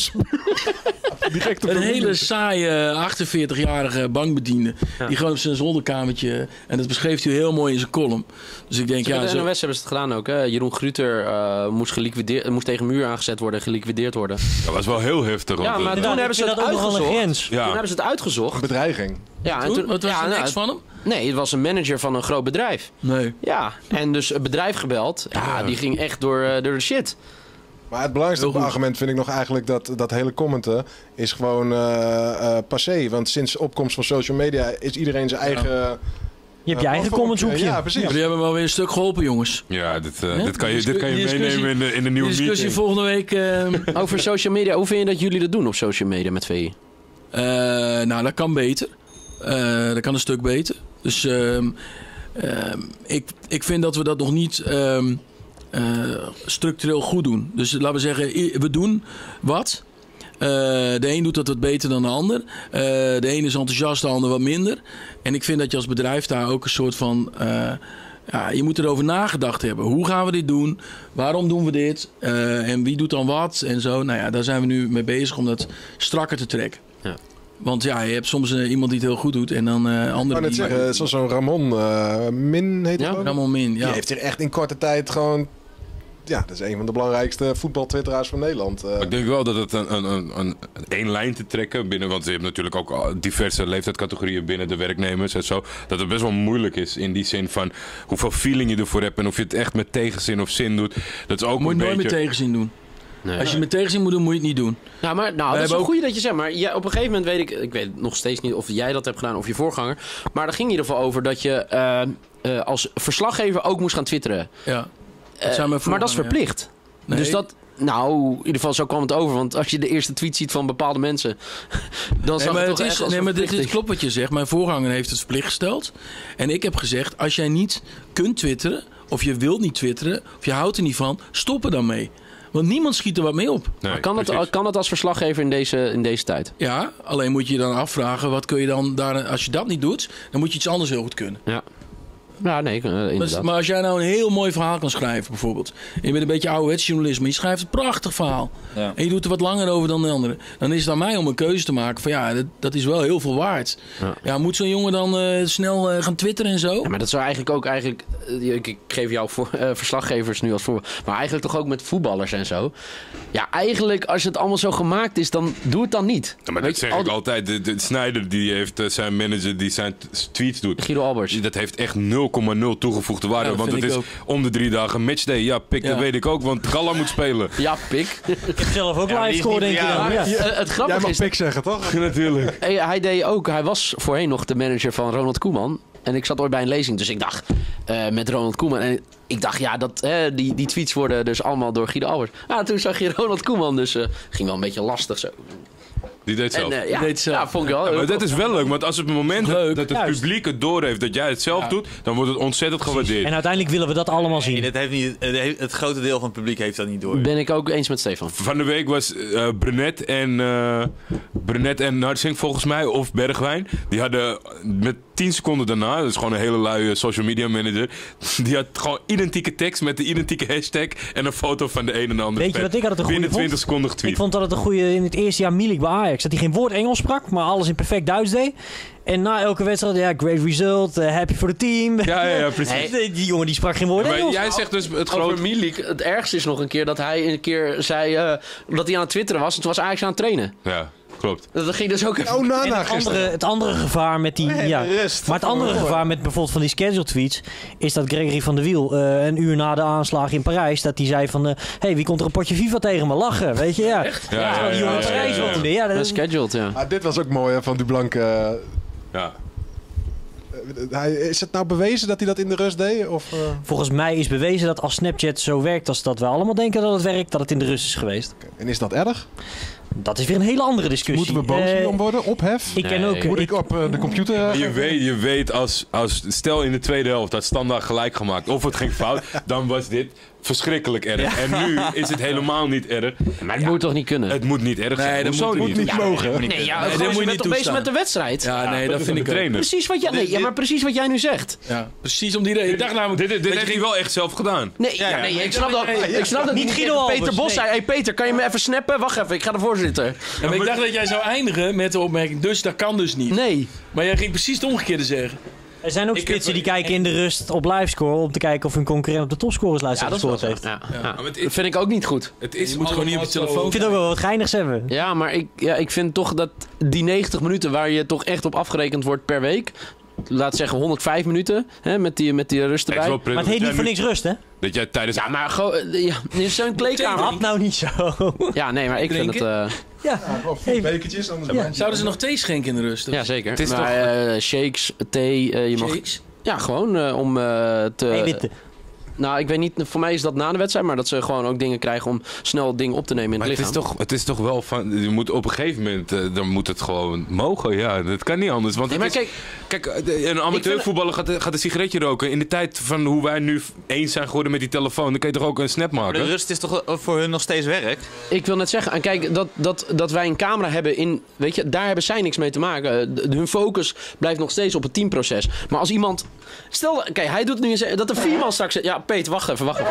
Direct een hele saaie achtenveertigjarige bankbediende. Ja. Die gewoon op zijn zolderkamertje... En dat beschreef hij heel mooi in zijn column. Dus ik denk, zo ja... Bij de zo... N O S hebben ze het gedaan ook. Hè? Jeroen Gruter uh, moest, geliquideerd, moest tegen muur aangezet worden, geliquideerd worden. Dat was wel heel heftig. Ja, maar toen, ja, hebben, ze het uitgezocht. Ja. toen hebben ze het uitgezocht. Een bedreiging. Ja, en toen, wat was ja, de ex van hem? Nee, het was een manager van een groot bedrijf. Nee. Ja, en dus een bedrijf gebeld. Ja, ja. Die ging echt door, uh, door de shit. Maar het belangrijkste argument vind ik nog eigenlijk dat dat hele commenten is gewoon uh, uh, passé. Want sinds de opkomst van social media is iedereen zijn eigen... Ja. Je hebt je eigen commentshoekje. Ja, precies. Ja, die hebben wel weer een stuk geholpen, jongens. Ja, dit, uh, ja? dit kan je, dit kan je meenemen in de, in de nieuwe discussie meeting. volgende week. Uh... Over social media. Hoe vind je dat jullie dat doen op social media met V I? Uh, nou, dat kan beter. Uh, dat kan een stuk beter. Dus uh, uh, ik, ik vind dat we dat nog niet... Uh, Uh, structureel goed doen. Dus laten we zeggen, we doen wat. Uh, de een doet dat wat beter dan de ander. Uh, de een is enthousiast, de ander wat minder. En ik vind dat je als bedrijf daar ook een soort van... Uh, ja, je moet erover nagedacht hebben. Hoe gaan we dit doen? Waarom doen we dit? Uh, en wie doet dan wat? En zo. Nou ja, daar zijn we nu mee bezig om dat strakker te trekken. Ja. Want ja, je hebt soms uh, iemand die het heel goed doet en dan uh, anderen... Ik kan het die... zeggen, zoals zo'n Ramon uh, Min heet ja? hij Ramon Min, ja. Die heeft er echt in korte tijd gewoon... Ja, dat is een van de belangrijkste voetbaltwitteraars van Nederland. Uh. Ik denk wel dat het een, een, een, een één lijn te trekken binnen... Want je hebt natuurlijk ook diverse leeftijdscategorieën binnen de werknemers en zo. Dat het best wel moeilijk is in die zin van hoeveel feeling je ervoor hebt... en of je het echt met tegenzin of zin doet. Dat is ook moet een je nooit beetje... met tegenzin doen. Nee. Als je met tegenzin moet doen, moet je het niet doen. Nou, maar, nou dat is een ook... goeie dat je zegt. Maar ja, op een gegeven moment weet ik... Ik weet nog steeds niet of jij dat hebt gedaan of je voorganger. Maar daar ging in ieder geval over dat je uh, uh, als verslaggever ook moest gaan twitteren. Ja. Dat uh, maar dat is verplicht. Ja. Nee. Dus dat... Nou, in ieder geval zo kwam het over. Want als je de eerste tweet ziet van bepaalde mensen... dan nee, zag maar het het toch is, echt als nee, maar dit, dit klopt wat je zegt. Mijn voorganger heeft het verplicht gesteld. En ik heb gezegd... als jij niet kunt twitteren... of je wilt niet twitteren... of je houdt er niet van... stop er dan mee. Want niemand schiet er wat mee op. Nee, maar kan, dat, kan dat als verslaggever in deze, in deze tijd? Ja, alleen moet je je dan afvragen... wat kun je dan daar... als je dat niet doet... dan moet je iets anders heel goed kunnen. Ja. Ja, nee, uh, inderdaad. Maar, maar als jij nou een heel mooi verhaal kan schrijven, bijvoorbeeld. En je bent een beetje ouderwets journalist, maar je schrijft een prachtig verhaal. Ja. En je doet er wat langer over dan de anderen. Dan is het aan mij om een keuze te maken van ja, dat, dat is wel heel veel waard. Ja, ja moet zo'n jongen dan uh, snel uh, gaan twitteren en zo? Ja, maar dat zou eigenlijk ook eigenlijk... Uh, ik, ik geef jou voor, uh, verslaggevers nu als voorbeeld. Maar eigenlijk toch ook met voetballers en zo. Ja, eigenlijk als het allemaal zo gemaakt is, dan doe het dan niet. Ja, maar Weet dat zeg ik die... altijd. De, de Sneijder die heeft uh, zijn manager die zijn tweets doet. Guido Alberts. Dat heeft echt nul komma nul toegevoegde waarde. Ja, want het is ook. Om de drie dagen matchday. Ja, pik, ja. dat weet ik ook, want Galla moet spelen. Ja, pik. Ik heb zelf ook ja, live score, denk je dan. Ja. Ja. Het grappige Jij mag is... pik zeggen, toch? Natuurlijk. Hij, hij deed ook... Hij was voorheen nog de manager van Ronald Koeman. En ik zat ooit bij een lezing, dus ik dacht... Uh, met Ronald Koeman... En ik dacht, ja, dat, hè, die, die tweets worden dus allemaal door Guido Albert. Ah, toen zag je Ronald Koeman, dus uh, ging wel een beetje lastig zo. Die deed zelf. En, uh, ja, Die deed zelf. Ja, vond ik wel. Ja, maar dat is wel leuk, want als op het moment leuk. dat het Juist. publiek het doorheeft dat jij het zelf ja. doet, dan wordt het ontzettend gewaardeerd. En uiteindelijk willen we dat allemaal zien. Nee, dat heeft niet, het grote deel van het publiek heeft dat niet door. Ben ik ook eens met Stefan. Van de week was uh, Brenet en uh, Brenet en Narsing volgens mij, of Bergwijn, die hadden met tien seconden daarna, dat is gewoon een hele luie social media manager, die had gewoon identieke tekst met de identieke hashtag en een foto van de een en de ander. Weet je wat ik had het een goede binnen twintig seconden getweet. Ik vond dat het een goede in het eerste jaar Milik bij Ajax, dat hij geen woord Engels sprak, maar alles in perfect Duits deed. En na elke wedstrijd, ja, great result, uh, happy for the team. Ja, ja, ja precies. Nee, die jongen die sprak geen woord ja, Engels. Jij zegt dus het grote... Over Milik, het ergste is nog een keer dat hij een keer zei uh, dat hij aan het twitteren was en toen was Ajax aan het trainen. Ja. klopt. Dat ging dus ook even... Oh, Nana En het, andere, het andere gevaar met die... Nee, ja. rust. Maar het andere gevaar met bijvoorbeeld van die schedule tweets... is dat Gregory van der Wiel uh, een uur na de aanslag in Parijs... dat hij zei van... hé, uh, hey, wie komt er een potje FIFA tegen me lachen? Weet je, ja. Echt? Ja, ja, ja, die jongen in Parijs ja, ja, woonde. Ja, dat is scheduled, ja. Ah, dit was ook mooi hè, van Dublanc. Uh, Ja. hij, is het nou bewezen dat hij dat in de rust deed? Of, uh... Volgens mij is bewezen dat als Snapchat zo werkt... als dat we allemaal denken dat het werkt... dat het in de rust is geweest. Okay. En is dat erg? Dat is weer een hele andere discussie. Moeten we boos uh, om worden? Ophef? Ik ken Nee. ook... Moet ik, ik op uh, de computer... Uh, Je weet, je weet als, als... Stel in de tweede helft dat Standaard gelijk gemaakt. Of het ging fout. Dan was dit verschrikkelijk erg. Ja. En nu is het helemaal niet erg. Maar het ja. moet toch niet kunnen? Het moet niet erg zijn. Nee, dat Hoezo moet, niet? moet niet ja, mogen. Nee, nee, ja, nee, nee, dat je moet je bent niet toch bezig toestaan. met de wedstrijd? Ja, Ja, nee, dat dat is vind de ik ook. trainer. Precies wat jij... Nee, ja, maar precies wat jij nu zegt. Ja, precies om die reden. Ik dacht namelijk... Dit, dit dat heeft je hij wel echt zelf gedaan. Nee, ja, ja, nee ik snap dat. Ik snap dat Niet niet. Guido Peter Albers, Bos nee. zei: hey Peter, kan je me even snappen? Wacht even, ik ga ervoor zitten. Ja, maar ik dacht dat jij zou eindigen met de opmerking... dus dat kan dus niet. Nee. Maar jij ging precies het omgekeerde zeggen. Er zijn ook Ik spitsen heb- die kijken in de rust op livescore... om te kijken of hun concurrent op de topscorerslijst Ja, dat is wel gescoord zo. heeft. Ja, ja. maar het is- Dat vind ik ook niet goed. Het is Je moet gewoon niet op je telefoon... Ik vind het ook wel wat geinigs hebben. Ja, maar ik, ja, ik vind toch dat die negentig minuten waar je toch echt op afgerekend wordt per week... Laat zeggen honderdvijf minuten, hè, met, die, met die rust erbij. Maar het heet niet voor niks rust, hè? Dat jij tijdens... Ja, maar gewoon... eh, Ja, in zo'n kleedkamer... Had nou niet zo. Ja, nee, maar ik vind het... Drinken? uh, Ja, Vier bekertjes, anders Ja. Zouden ze nog thee schenken in de rust? ja, zeker. Het is maar eh, shakes, thee, uh, je mag... Shakes? Ja, gewoon uh, om uh, te... eiwitten. Nou, ik weet niet, voor mij is dat na de wedstrijd, maar dat ze gewoon ook dingen krijgen om snel dingen op te nemen in het Maar het is, lichaam. toch, het is toch wel van... Je moet op een gegeven moment... Uh, dan moet het gewoon mogen. Ja, dat kan niet anders. Want Nee, het maar is- kijk, uh, een amateurvoetballer gaat, gaat een sigaretje roken. In de tijd van hoe wij nu eens zijn geworden met die telefoon... dan kun je toch ook een snap Maar maken? de rust is toch voor hun nog steeds werk? Ik wil net zeggen, en kijk, dat, dat, dat wij een camera hebben in... Weet je, daar hebben zij niks mee te maken. De- hun focus blijft nog steeds op het teamproces. Maar als iemand... Stel, kijk, hij doet nu eens... Dat er vier man straks... Ja, Peter, wacht even, wacht even.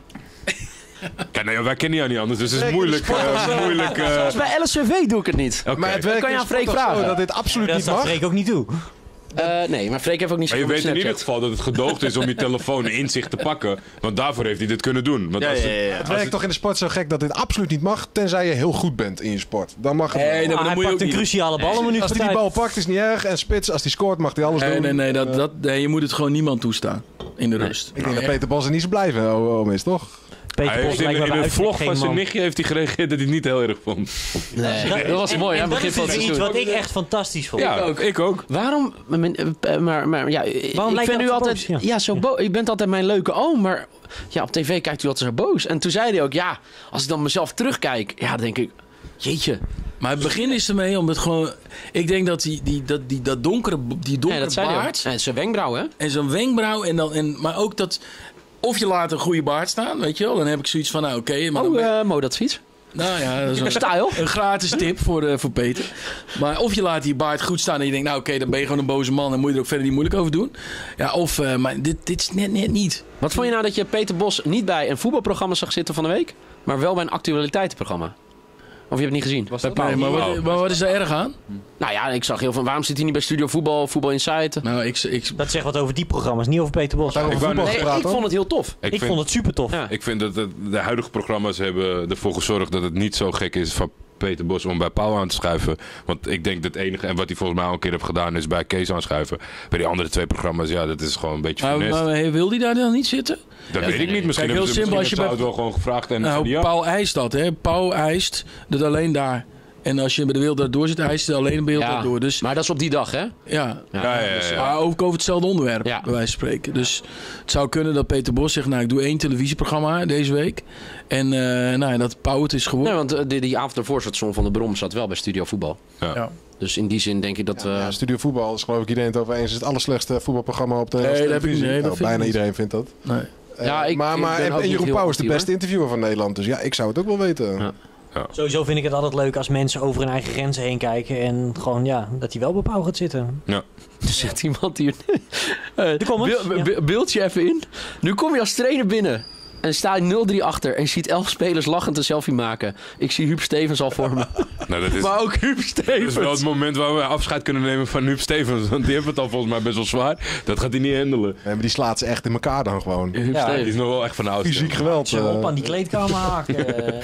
Kijk, nee, wij kennen jou niet anders, dus het is moeilijk. Uh, moeilijk uh... Zelfs bij L S V V doe ik het niet. Oké. Maar het werkt kan je in aan Freek sport toch zo vragen. dat dit absoluut Dat niet staat mag. Freek ook niet toe. Uh, nee, maar Freek heeft ook niet Maar zo je goed weet in ieder Snapchat. geval dat het gedoogd is om je telefoon in zich te pakken. Want daarvoor heeft hij dit kunnen doen. Want Ja, als ja, het- ja, ja. Het werkt toch in de sport zo gek dat dit absoluut niet mag, tenzij je heel goed bent in je sport. Dan mag het wel. Nee, Ah, dat hij moet je ook pakt een niet. cruciale bal om een minuut Als voor hij die tijd. bal pakt is niet erg. En spits, als hij scoort mag hij alles Nee, doen. nee, nee, dat, Eh, dat, nee, je moet het gewoon niemand toestaan in de rust. Ik denk dat Peter Bos er niet zo blij van om is, toch? Peter Hij Bos heeft in, lijkt me in bij een uitstek vlog geen van zijn man. nichtje heeft hij gereageerd dat hij het niet heel erg vond. Nee, dat was En- mooi, en hè? dat Begin is van het dus iets seizoen. wat ik echt fantastisch vond. Ja, ook. Ik ook. Waarom? Maar, maar, maar ja, Waarom ik lijkt vind hij u altijd altijd... boos? Ja, Ja. zo boos. Je bent altijd mijn leuke oom, maar ja, op tv kijkt u altijd zo boos. En toen zei hij ook, ja, als ik dan mezelf terugkijk, ja, dan denk ik, jeetje. Maar het begin is ermee omdat gewoon... Ik denk dat die, die, dat, die, dat donkere, die Nee, donkere dat zei hij ook. baard En zijn wenkbrauw, hè? en zo'n wenkbrauw en dan... En, maar ook dat... Of je laat een goede baard staan, weet je wel. Dan heb ik zoiets van, nou oké. maar dan Oh, ben- uh, Mo, dat fiets. nou ja, dat is een, Style. een gratis tip voor, uh, voor Peter. Maar of je laat die baard goed staan en je denkt, nou oké, dan ben je gewoon een boze man en moet je er ook verder niet moeilijk over doen. Ja, of, uh, maar dit, dit is net, net niet. Wat vond je nou dat je Peter Bos niet bij een voetbalprogramma zag zitten van de week, maar wel bij een actualiteitenprogramma? Of je hebt het niet gezien? Nee, maar, wat, maar wat is daar erg aan? Nou ja, ik zag heel veel. Waarom zit hij niet bij Studio Voetbal, Voetbal Insight? Nou, ik, ik, Dat zegt wat over die programma's, niet over Peter Bos. Daar over Ik wou voetbal net- Nee, gepraat, ik hoor. vond het heel tof. Ik, Ik vind, vond het super tof. Ja. ik vind dat het- de huidige programma's hebben ervoor gezorgd dat het niet zo gek is van Peter Bos om bij Pauw aan te schuiven. Want ik denk dat het enige, en wat hij volgens mij al een keer heeft gedaan, is bij Kees aanschuiven. Bij die andere twee programma's, ja, dat is gewoon een beetje maar, funest. maar hey, wil die daar dan niet zitten? Dat weet ik niet. Misschien Kijk, heel hebben ze simpel, als je misschien hebben ze bij- het wel gewoon gevraagd en Nou, ja. Pauw eist dat, hè. Pauw eist dat alleen daar. En als je bij de wereld daardoor zit, eist hij alleen de wereld Ja, daardoor. Dus maar dat is op die dag, hè? ja. Ja, ja, ja, ja. Maar ook over hetzelfde onderwerp, Ja. bij wijze van spreken. Dus het zou kunnen dat Peter Bos zegt, nou, ik doe één televisieprogramma deze week. En uh, nou, dat Pauw het is geworden. Nee, want uh, die, die avond ervoor zat Son van der Brom zat wel bij Studio Voetbal. Ja. Ja. Dus in die zin denk ik dat... Ja, Uh, ja, Studio Voetbal is geloof ik iedereen het over eens. Het is het allerslechtste voetbalprogramma op de Nee, dat heb ik televisie. niet. Nee, dat Nou, vind ik bijna niet. iedereen vindt dat. Nee. Eh, Ja, ik- maar ik maar ben en, ook en niet Jeroen heel Pauw is de actief, beste interviewer van Nederland. Dus ja, ik zou het ook wel weten. Ja. Sowieso vind ik het altijd leuk als mensen over hun eigen grenzen heen kijken. En gewoon, ja, dat hij wel bij Pauw gaat zitten. er zit iemand hier... Uh, De comments, beeld- ja. be- beeldje even in. Nu kom je als trainer binnen. En sta je nul drie achter. En je ziet elf spelers lachend een selfie maken. Ik zie Huub Stevens al voor me. Nou, dat is, Maar ook Huub dat Stevens. is wel het moment waar we afscheid kunnen nemen van Huub Stevens. Want die heeft het al volgens mij best wel zwaar. Dat gaat hij niet handelen. Nee, maar die slaat ze echt in elkaar dan gewoon. Huub Ja, Die Stevens. is nog wel echt van de oudste. Fysiek geweld. Ze op eh. aan die kleedkamer haken.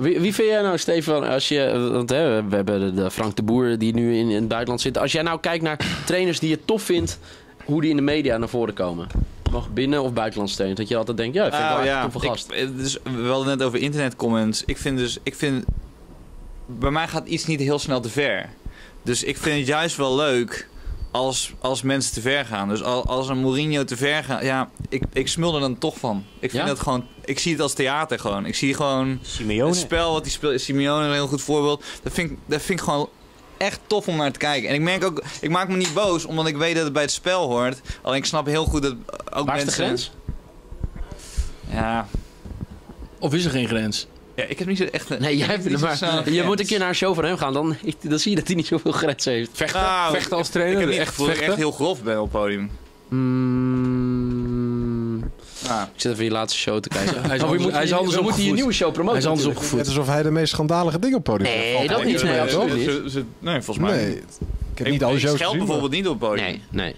Wie, wie vind jij nou, Stefan, als je... Want hè, we hebben de, de Frank de Boer die nu in, in het buitenland zit. Als jij nou kijkt naar trainers die je tof vindt, hoe die in de media naar voren komen. Mag binnen- of buitenlandse trainers. Dat je altijd denkt, ja, dat vind ik wel ja. een toffe gast. Ik, dus, we hadden net over internetcomments. Ik vind dus... Ik vind, bij mij gaat iets niet heel snel te ver. Dus ik vind het juist wel leuk als, als mensen te ver gaan. Dus als, als een Mourinho te ver gaat... Ja, ik, ik smul er dan toch van. Ik vind Ja? dat gewoon... Ik zie het als theater gewoon. Ik zie gewoon... Simeone. Het spel wat hij speelt... Simeone is een heel goed voorbeeld. Dat vind ik, dat vind ik gewoon echt tof om naar te kijken. En ik merk ook... Ik maak me niet boos, omdat ik weet dat het bij het spel hoort. Alleen ik snap heel goed dat ook Waar is mensen... de grens? Ja... Of is er geen grens? Ja, ik heb niet zo echt... een- Nee, jij ik heb hebt niet zo maar, snel een je grens. moet een keer naar een show van hem gaan. Dan, dan zie je dat hij niet zoveel grens heeft. Vechten, Nou, vechten als Ik trainer. heb niet echt het gevoel dat ik echt vechten. heel grof ben op het podium. Mm, Nou, ik zit even je laatste show te kijken. Hij is Oh, we anders- moeten, hij is je- anders we moeten je opgevoed. nieuwe show promoten. Hij is anders natuurlijk. opgevoed. Het is alsof hij de meest schandalige dingen op het podium Nee, heeft. dat Altijd. niet. Nee, Ja, absoluut niet. Ze- ze- nee, volgens mij Nee, niet. ik heb Ik, niet alle ik shows scheld gezien. bijvoorbeeld niet op het podium. Nee, nee.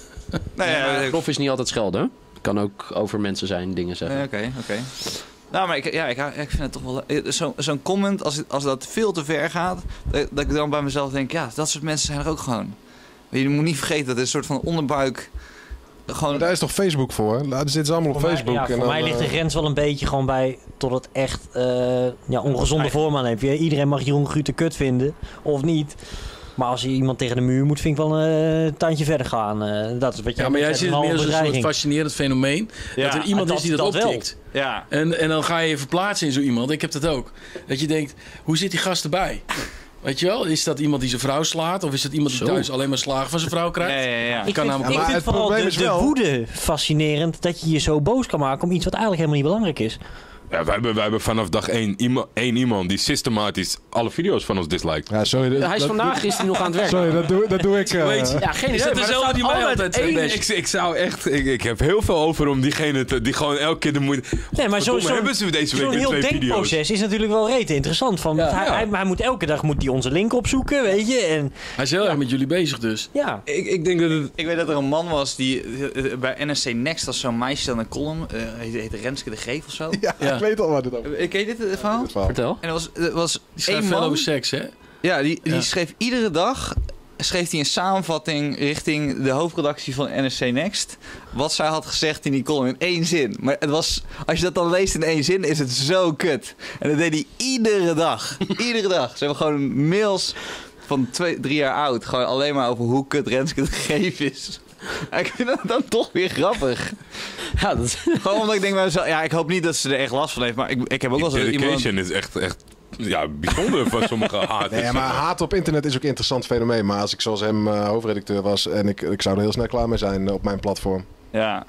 Nee, ja, Maar ja, prof is niet altijd schelden. Hè? Kan ook over mensen zijn dingen zeggen. Oké, oké. Okay. Nou, maar ik, ja, ik, ik vind het toch wel... eh, Zo, zo'n comment, als, het- als dat veel te ver gaat... Dat, dat ik dan bij mezelf denk... Ja, dat soort mensen zijn er ook gewoon. Je moet niet vergeten, dat is een soort van onderbuik... Gewoon... Maar daar is toch Facebook voor? Laten zitten ze allemaal op Voor mij- Facebook. ja, en voor dan, mij ligt de eh, grens wel een beetje gewoon bij tot het echt eh, ja, ongezonde vorm aanneemt. Ja, iedereen mag Jeroen Guter kut vinden, of niet. Maar als je iemand tegen de muur moet, vind ik wel een uh, tandje verder gaan. Uh, dat is wat je Ja, maar jij net ziet zegt, het een meer als een soort bedreiging. fascinerend fenomeen. Ja, dat er iemand dat- is die dat, dat wel. optikt. Ja. En, en dan ga je je verplaatsen in zo iemand. Ik heb dat ook. Dat je denkt, hoe zit die gast erbij? Weet je wel? Is dat iemand die zijn vrouw slaat? Of is dat iemand die Zo. thuis alleen maar slagen van zijn vrouw krijgt? Ja, ja, ja. Ik kan vind, namelijk- ik Ja, maar vind het vooral probleem de, is de wel- woede fascinerend dat je je zo boos kan maken om iets wat eigenlijk helemaal niet belangrijk is. Ja, wij, hebben, wij hebben vanaf dag één iemand, één iemand die systematisch alle video's van ons disliked. Ja, sorry. dat- Hij is dat- vandaag is hij nog aan het werk. Sorry, dat doe, dat doe ik. eh, Weet je- Ja, geen Is idee. dat maar er dezelfde staat die mij altijd altijd één- zegt? Ik, ik zou echt... Ik, ik heb heel veel over om diegene te... Die gewoon elke keer de moeite... Nee, maar zo, Godverdomme, zo, hebben ze deze week zo'n weer heel twee video's. denkproces is natuurlijk wel rete interessant. Van, Ja. hij, Ja. hij, hij moet elke dag moet hij onze link opzoeken, weet je. En Hij is heel erg met jullie bezig dus. ja, Ik, ik denk dat het... Ik weet dat er een man was die eh, bij N S C Next was zo'n meisje dan een column. Uh, heette, heette Renske de Greef of zo. Ja, Ja. ik weet al wat het over Eh, Ken je dit eh, verhaal? dit verhaal. Vertel. En er was, er was Die één schrijft veel man. over seks, hè? Ja, die, die Ja. schreef iedere dag schreef hij een samenvatting richting de hoofdredactie van N S C Next. Wat zij had gezegd in die column in één zin. Maar het was, als je dat dan leest in één zin, is het zo kut. En dat deed hij iedere dag. iedere dag. Ze hebben gewoon mails van twee, drie jaar oud. Gewoon alleen maar over hoe kut Renske de Greef is. En ik vind dat dan toch weer grappig. Ja, dat is... Gewoon omdat ik denk bij mezelf, ja, ik hoop niet dat ze er echt last van heeft. Maar ik, ik heb ook wel Die eens iemand... dedication is echt, echt ja, bijzonder van sommige haat. Nee, maar haat op internet is ook een interessant fenomeen. Maar als ik zoals hem uh, hoofdredacteur was en ik, ik zou er heel snel klaar mee zijn uh, op mijn platform. Ja.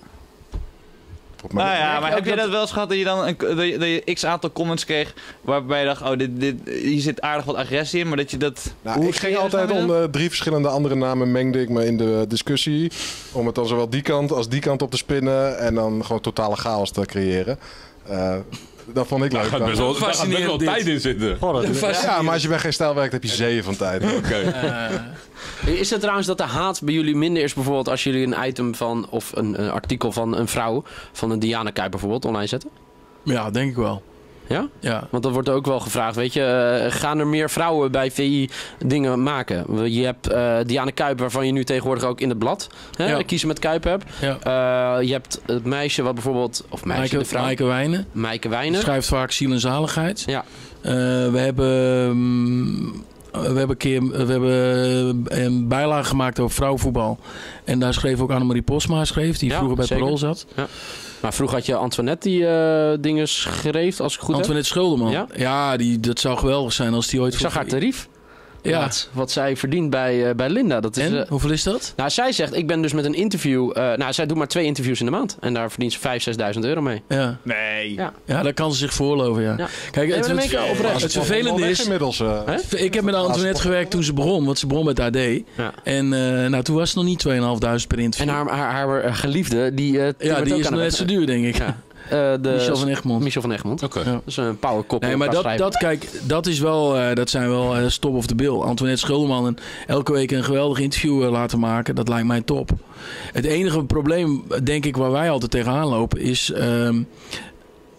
Op mijn... Nou ja, Merk maar je heb ook je dat- dat wel eens gehad dat je dan een, dat je, dat je x aantal comments kreeg waarbij je dacht, oh, dit, dit, hier zit aardig wat agressie in, maar dat je dat... Nou, hoe ik ging serieus altijd nam je dat? onder drie verschillende andere namen mengde ik me in de discussie. Om het dan zowel die kant als die kant op te spinnen. En dan gewoon totale chaos te creëren. Uh, dat vond ik Daar leuk. gaat best wel, daar gaat best wel Fascinerend dit. tijd in zitten. goh, dat doe ik. Ja, maar als je bij geen stijl werkt heb je zeeën van tijd. Oké. Is het trouwens dat de haat bij jullie minder is bijvoorbeeld als jullie een item van of een, een artikel van een vrouw van een Diana Kuip bijvoorbeeld online zetten? Ja, denk ik wel. Ja? Ja. Want dat wordt ook wel gevraagd, weet je, uh, gaan er meer vrouwen bij V I dingen maken? Je hebt uh, Diana Kuip, waarvan je nu tegenwoordig ook in het blad hè, Ja. kiezen met Kuip hebt. Ja. Uh, je hebt het meisje wat bijvoorbeeld, of meisje, Maaike, de vrouw, Maaike Wijnen. Maaike Wijnen. Schrijft vaak ziel en zaligheid. Ja. Uh, we hebben... Um, we hebben een keer we hebben een bijlage gemaakt over vrouwenvoetbal. En daar schreef ook Annemarie Posma, schreef, die Ja, vroeger bij zeker. Parool zat. Ja. Maar vroeger had je Antoinette die uh, dingen schreef, als ik goed Antoinette Schulderman. Ja? Ja, die, dat zou geweldig zijn als die ooit... heb. Ik zag haar tarief. Ja. Wat, wat zij verdient bij, uh, bij Linda. Dat is, En? uh, Hoeveel is dat? nou, zij zegt, ik ben dus met een interview... Uh, nou, zij doet maar twee interviews in de maand. En daar verdient ze vijfduizend, zesduizend euro mee. Ja. Nee. Ja. Ja, daar kan ze zich voorloven, ja. Ja. Kijk, Nee, het, maar dan het, ben ik oprecht. het vervelende is... Inmiddels, uh, Hè? Ik heb met Antoinette gewerkt toen ze begon, want ze begon met A D. Ja. En uh, nou, toen was het nog niet tweeënhalfduizend per interview. En haar, haar, haar geliefde, die... Uh, ja, die is nog net zo duur, denk ik. Ja. Uh, de, Michel van Egmond. Michel van Egmond. Oké. Ja. Dat is een powerkop. Nee, maar dat, dat, kijk, dat is wel, uh, dat zijn wel uh, stop of the bill. Antoinette Schulderman en elke week een geweldig interview uh, laten maken, dat lijkt mij top. Het enige probleem, denk ik, waar wij altijd tegenaan lopen, is... Uh,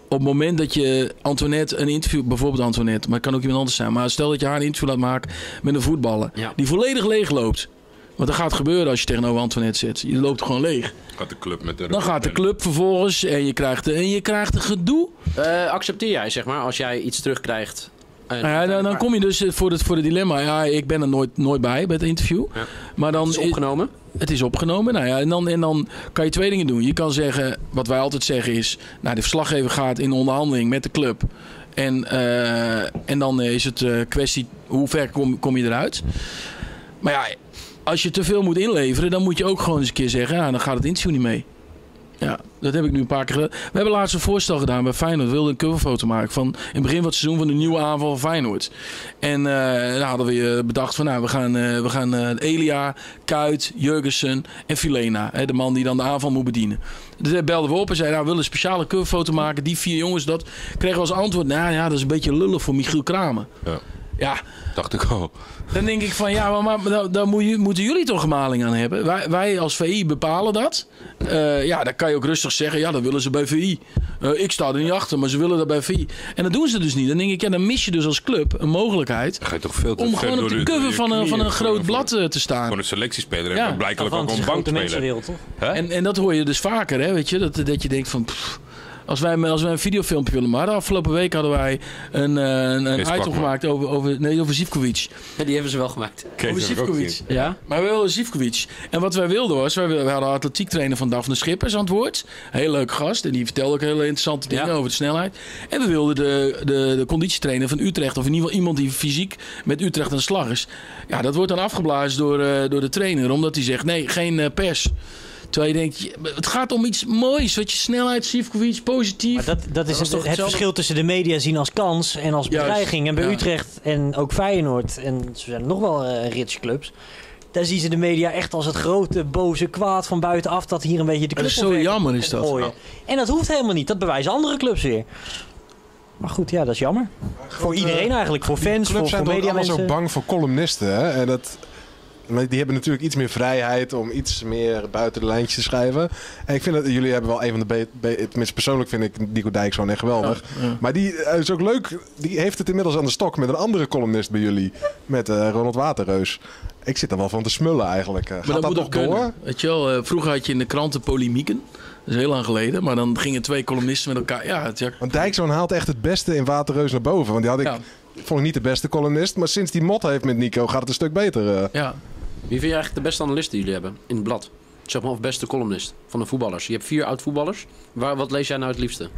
op het moment dat je Antoinette een interview... Bijvoorbeeld Antoinette, maar het kan ook iemand anders zijn. Maar stel dat je haar een interview laat maken met een voetballer. Ja. Die volledig leeg loopt. Want dat gaat gebeuren als je tegenover Antoinette zit. Je loopt gewoon leeg. Gaat de club met de dan gaat de club vervolgens en je krijgt, en je krijgt een gedoe. Uh, accepteer jij, zeg maar, als jij iets terugkrijgt... Nou ja, dan, dan kom je dus voor het, voor het dilemma. Ja, ik ben er nooit, nooit bij bij het interview. Ja. Maar dan, het is opgenomen? Het is opgenomen. Nou ja, en, dan, en dan kan je twee dingen doen. Je kan zeggen, wat wij altijd zeggen is... Nou, de verslaggever gaat in onderhandeling met de club. En, uh, en dan is het uh, kwestie, hoe ver kom, kom je eruit? Maar ja, als je te veel moet inleveren... dan moet je ook gewoon eens een keer zeggen... Ja, dan gaat het interview niet mee. Ja, dat heb ik nu een paar keer gedaan. We hebben laatst een voorstel gedaan bij Feyenoord. We wilden een coverfoto maken van in het begin van het seizoen van de nieuwe aanval van Feyenoord. En uh, dan hadden we bedacht van nou, we gaan, uh, we gaan uh, Elia, Kuyt, Jurgensen en Vilena. Hè, de man die dan de aanval moet bedienen. Dus belden we op en zeiden nou, we willen een speciale coverfoto maken. Die vier jongens, dat kregen we als antwoord. Nou ja, dat is een beetje lullig voor Michiel Kramer. Ja. Ja. Dacht ik al. Dan denk ik van ja, maar, maar daar moet je, moeten jullie toch een maling aan hebben. Wij, wij als V I bepalen dat. Uh, ja, dan kan je ook rustig zeggen, ja, dat willen ze bij V I. Uh, ik sta er niet achter, maar ze willen dat bij V I. En dat doen ze dus niet. Dan denk ik, ja, dan mis je dus als club een mogelijkheid ga je toch veel te om gewoon op de cover van een, van een groot blad te staan. Gewoon een selectiespeler en ja. blijkbaar ook een bankspeler. En, en dat hoor je dus vaker, hè, weet je. Dat, dat je denkt van... Pff, Als wij, als wij een videofilmpje willen maken. Afgelopen week hadden wij een, een, een item gemaakt over, over, nee, over Zivkovic. Ja, die hebben ze wel gemaakt. Kees over Zivkovic. Ja, maar we wilden Zivkovic. En wat wij wilden was, wij, wij hadden atletiektrainer van Daphne Schippers aan het woord. Heel leuk gast. En die vertelde ook hele interessante dingen ja. over de snelheid. En we wilden de, de, de conditietrainer van Utrecht. Of in ieder geval iemand die fysiek met Utrecht aan de slag is. Ja, dat wordt dan afgeblazen door, uh, door de trainer. Omdat hij zegt, nee, geen uh, pers. Terwijl je denkt, het gaat om iets moois. Wat je snelheid, Zivkovic, positief. Maar dat, dat is dat het, het, het verschil tussen de media zien als kans en als bedreiging. En bij ja. Utrecht en ook Feyenoord. En zo zijn er nog wel uh, rich clubs. Daar zien ze de media echt als het grote, boze kwaad van buitenaf. Dat hier een beetje de club dat is zo jammer is dat. Ja. En dat hoeft helemaal niet. Dat bewijzen andere clubs weer. Maar goed, ja, dat is jammer. Goed, voor iedereen eigenlijk. Voor fans, voor, voor media mensen. Zo bang voor columnisten, hè? En dat... Maar die hebben natuurlijk iets meer vrijheid om iets meer buiten de lijntjes te schrijven. En ik vind dat jullie hebben wel een van de... Be- be- tenminste, persoonlijk vind ik Nico Dijkshoorn echt geweldig. Ja, ja. Maar die uh, is ook leuk. Die heeft het inmiddels aan de stok met een andere columnist bij jullie. Met uh, Ronald Waterreus. Ik zit er wel van te smullen eigenlijk. Uh, gaat dat, dat nog door? Weet je wel, uh, vroeger had je in de kranten polemieken. Dat is heel lang geleden. Maar dan gingen twee columnisten met elkaar... Ja, het, ja. Want Dijkshoorn haalt echt het beste in Waterreus naar boven. Want die had ik... Ja. Vond ik niet de beste columnist. Maar sinds die mot heeft met Nico gaat het een stuk beter. Uh. Ja. Wie vind je eigenlijk de beste analist die jullie hebben in het blad? Zeg maar, of beste columnist van de voetballers. Je hebt vier oud-voetballers. Waar, wat lees jij nou het liefste?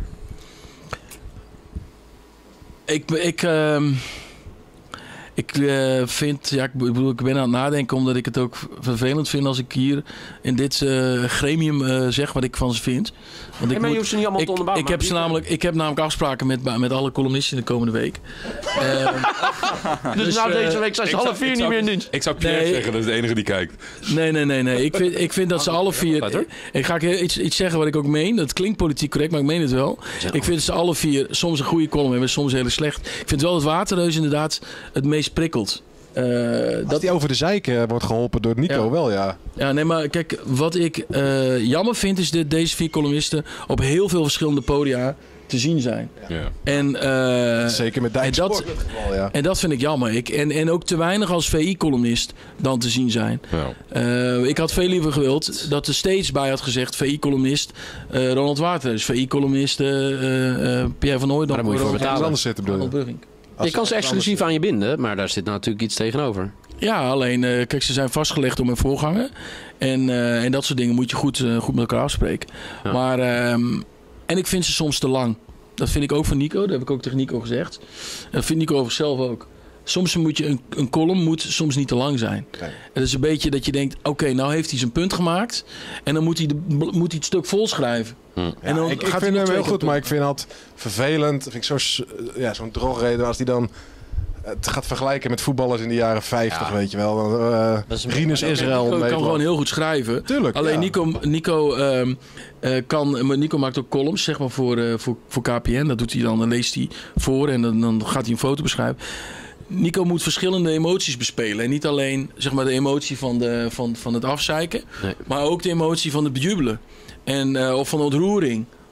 Ik... ik uh... Ik uh, vind, ja, ik bedoel, ik ben aan het nadenken omdat ik het ook vervelend vind als ik hier in dit uh, gremium uh, zeg wat ik van ze vind. Want hey, ik maar je hoeft ze niet allemaal ik, te onderbouwen. Ik heb, ze namelijk, ik heb namelijk afspraken met, met alle columnisten de komende week. uh, dus, dus nou uh, deze week zijn ze alle vier niet zou, meer in dienst. Ik zou Pierre nee, zeggen, dat is de enige die kijkt. Nee, nee, nee. nee. Ik, vind, ik vind dat ze alle vier... Ik ga iets, iets zeggen wat ik ook meen. Dat klinkt politiek correct, maar ik meen het wel. Ik vind dat ze alle vier soms een goede column hebben, soms heel slecht. Ik vind wel dat Waterreus inderdaad het meest prikkelt. Uh, dat die over de zeiken uh, wordt geholpen door Nico, ja. wel ja. Ja, nee, maar kijk, wat ik uh, jammer vind is dat deze vier columnisten op heel veel verschillende podia te zien zijn. Ja. En, uh, Zeker met Dijkshoorn. En, dat, ja. en dat vind ik jammer. Ik, en, en ook te weinig als V I-columnist dan te zien zijn. Ja. Uh, ik had veel liever gewild dat er steeds bij had gezegd V I-columnist uh, Ronald Waterreus, V I-columnist uh, uh, Pierre van Hooijdonk. Maar dan moet je voor betalen. Anders zitten, bedoel je? Je kan ze exclusief aan je binden, maar daar zit natuurlijk iets tegenover. Ja, alleen, uh, kijk, ze zijn vastgelegd door mijn voorganger. En, uh, en dat soort dingen moet je goed, uh, goed met elkaar afspreken. Ja. Maar, um, en ik vind ze soms te lang. Dat vind ik ook van Nico, dat heb ik ook tegen Nico gezegd. Dat vindt Nico over zichzelf ook. Soms moet je een, een column moet soms niet te lang zijn. Nee. Het is een beetje dat je denkt, oké, okay, nou heeft hij zijn punt gemaakt. En dan moet hij, de, moet hij het stuk vol schrijven. Hm. En dan ja, ik, gaat ik vind hem heel goed, maar ik vind het vervelend. Vind ik zo, ja, zo'n drogreden als die dan het gaat vergelijken met voetballers in de jaren vijftig, ja. weet je wel. Uh, Rinus Israël. Nico kan gewoon heel goed schrijven. Tuurlijk, alleen ja. Nico, Nico, uh, uh, kan, Nico maakt ook columns zeg maar, voor, uh, voor, voor K P N. Dat doet hij dan, dan leest hij voor en dan, dan gaat hij een foto beschrijven. Nico moet verschillende emoties bespelen. En niet alleen zeg maar, de emotie van, de, van, van het afzeiken. Nee. Maar ook de emotie van het bejubelen. En, uh, of van ontroering.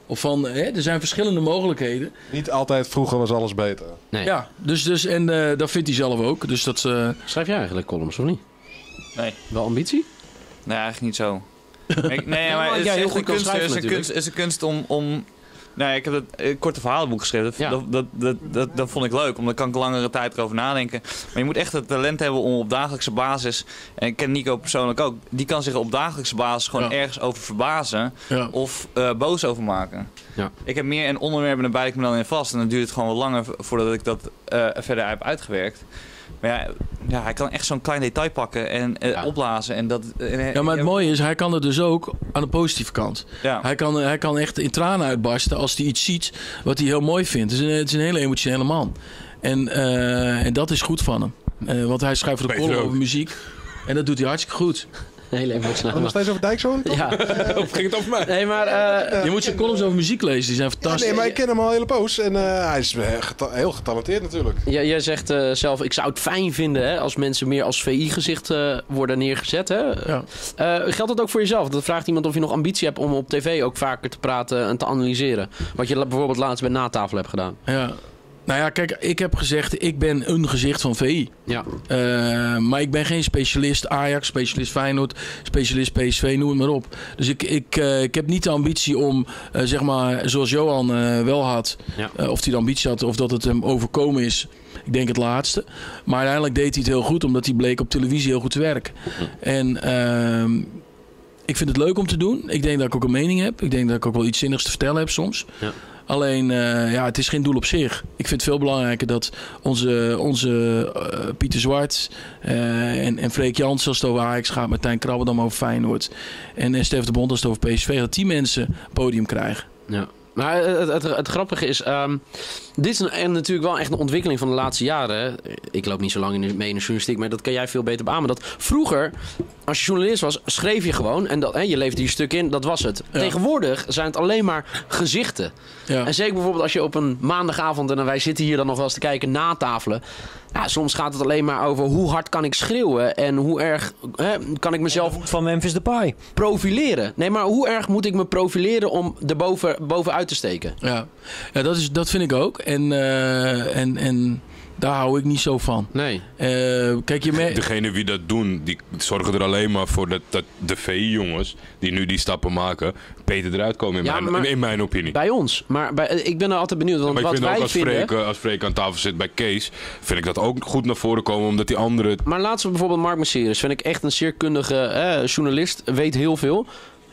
Of van, hè, er zijn verschillende mogelijkheden. Niet altijd vroeger was alles beter. Nee. Ja, dus, dus en uh, dat vindt hij zelf ook. Dus dat, uh... Schrijf jij eigenlijk columns of niet? Nee. Wel ambitie? Nee, eigenlijk niet zo. Ik, nee, maar het is, heel goed kunst, het is een kunst, is een kunst om... om nee, ik heb het een korte verhalenboek geschreven. Ja. Dat, dat, dat, dat, dat vond ik leuk, omdat kan ik langere tijd erover nadenken. Maar je moet echt het talent hebben om op dagelijkse basis... En ik ken Nico persoonlijk ook. Die kan zich op dagelijkse basis gewoon ja. ergens over verbazen. Ja. Of uh, boos over maken. Ja. Ik heb meer een onderwerp en dan bijt ik me dan in vast. En dan duurt het gewoon wat langer voordat ik dat uh, verder heb uitgewerkt. Maar ja, ja, hij kan echt zo'n klein detail pakken en uh, ja. opblazen. En dat, uh, ja, maar het mooie is, hij kan het dus ook aan de positieve kant. Ja. Hij, kan, hij kan echt in tranen uitbarsten als hij iets ziet wat hij heel mooi vindt. Het is een, het is een hele emotionele man. En, uh, en dat is goed van hem. Uh, want hij schrijft de column over muziek. En dat doet hij hartstikke goed. Heel emotioneel. Nog steeds over Dijkzoon? Ja. Of ging het over mij? Nee, maar... Uh, je moet zijn columns over muziek lezen, die zijn fantastisch. Ja, nee, maar ik ken hem al een hele poos. En uh, hij is geta- heel getalenteerd natuurlijk. Ja, jij zegt uh, zelf, ik zou het fijn vinden hè, als mensen meer als V I-gezicht uh, worden neergezet. Hè? Ja. Uh, geldt dat ook voor jezelf? Dat vraagt iemand of je nog ambitie hebt om op tv ook vaker te praten en te analyseren. Wat je bijvoorbeeld laatst bij Natafel hebt gedaan. Ja. Nou ja, kijk, ik heb gezegd, ik ben een gezicht van V I. Ja. Uh, maar ik ben geen specialist Ajax, specialist Feyenoord, specialist P S V, noem het maar op. Dus ik, ik, uh, ik heb niet de ambitie om, uh, zeg maar, zoals Johan uh, wel had. Ja. Uh, of hij de ambitie had, of dat het hem overkomen is. Ik denk het laatste. Maar uiteindelijk deed hij het heel goed, omdat hij bleek op televisie heel goed te werken. Ja. En... Uh, ik vind het leuk om te doen. Ik denk dat ik ook een mening heb. Ik denk dat ik ook wel iets zinnigs te vertellen heb soms. Ja. Alleen, uh, ja, het is geen doel op zich. Ik vind het veel belangrijker dat onze, onze uh, Pieter Zwart uh, en, en Freek Jans, als het over Ajax gaat, Martijn Krabberdam over Feyenoord en, en Stef de Bond als het over P S V, dat die mensen podium krijgen. Ja. Maar het, het, het, het grappige is, um, dit is een, natuurlijk wel echt een ontwikkeling van de laatste jaren. Ik loop niet zo lang in de, mee in de journalistiek, maar dat kan jij veel beter beamen. Dat vroeger, als je journalist was, schreef je gewoon en dat, hè, je leefde je stuk in, dat was het. Ja. Tegenwoordig zijn het alleen maar gezichten. Ja. En zeker bijvoorbeeld als je op een maandagavond, en wij zitten hier dan nog wel eens te kijken na tafelen. Ja, soms gaat het alleen maar over hoe hard kan ik schreeuwen en hoe erg hè, kan ik mezelf van Memphis Depay profileren. Nee, maar hoe erg moet ik me profileren om er boven, bovenuit te steken? Ja, ja dat, is, dat vind ik ook. En, uh, en, en daar hou ik niet zo van. Nee. Uh, kijk, je me- Degene die dat doen, die zorgen er alleen maar voor dat, dat de V I-jongens die nu die stappen maken, beter eruit komen in, ja, mijn, in mijn opinie. Bij ons. Maar bij, ik ben er altijd benieuwd. Want ja, wat ik vind wij ook als vinden... Freek, als Freek aan tafel zit bij Kees, vind ik dat ook goed naar voren komen, omdat die anderen... Maar laatst bijvoorbeeld Mark Messiris, vind ik echt een zeer kundige eh, journalist, weet heel veel.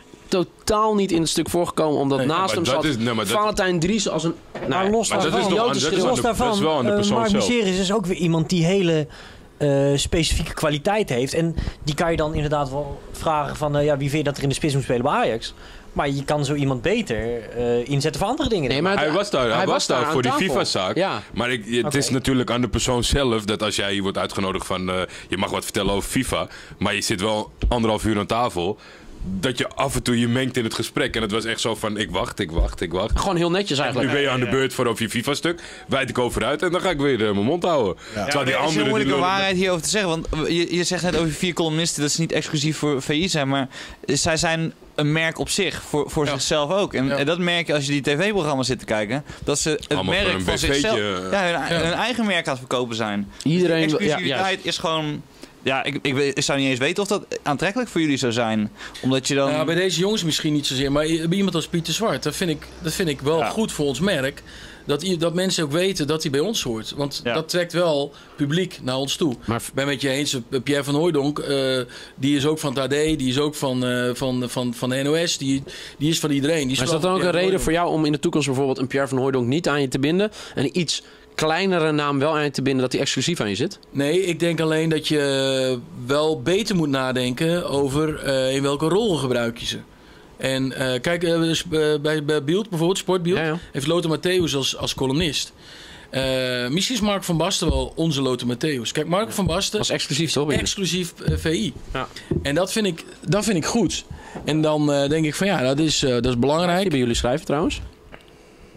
Totaal niet in het stuk voorgekomen, omdat nee, naast hem zat is, nee, Valentijn Dries als een... Nou, los daarvan, dat is, toch, dat is los daarvan, dat is wel aan de persoon uh, Mark Messiris is ook weer iemand die hele uh, specifieke kwaliteit heeft. En die kan je dan inderdaad wel vragen van, uh, ja, wie vind je dat er in de spits moet spelen bij Ajax? Maar je kan zo iemand beter uh, inzetten voor andere dingen. Nee, maar hij was daar, hij hij was daar, daar voor die FIFA-zaak. Ja. Maar ik, het okay. is natuurlijk aan de persoon zelf dat als jij hier wordt uitgenodigd van... Uh, je mag wat vertellen over FIFA, maar je zit wel anderhalf uur aan tafel... dat je af en toe je mengt in het gesprek. En het was echt zo van, ik wacht, ik wacht, ik wacht. Gewoon heel netjes eigenlijk. Nu ben je aan de beurt voor over je FIFA-stuk. Wijd ik over uit en dan ga ik weer uh, mijn mond houden. Ja. Terwijl die ja, het is heel moeilijk de waarheid hierover te zeggen. Want je, je zegt net over vier columnisten dat ze niet exclusief voor V I zijn. Maar zij zijn een merk op zich, voor, voor ja. zichzelf ook. En, ja. en dat merk je als je die tv-programma's zit te kijken. Dat ze het allemaal merk van zichzelf... Ja, hun, ja. hun eigen merk aan het verkopen zijn. Iedereen... Dus exclusiviteit ja, is gewoon... Ja, ik, ik, ik zou niet eens weten of dat aantrekkelijk voor jullie zou zijn. Omdat je dan... Ja, bij deze jongens misschien niet zozeer. Maar bij iemand als Pieter Zwart, dat vind ik, dat vind ik wel ja. goed voor ons merk. Dat, dat mensen ook weten dat hij bij ons hoort. Want ja. dat trekt wel publiek naar ons toe. Maar ik ben met je eens, Pierre van Hooijdonk, uh, die is ook van het A D, die is ook van, uh, van, van, van de N O S, die, die is van iedereen. Die maar is dat dan ook een reden voor jou om in de toekomst bijvoorbeeld een Pierre van Hooijdonk niet aan je te binden? En iets kleinere naam wel aan je te binden, dat hij exclusief aan je zit? Nee, ik denk alleen dat je wel beter moet nadenken over uh, in welke rol gebruik je ze. En uh, kijk, uh, dus, uh, bij, bij Bielt bijvoorbeeld, Sportbielt, ja, ja. heeft Lothar Matthäus als, als columnist. Uh, misschien is Mark van Basten wel onze Lothar Matthäus. Kijk, Mark van Basten... Dat is exclusief, toch? Exclusief uh, V I. Ja. En dat vind, ik, dat vind ik goed. En dan uh, denk ik van ja, dat is, uh, dat is belangrijk. Mag je bij jullie schrijven trouwens?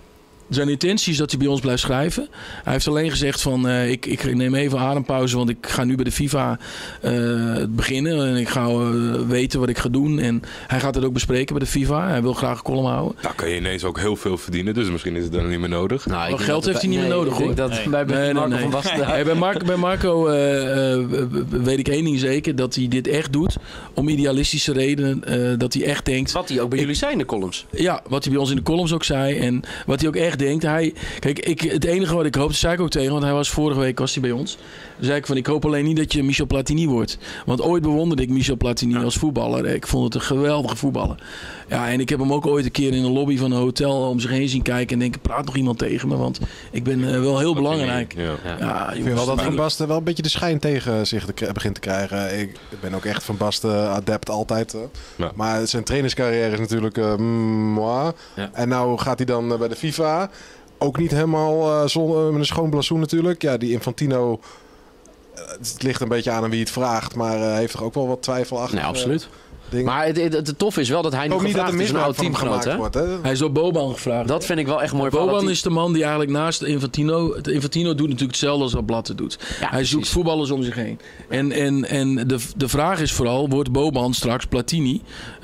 Zijn intentie is dat hij bij ons blijft schrijven. Hij heeft alleen gezegd van uh, ik, ik neem even adempauze, want ik ga nu bij de FIFA uh, beginnen. En ik ga uh, weten wat ik ga doen. En hij gaat het ook bespreken bij de FIFA. Hij wil graag een column houden. Nou kan je ineens ook heel veel verdienen, dus misschien is het dan niet meer nodig. Nou, geld heeft hij niet nee, meer nodig, ik hoor. Dat nee. Bij nee, Marco nee, nee. van Basten. Hey, bij, Marco, bij Marco uh, uh, weet ik één ding zeker, dat hij dit echt doet om idealistische redenen. Uh, dat hij echt denkt... Wat hij ook bij ik, jullie zei in de columns. Ja, wat hij bij ons in de columns ook zei. En wat hij ook echt denkt. Hij, kijk, ik, het enige wat ik hoop, dat zei ik ook tegen, want hij was vorige week was hij bij ons. Toen zei ik van, ik hoop alleen niet dat je Michel Platini wordt. Want ooit bewonderde ik Michel Platini ja. als voetballer. Ik vond het een geweldige voetballer. Ja, en ik heb hem ook ooit een keer in een lobby van een hotel om zich heen zien kijken en denken, praat nog iemand tegen me, want ik ben uh, wel heel belangrijk. Ja. Ja. Ja, ik vind wel dat Van Basten wel een beetje de schijn tegen zich te, begint te krijgen. Ik ben ook echt Van Basten adept altijd. Ja. Maar zijn trainerscarrière is natuurlijk uh, moi. Ja. En nou gaat hij dan uh, bij de FIFA. Ook niet helemaal uh, zon, uh, met een schoon blazoen natuurlijk. Ja, die Infantino, uh, het ligt een beetje aan aan wie het vraagt, maar hij uh, heeft toch ook wel wat twijfel achter. Nee, absoluut. Ding. Maar het, het, het tof is wel dat hij nu gevraagd is, een oud teamgenoot. Hè? Wordt, hè? Hij is door Boban gevraagd. Dat vind ik wel echt mooi. Boban is de man die eigenlijk naast Infantino... Infantino doet natuurlijk hetzelfde als wat Blatter doet. Ja, hij precies. zoekt voetballers om zich heen. En, en, en de, de vraag is vooral, wordt Boban straks Platini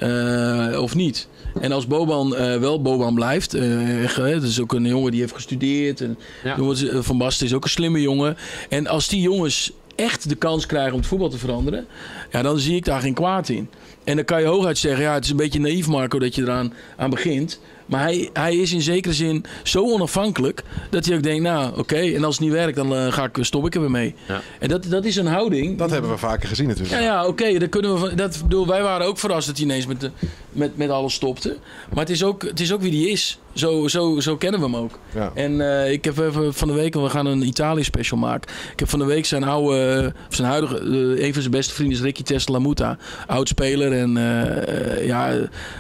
uh, of niet? En als Boban uh, wel Boban blijft... Uh, het is ook een jongen die heeft gestudeerd. En ja. Van Basten is ook een slimme jongen. En als die jongens echt de kans krijgen om het voetbal te veranderen... Ja, dan zie ik daar geen kwaad in. En dan kan je hooguit zeggen, ja, het is een beetje naïef, Marco, dat je eraan aan begint. Maar hij, hij is in zekere zin zo onafhankelijk dat hij ook denkt, nou, oké, okay, en als het niet werkt, dan uh, ga ik, stop ik er weer mee. Ja. En dat, dat is een houding. Dat hebben we vaker gezien natuurlijk. Ja, ja oké, okay, dan kunnen we. Dat bedoel, wij waren ook verrast dat hij ineens met, de, met, met alles stopte. Maar het is ook, het is ook wie die is. Zo, zo, zo kennen we hem ook. Ja. En uh, ik heb even van de week, we gaan een Italië special maken. Ik heb van de week zijn oude, zijn huidige, uh, een van zijn beste vrienden is Ricky Tesla-Muta. Oud-speler en uh, ja,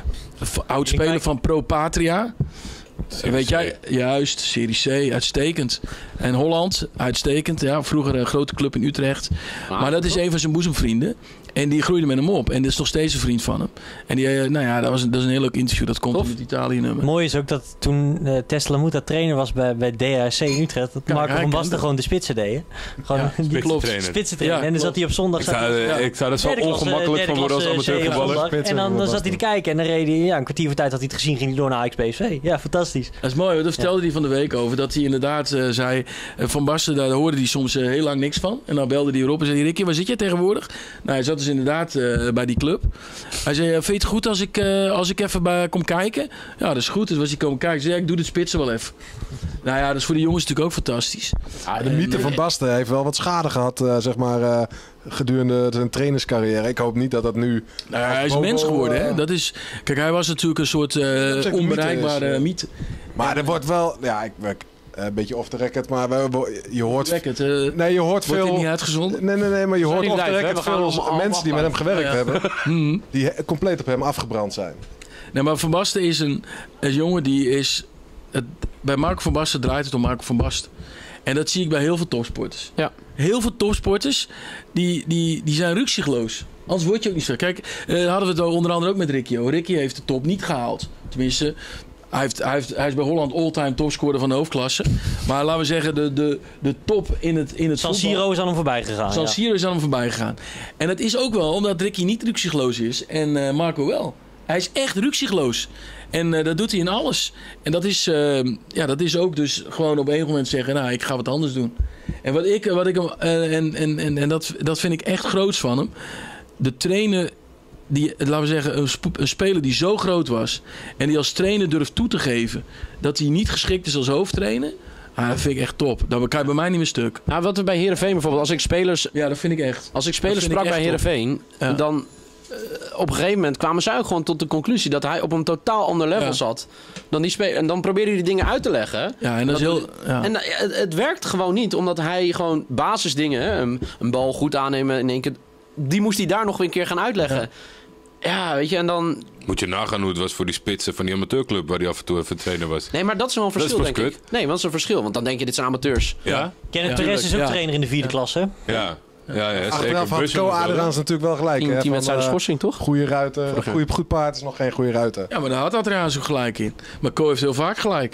oud-speler van Pro Patria. Serie Weet jij, juist, Serie C, uitstekend. En Holland, uitstekend. Ja, vroeger een grote club in Utrecht. Maar, maar dat is een van zijn boezemvrienden. En die groeide met hem op. En dat is nog steeds een vriend van hem. En die, nou ja, dat, was een, dat is een heel leuk interview. Dat komt Tof. in het Italië-nummer. Mooi is ook dat toen uh, Tesla Muta trainer was bij, bij D H C in Utrecht. Dat Marco van Basten gewoon de spitsen deed. Gewoon ja, die spitsen trainer. Ja, en dan zat hij op zondag. Ik zou, hij, ik zou er zo ongemakkelijk van worden als amateurvoetballer. En dan, dan zat hij te kijken. En dan reed hij, ja, een kwartier voor tijd had hij het gezien. Ging hij door naar Ajax B V. Ja, fantastisch. Dat is mooi. Daar vertelde ja. hij van de week over. Dat hij inderdaad uh, zei... Uh, van Basten, daar hoorde hij soms uh, heel lang niks van. En dan belde hij erop en zei... Ricky, waar zit jij tegenwoordig? Nou, hij zat dus inderdaad... Uh, bij die club. Hij zei, vind je het goed als ik, uh, als ik even bij kom kijken? Ja, dat is goed. Dus was hij komen kijken. Hij zei, ja, ik doe de spitsen wel even. Nou ja, dat is voor de jongens natuurlijk ook fantastisch. Ja, de mythe van Basten heeft wel wat schade gehad, uh, zeg maar, uh, gedurende zijn trainerscarrière. Ik hoop niet dat dat nu... Nou, hij is Bobo, mens geworden, uh, hè. Dat is, kijk, hij was natuurlijk een soort uh, onbereikbare mythe. mythe. Maar ja, er wordt wel... Ja, ik... ik een beetje off the record, maar we, je hoort... Record, uh, nee, je hoort veel... Wordt hij niet uitgezonden? Nee, nee, nee, maar je Zou hoort off the record veel mensen die met hem gewerkt ja. hebben... die compleet op hem afgebrand zijn. Nee, maar Van Basten is een, een jongen die is... Het, bij Marco van Basten draait het om Marco van Basten. En dat zie ik bij heel veel topsporters. Ja. Heel veel topsporters, die, die, die zijn ruksigloos. Anders word je ook niet zo. Kijk, uh, hadden we het onder andere ook met Ricky. Ricky heeft de top niet gehaald. Tenminste... Hij, heeft, hij, heeft, hij is bij Holland all-time topscorer van de hoofdklasse. Maar laten we zeggen, de, de, de top in het, in het San Siro is aan hem voorbij gegaan. San Siro ja. is aan hem voorbij gegaan. En dat is ook wel omdat Ricky niet ruksigloos is. En uh, Marco wel. Hij is echt ruksigloos. En uh, dat doet hij in alles. En dat is, uh, ja, dat is ook dus gewoon op een moment zeggen... nou, ik ga wat anders doen. En wat ik, wat ik uh, en, en, en, en dat, dat vind ik echt groots van hem. De trainer... Die, laten we zeggen, een, sp- een speler die zo groot was... en die als trainer durft toe te geven... dat hij niet geschikt is als hoofdtrainer... Ah, dat vind ik echt top. Dat kan je bij mij niet meer stuk. Nou, wat we bij Heerenveen bijvoorbeeld... als ik spelers... Ja, dat vind ik echt. Als ik spelers sprak ik bij Heerenveen... Ja. dan uh, op een gegeven moment kwamen ze ook gewoon tot de conclusie... dat hij op een totaal ander level ja. zat. Dan die spe- en dan probeerde hij die dingen uit te leggen. Ja, en dat, dat is heel... Ja. En uh, het, het werkt gewoon niet... omdat hij gewoon basisdingen... Hè, een, een bal goed aannemen in één keer... die moest hij daar nog een keer gaan uitleggen... Ja. Ja, weet je, en dan... Moet je nagaan hoe het was voor die spitsen van die amateurclub... waar hij af en toe even trainer was. Nee, maar dat is wel een verschil, denk ik. Nee, want dat is een verschil. Want dan denk je, dit zijn amateurs. Ja. ja. Kenneth ja. Perez is ook ja. trainer in de vierde ja. klasse. Ja. Ja, ja, achteraf had Co Adriaans natuurlijk wel gelijk. Tien, tien wedstrijden schorsing, toch? Goede ruiten. Goede, goed paard is nog geen goede ruiten. Ja, maar daar had Adriaans ook gelijk in. Maar Co heeft heel vaak gelijk.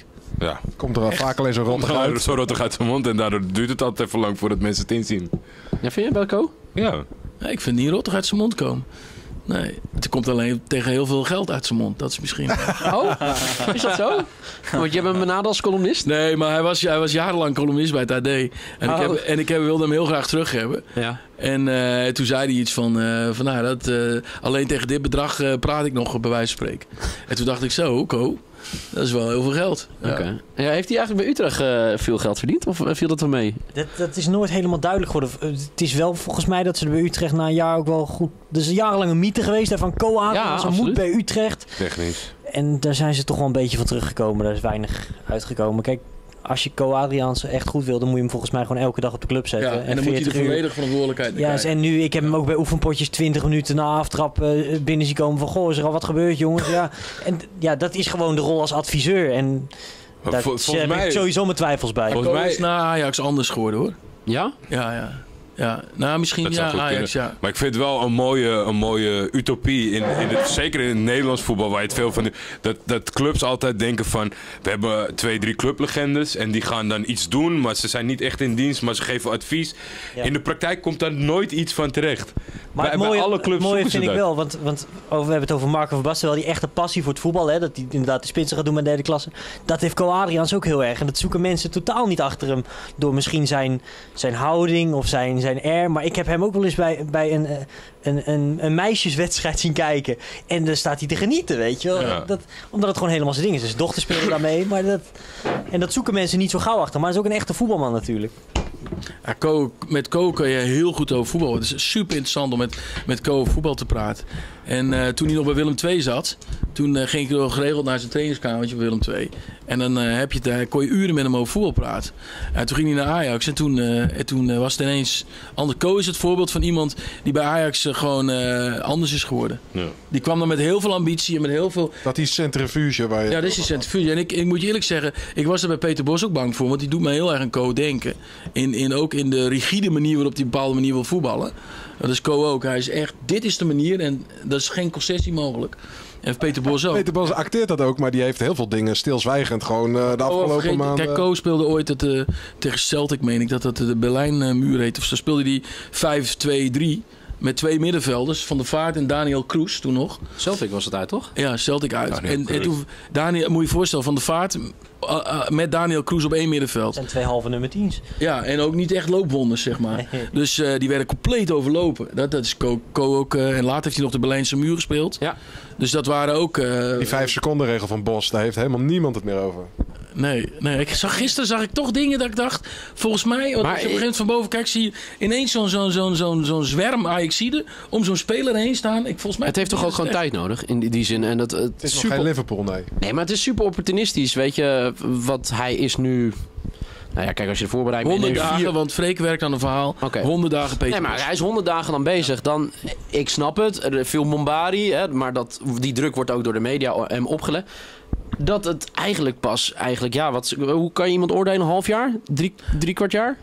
Ja. Komt er vaak alleen zo rottig uit. Zo rottig uit zijn mond en daardoor duurt het altijd even lang voordat mensen het inzien. Ja, vind je Belko? Ja. Ja, ik vind niet rottig uit zijn mond komen. Nee, het komt alleen tegen heel veel geld uit zijn mond. Dat is misschien... Oh, is dat zo? Want jij bent benaderd als columnist? Nee, maar hij was, hij was jarenlang columnist bij het A D. En Oh. ik, heb, en ik heb, wilde hem heel graag terug hebben. Ja. En uh, toen zei hij iets van... Uh, van nou, dat, uh, alleen tegen dit bedrag uh, praat ik nog, bij wijze van spreken. En toen dacht ik zo, Ko, dat is wel heel veel geld. Ja. Okay. Ja, heeft hij eigenlijk bij Utrecht uh, veel geld verdiend? Of viel dat wel mee? Dat, dat is nooit helemaal duidelijk geworden. Het is wel volgens mij dat ze er bij Utrecht na een jaar ook wel goed... Er is een jarenlange mythe geweest hè, van Ko Adriaanse ja, moet bij Utrecht. Technisch. En daar zijn ze toch wel een beetje van teruggekomen. Daar is weinig uitgekomen. Kijk, als je Ko Adriaanse echt goed wil, dan moet je hem volgens mij gewoon elke dag op de club zetten. Ja, en, en dan moet hij de volledige verantwoordelijkheid Ja, en nu, ik heb hem ook bij oefenpotjes twintig minuten na aftrap uh, binnen zien komen van... Goh, is er al wat gebeurd, jongens? Ja, en ja, dat is gewoon de rol als adviseur. En daar vol, heb mij, ik sowieso mijn twijfels bij. Volgens mij is na Ajax anders geworden, hoor. Ja? Ja, ja. Ja, nou misschien dat ja, zou goed Ajax, kunnen. ja. Maar ik vind het wel een mooie, een mooie utopie, in, in het, zeker in het Nederlands voetbal, waar je het veel van... Dat, dat clubs altijd denken van, we hebben twee, drie clublegendes en die gaan dan iets doen, maar ze zijn niet echt in dienst, maar ze geven advies. Ja. In de praktijk komt daar nooit iets van terecht. Maar bij, het mooie, bij alle clubs het mooie vind ze ik dat. wel, want, want over, we hebben het over Marco van Basten, wel die echte passie voor het voetbal, hè, dat hij inderdaad de spitsen gaat doen met derde klasse. Dat heeft Ko Adriaans ook heel erg. En dat zoeken mensen totaal niet achter hem door misschien zijn, zijn houding of zijn, zijn air. Maar ik heb hem ook wel eens bij, bij een, een, een, een meisjeswedstrijd zien kijken. En dan staat hij te genieten, weet je wel. Ja. Dat, omdat het gewoon helemaal zijn ding is. Zijn dochter speelde daarmee. Maar dat, en dat zoeken mensen niet zo gauw achter. Maar hij is ook een echte voetbalman natuurlijk. Ja, Ko, met Ko kan je heel goed over voetbal. Het is super interessant om met, met Ko over voetbal te praten. En uh, toen hij nog bij Willem twee zat, toen uh, ging ik nog geregeld naar zijn trainingskamertje bij Willem twee. En dan uh, heb je het, uh, kon je uren met hem over voetbal praten. Uh, toen ging hij naar Ajax en toen, uh, en toen uh, was het ineens... Ander Ko is het voorbeeld van iemand die bij Ajax uh, gewoon uh, anders is geworden. Ja. Die kwam dan met heel veel ambitie en met heel veel... Dat is centrifuge waar je... Ja, dat is die centrifuge. En ik, ik moet je eerlijk zeggen, ik was er bij Peter Bos ook bang voor. Want die doet me heel erg aan Ko denken. In, in, ook in de rigide manier waarop hij op een bepaalde manier wil voetballen. Dat is Ko ook. Hij is echt, dit is de manier en dat is geen concessie mogelijk. En Peter Bos ook. Peter Bos acteert dat ook, maar die heeft heel veel dingen stilzwijgend gewoon uh, de afgelopen oh, maanden. Kijk, Ko speelde ooit het, uh, tegen Celtic, meen ik, dat dat de Berlijnmuur heet. Of zo speelde die vijf twee drie met twee middenvelders, Van der Vaart en Daniel Kroes toen nog. Celtic was het uit, toch? Ja, Celtic uit. Daniel en, en toen, Daniel, moet je je voorstellen, Van der Vaart uh, uh, met Daniel Kroes op één middenveld. Dat zijn twee halve nummer tiens. Ja, en ook niet echt loopwonders, zeg maar. Nee. Dus uh, die werden compleet overlopen. Dat, dat is Ko, Ko ook. Uh, en later heeft hij nog de Berlijnse muur gespeeld. Ja. Dus dat waren ook... Uh, die vijf seconden regel van Bos, daar heeft helemaal niemand het meer over. Nee, nee. Ik zag, gisteren zag ik toch dingen dat ik dacht... Volgens mij, want als je op een gegeven moment van boven kijkt... zie je ineens zo'n zo'n zo'n zo'n zo'n zwerm Ajaxiden om zo'n speler heen staan. Ik, volgens mij het heeft toch ook gewoon echt tijd nodig in die, die zin. En dat, het, het is super... nog geen Liverpool, nee. Nee, maar het is super opportunistisch. Weet je, wat hij is nu... Nou ja, kijk, als je de voorbereiding... honderd dagen, vier... want Freek werkt aan een verhaal. Okay. honderd dagen Peter. Nee, maar hij is honderd dagen dan bezig. Dan, ik snap het, veel Mombari, hè, maar dat, die druk wordt ook door de media hem opgelegd. Dat het eigenlijk pas, eigenlijk, ja, wat, hoe kan je iemand oordelen? Een half jaar? Drie, drie kwart jaar?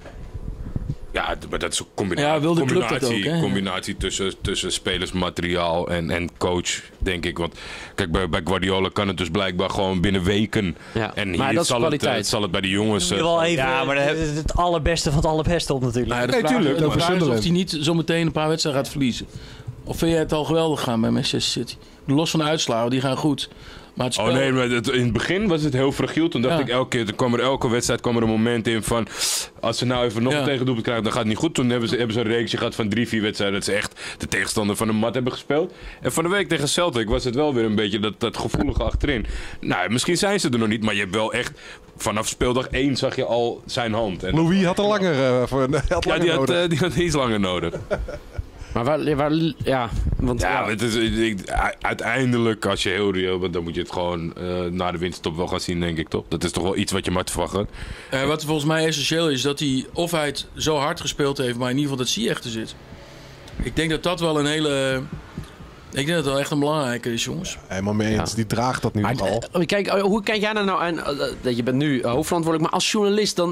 Ja, maar dat is een combina ja, wil de club combinatie, dat ook, hè? combinatie tussen, tussen spelersmateriaal en, en coach, denk ik. Want kijk, bij, bij Guardiola kan het dus blijkbaar gewoon binnen weken. Ja, en maar hier dat is zal, kwaliteit. het, uh, zal het bij de jongens... Je wel even ja, maar het, het, het allerbeste van het allerbeste op natuurlijk. Nou ja, de Nee, vraag, tuurlijk, de dat vraag is verzillen. of hij niet zometeen een paar wedstrijden gaat verliezen. Of vind jij het al geweldig gaan bij Manchester City? Los van de uitslagen, die gaan goed. Maar het spel... Oh nee, maar het, in het begin was het heel fragiel. Toen dacht Ja. ik elke keer, er kwam er elke wedstrijd kwam er een moment in van... Als ze nou even nog Ja. een tegendoelpunt krijgen, dan gaat het niet goed. Toen hebben ze, hebben ze een reeksje gehad van drie, vier wedstrijden... dat ze echt de tegenstander van de mat hebben gespeeld. En van de week tegen Celtic was het wel weer een beetje dat, dat gevoelige achterin. Nou, misschien zijn ze er nog niet, maar je hebt wel echt... Vanaf speeldag één zag je al zijn hand. En Louis had er langer, uh, voor, had ja, langer die had, nodig. uh, die had iets langer nodig. Maar waar, waar ja, want Ja, ja, maar het is, ik, uiteindelijk, als je heel reëel bent, dan moet je het gewoon uh, na de winterstop wel gaan zien, denk ik, toch? Dat is toch wel iets wat je maar te verwachten. Uh, wat volgens mij essentieel is, dat hij of hij het zo hard gespeeld heeft, maar in ieder geval dat Ziyech er zit. Ik denk dat dat wel een hele... Ik denk dat het wel echt een belangrijke is, jongens. Helemaal mee eens, Ja. die draagt dat nu maar, al. uh, kijk, uh, hoe kijk jij daar nou aan? Uh, dat je bent nu uh, hoofdverantwoordelijk, maar als journalist dan...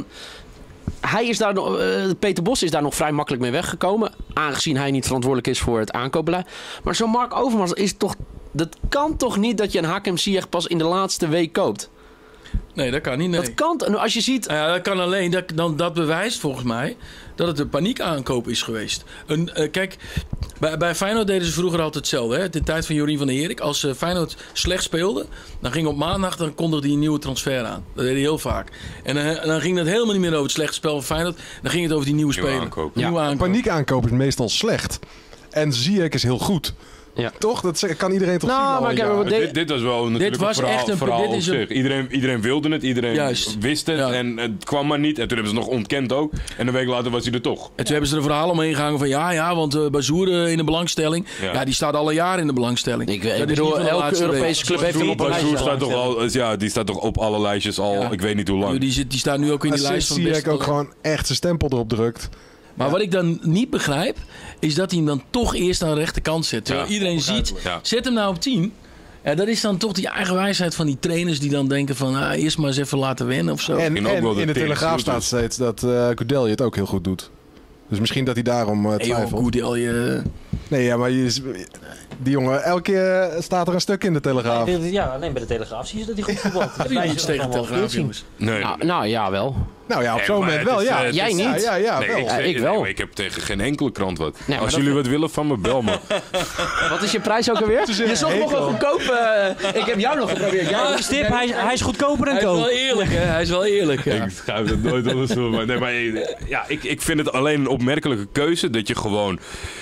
Hij is daar nog, uh, Peter Bos is daar nog vrij makkelijk mee weggekomen. Aangezien hij niet verantwoordelijk is voor het aankoopbeleid. Maar zo'n Mark Overmars is toch... Dat kan toch niet dat je een Hakim Ziyech pas in de laatste week koopt? Nee, dat kan niet. Nee. Dat kan, als je ziet... Ja, dat kan alleen, dat, dan, dat bewijst volgens mij dat het een paniekaankoop is geweest. Een, uh, kijk, bij, bij Feyenoord deden ze vroeger altijd hetzelfde. Hè? In de tijd van Jorien van der Herik. Als uh, Feyenoord slecht speelde, dan ging op maandag dan kondigde hij een nieuwe transfer aan. Dat deed hij heel vaak. En uh, dan ging het helemaal niet meer over het slechte spel van Feyenoord. Dan ging het over die nieuwe, nieuwe speler. Aankoop. Ja. Nieuwe aankoop. Paniekaankoop is meestal slecht. En Ziyech is heel goed. Ja. Toch? Dat kan iedereen toch nou, zien? Maar al ik dit, dit, dit was wel natuurlijk dit was een verhaal, echt een, verhaal dit op is zich. Een... Iedereen, iedereen wilde het, iedereen Juist. wist het ja. en het kwam maar niet. En toen hebben ze het nog ontkend ook. En een week later was hij er toch. En toen hebben ze er een verhaal omheen gehangen van ja, ja, want uh, Bazoer uh, in de belangstelling. Ja. ja, die staat al een jaar in de belangstelling. Ik, ik bedoel, elke Europese club heeft hem op een lijstje. Staat toch al, ja, die staat toch op alle lijstjes al, ja. ik weet niet hoe lang. Die, zit, die staat nu ook in die Als lijst van Ziyech beste... ook gewoon echt zijn stempel erop drukt. Maar ja. wat ik dan niet begrijp, is dat hij hem dan toch eerst aan de rechterkant zet. Terwijl ja, iedereen ziet, ja. zet hem nou op tien. Ja, dat is dan toch die eigen wijsheid van die trainers die dan denken van ah, eerst maar eens even laten wennen of zo. En, en, en in de Telegraaf staat steeds dat uh, Goudelje het ook heel goed doet. Dus misschien dat hij daarom uh, twijfelt. Hey, Goudelje... Nee, ja, maar je, die jongen, elke keer staat er een stuk in de Telegraaf. Nee, ja, alleen bij de Telegraaf zie je dat hij goed voetbalt. Heb je iets tegen de Telegraaf, jongens? Nee. Nou, nou ja, wel. Nou ja, op zo'n moment wel, ja. Uh, Jij niet? Ja, ja, ja, nee, wel. Ik, ja, ik wel. Nee, ik heb tegen geen enkele krant wat. Nee, Als jullie dat... wat willen van me, bel me. Wat is je prijs ook alweer? Je zocht nog een goedkope... Uh, ik heb jou nog geprobeerd. Jij oh, Stip, hij, hij is goedkoper dan Koop. Koop. Hij is wel eerlijk, hè? Hij is wel eerlijk. Ja. Ik schuif het nooit anders voor. Maar, nee, maar ja, ik, ik vind het alleen een opmerkelijke keuze dat je gewoon...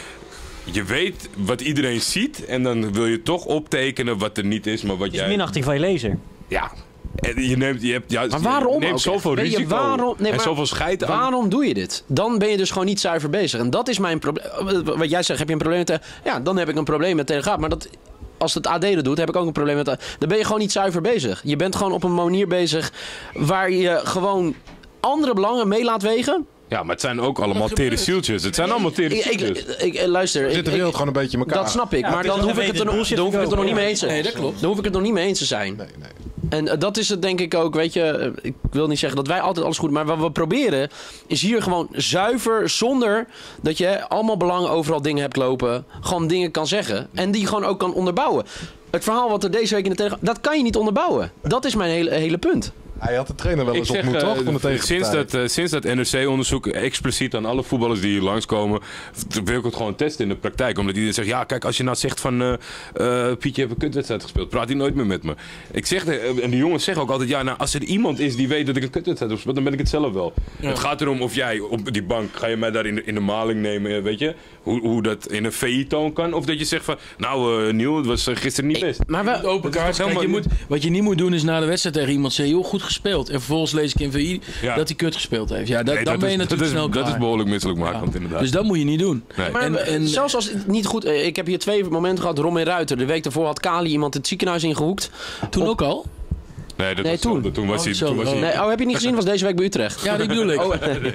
Je weet wat iedereen ziet en dan wil je toch optekenen wat er niet is, maar wat Het is jij... minachting van je lezer. Ja. En je neemt, je hebt, ja, maar waarom je neemt ook? zoveel Weet je, risico waarom, nee, en maar, zoveel scheid aan. Waarom doe je dit? Dan ben je dus gewoon niet zuiver bezig. En dat is mijn probleem. Wat jij zegt, heb je een probleem met... De, ja, dan heb ik een probleem met Telegraaf. Maar dat... Als het A D dat doet, heb ik ook een probleem met... De, dan ben je gewoon niet zuiver bezig. Je bent gewoon op een manier bezig waar je gewoon andere belangen mee laat wegen. Ja, maar het zijn ook allemaal tere zieltjes. Het zijn allemaal tere zieltjes. Ik, ik, ik, luister. Zit de wereld gewoon een beetje in elkaar. Dat snap ik. Ja, maar dan hoef ik het er, nog, dan hoef ik het er nog niet mee eens te zijn. Nee, dat klopt. Dan hoef ik het nog niet mee eens te zijn. Nee, nee. En uh, dat is het denk ik ook, weet je. Uh, ik wil niet zeggen dat wij altijd alles goed doen. Maar wat we proberen is hier gewoon zuiver, zonder dat je allemaal belangen overal dingen hebt lopen. Gewoon dingen kan zeggen. En die gewoon ook kan onderbouwen. Het verhaal wat er deze week in de Telegraaf... Dat kan je niet onderbouwen. Dat is mijn hele, hele punt. Hij had de trainer wel eens zeg, ontmoet, uh, toch? Van de tegenpartij. sinds, dat, uh, sinds dat N R C-onderzoek expliciet aan alle voetballers die hier langskomen, wil ik het gewoon testen in de praktijk. Omdat iedereen zegt, ja, kijk, als je nou zegt van uh, uh, Pietje heeft een kutwedstrijd gespeeld, praat hij nooit meer met me. Ik zeg, uh, en de jongens zeggen ook altijd, ja, nou, als er iemand is die weet dat ik een kutwedstrijd heb gespeeld, dan ben ik het zelf wel. Ja. Het gaat erom of jij op die bank, ga je mij daar in de, in de maling nemen, weet je? Hoe, hoe dat in een V I-toon kan. Of dat je zegt van, nou, uh, Niel, het was uh, gisteren niet best. Maar we, open kaart. Kijk, je moet, wat je niet moet doen is na de wedstrijd tegen iemand zeggen, joh, goed gespeeld. En vervolgens lees ik in V I ja. dat hij kut gespeeld heeft. Ja, dat, nee, dan dat ben je is, natuurlijk dat snel is, klaar. Dat is behoorlijk misselijkmakend, ja. inderdaad. Dus dat moet je niet doen. Nee. Maar en, en, zelfs als het niet goed... Ik heb hier twee momenten gehad. Rom en Ruiter. De week daarvoor had Kali iemand het ziekenhuis ingehoekt. Toen op, ook al? Nee, dat nee was toen. Zo, toen was oh, hij... zo, Toen was oh. hij... Nee, oh, heb je niet gezien? Was deze week bij Utrecht. Ja, die bedoel ik. Oh, nee.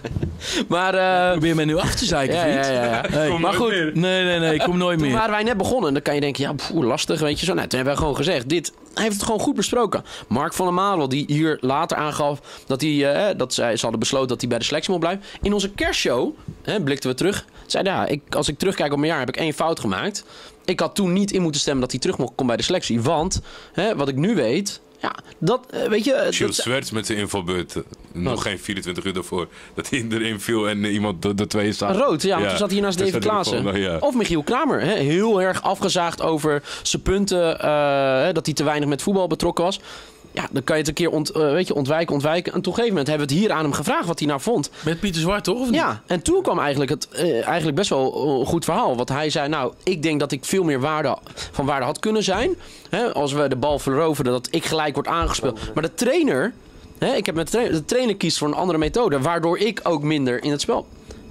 Maar... Uh, probeer mij nu af te zeiken, ja, vriend. Ja, ja, ja. Hey, maar goed. Meer. Nee, nee, nee. Ik kom nooit toen meer. Toen waren wij net begonnen. En dan kan je denken, ja, pff, lastig, weet je zo. Nou, toen hebben we gewoon gezegd, dit... Hij heeft het gewoon goed besproken. Mark van der Marel, die hier later aangaf dat, hij, uh, dat zij, ze hadden besloten dat hij bij de selectie mocht blijven. In onze kerstshow, hè, blikten we terug. Zei, ja, ik, als ik terugkijk op mijn jaar, heb ik één fout gemaakt. Ik had toen niet in moeten stemmen dat hij terug mocht komen bij de selectie. Want, hè, wat ik nu weet... Ja, dat, uh, weet je... Jules Zwerts met zijn invalbeurt. Uh, nog geen vierentwintig uur daarvoor. Dat hij erin viel en uh, iemand de, de twee staat. Rood, ja, want ja, toen zat hij naast David Klaassen. Nou, ja. Of Michiel Kramer. Hè, heel erg afgezaagd over zijn punten. Uh, dat hij te weinig met voetbal betrokken was. Ja, dan kan je het een keer ont, uh, weet je, ontwijken, ontwijken. En op een gegeven moment hebben we het hier aan hem gevraagd wat hij nou vond. Met Pieter Zwart, toch? Of niet? Ja, en toen kwam eigenlijk, het, uh, eigenlijk best wel een goed verhaal. Want hij zei, nou, ik denk dat ik veel meer waarde, van waarde had kunnen zijn. Hè, als we de bal veroverden, dat ik gelijk word aangespeeld. Maar de trainer, hè, ik heb met de trainer, de trainer kiest voor een andere methode. Waardoor ik ook minder in het spel...